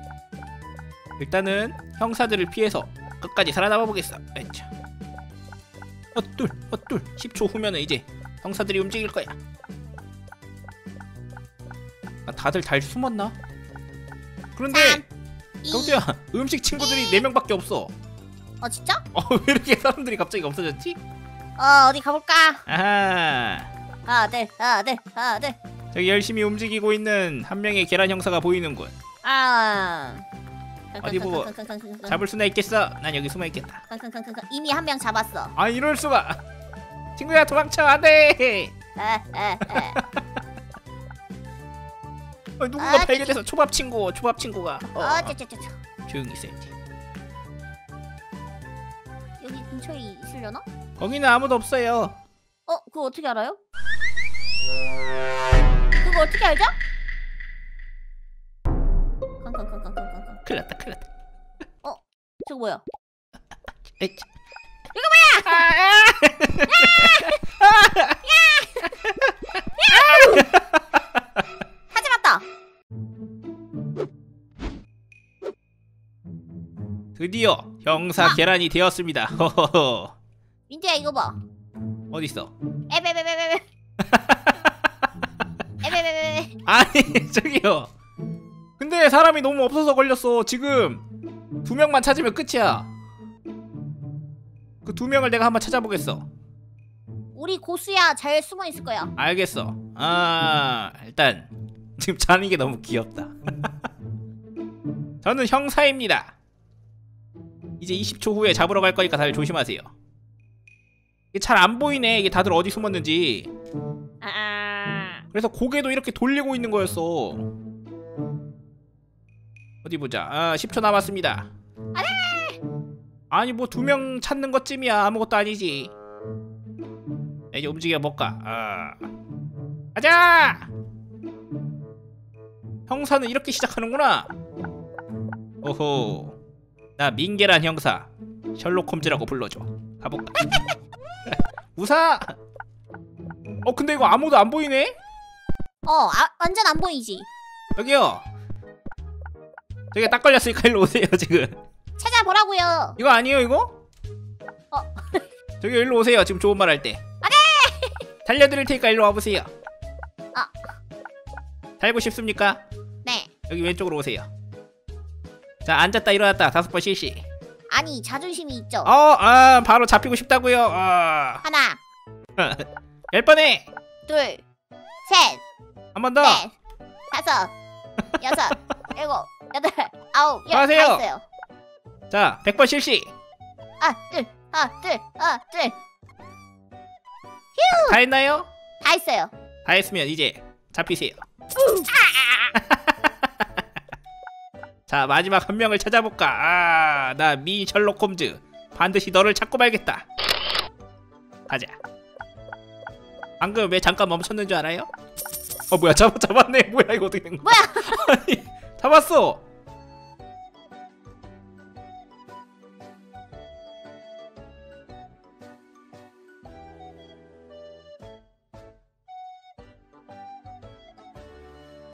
[SPEAKER 1] 일단은 형사들을 피해서 끝까지 살아남아 보겠어. 에차. 어둘 어둘 십 초 후면은 이제 형사들이 움직일 거야. 아, 다들 잘 숨었나? 그런데 경두야 음식 친구들이 네 명밖에 없어.
[SPEAKER 2] 어 진짜?
[SPEAKER 1] 어, 왜 이렇게 사람들이 갑자기 없어졌지?
[SPEAKER 2] 어 어디 가볼까?
[SPEAKER 1] 아하
[SPEAKER 2] 하나 둘 하나 둘 하나 둘.
[SPEAKER 1] 저기 열심히 움직이고 있는 한 명의 계란 형사가 보이는군.
[SPEAKER 2] 아
[SPEAKER 1] 어디 보고 잡을 수나 있겠어? 난 여기 숨어 있겠다.
[SPEAKER 2] 이미 한 명 잡았어.
[SPEAKER 1] 아 이럴 수가. 친구야 도망쳐. 안돼.
[SPEAKER 2] 아, 아, 아.
[SPEAKER 1] 어, 누군가
[SPEAKER 2] 아,
[SPEAKER 1] 발견해서 초밥 친구 초밥 친구가 어,
[SPEAKER 2] 어, 쩌쩌쩌.
[SPEAKER 1] 조용히 있어야지.
[SPEAKER 2] 여기 근처에 있으려나?
[SPEAKER 1] 거기는 아무도 없어요.
[SPEAKER 2] 어, 그거 어떻게 알아요? 그거 어떻게 알죠? 康康康康康康康.
[SPEAKER 1] 큰일 났다 큰일 났다.
[SPEAKER 2] 어, 저거 뭐야?
[SPEAKER 1] 에이,
[SPEAKER 2] 이거 뭐야? 하지 맞다.
[SPEAKER 1] 드디어 형사
[SPEAKER 2] 아.
[SPEAKER 1] 계란이 되었습니다. 허허허.
[SPEAKER 2] 민트야 이거 봐.
[SPEAKER 1] 어딨어?
[SPEAKER 2] 에베베베베베. 에베베베베.
[SPEAKER 1] 아니 저기요. 근데 사람이 너무 없어서 걸렸어. 지금 두 명만 찾으면 끝이야. 그 두 명을 내가 한번 찾아보겠어.
[SPEAKER 2] 우리 고수야 잘 숨어 있을 거야.
[SPEAKER 1] 알겠어. 아 일단 지금 자는 게 너무 귀엽다. 저는 형사입니다. 이제 이십 초 후에 잡으러 갈 거니까 다들 조심하세요. 이게 잘 안 보이네. 이게 다들 어디 숨었는지.
[SPEAKER 2] 아.
[SPEAKER 1] 그래서 고개도 이렇게 돌리고 있는 거였어. 어디 보자. 아, 십 초 남았습니다. 아니 뭐 두 명 찾는 것쯤이야. 아무것도 아니지. 이제 움직여 볼까. 아. 가자. 형사는 이렇게 시작하는구나. 오호. 나 민계란 형사 셜록 홈즈라고 불러줘. 가볼까. 우사. 어 근데 이거 아무도 안 보이네.
[SPEAKER 2] 어 아, 완전 안 보이지.
[SPEAKER 1] 여기요. 저기 딱 걸렸으니까 일로 오세요. 지금
[SPEAKER 2] 찾아보라고요.
[SPEAKER 1] 이거 아니에요 이거?
[SPEAKER 2] 어.
[SPEAKER 1] 저기 일로 오세요. 지금 좋은 말 할 때. 달려드릴 테니까 일로 와보세요.
[SPEAKER 2] 어.
[SPEAKER 1] 살고 싶습니까?
[SPEAKER 2] 네.
[SPEAKER 1] 여기 왼쪽으로 오세요. 자 앉았다 일어났다 다섯 번 실시.
[SPEAKER 2] 아니 자존심이 있죠.
[SPEAKER 1] 어, 아 바로 잡히고 싶다고요. 아.
[SPEAKER 2] 하나,
[SPEAKER 1] 열 번에
[SPEAKER 2] 둘, 셋,
[SPEAKER 1] 한 번 더.
[SPEAKER 2] 넷, 다섯, 여섯, 일곱, 여덟, 아홉, 열.
[SPEAKER 1] 하세요.
[SPEAKER 2] 다 했어요.
[SPEAKER 1] 자 백 번 실시.
[SPEAKER 2] 아, 둘, 아, 둘, 아, 둘.
[SPEAKER 1] 다 했나요?
[SPEAKER 2] 다 했어요.
[SPEAKER 1] 다 했으면 이제 잡히세요. 자 마지막 한 명을 찾아볼까. 아나 미 셜록 홈즈 반드시 너를 찾고 말겠다. 가자. 방금 왜 잠깐 멈췄는 줄 알아요? 어 뭐야 잡, 잡았네. 뭐야 이거 어떻게 된 거야?
[SPEAKER 2] 뭐야?
[SPEAKER 1] 아니, 잡았어.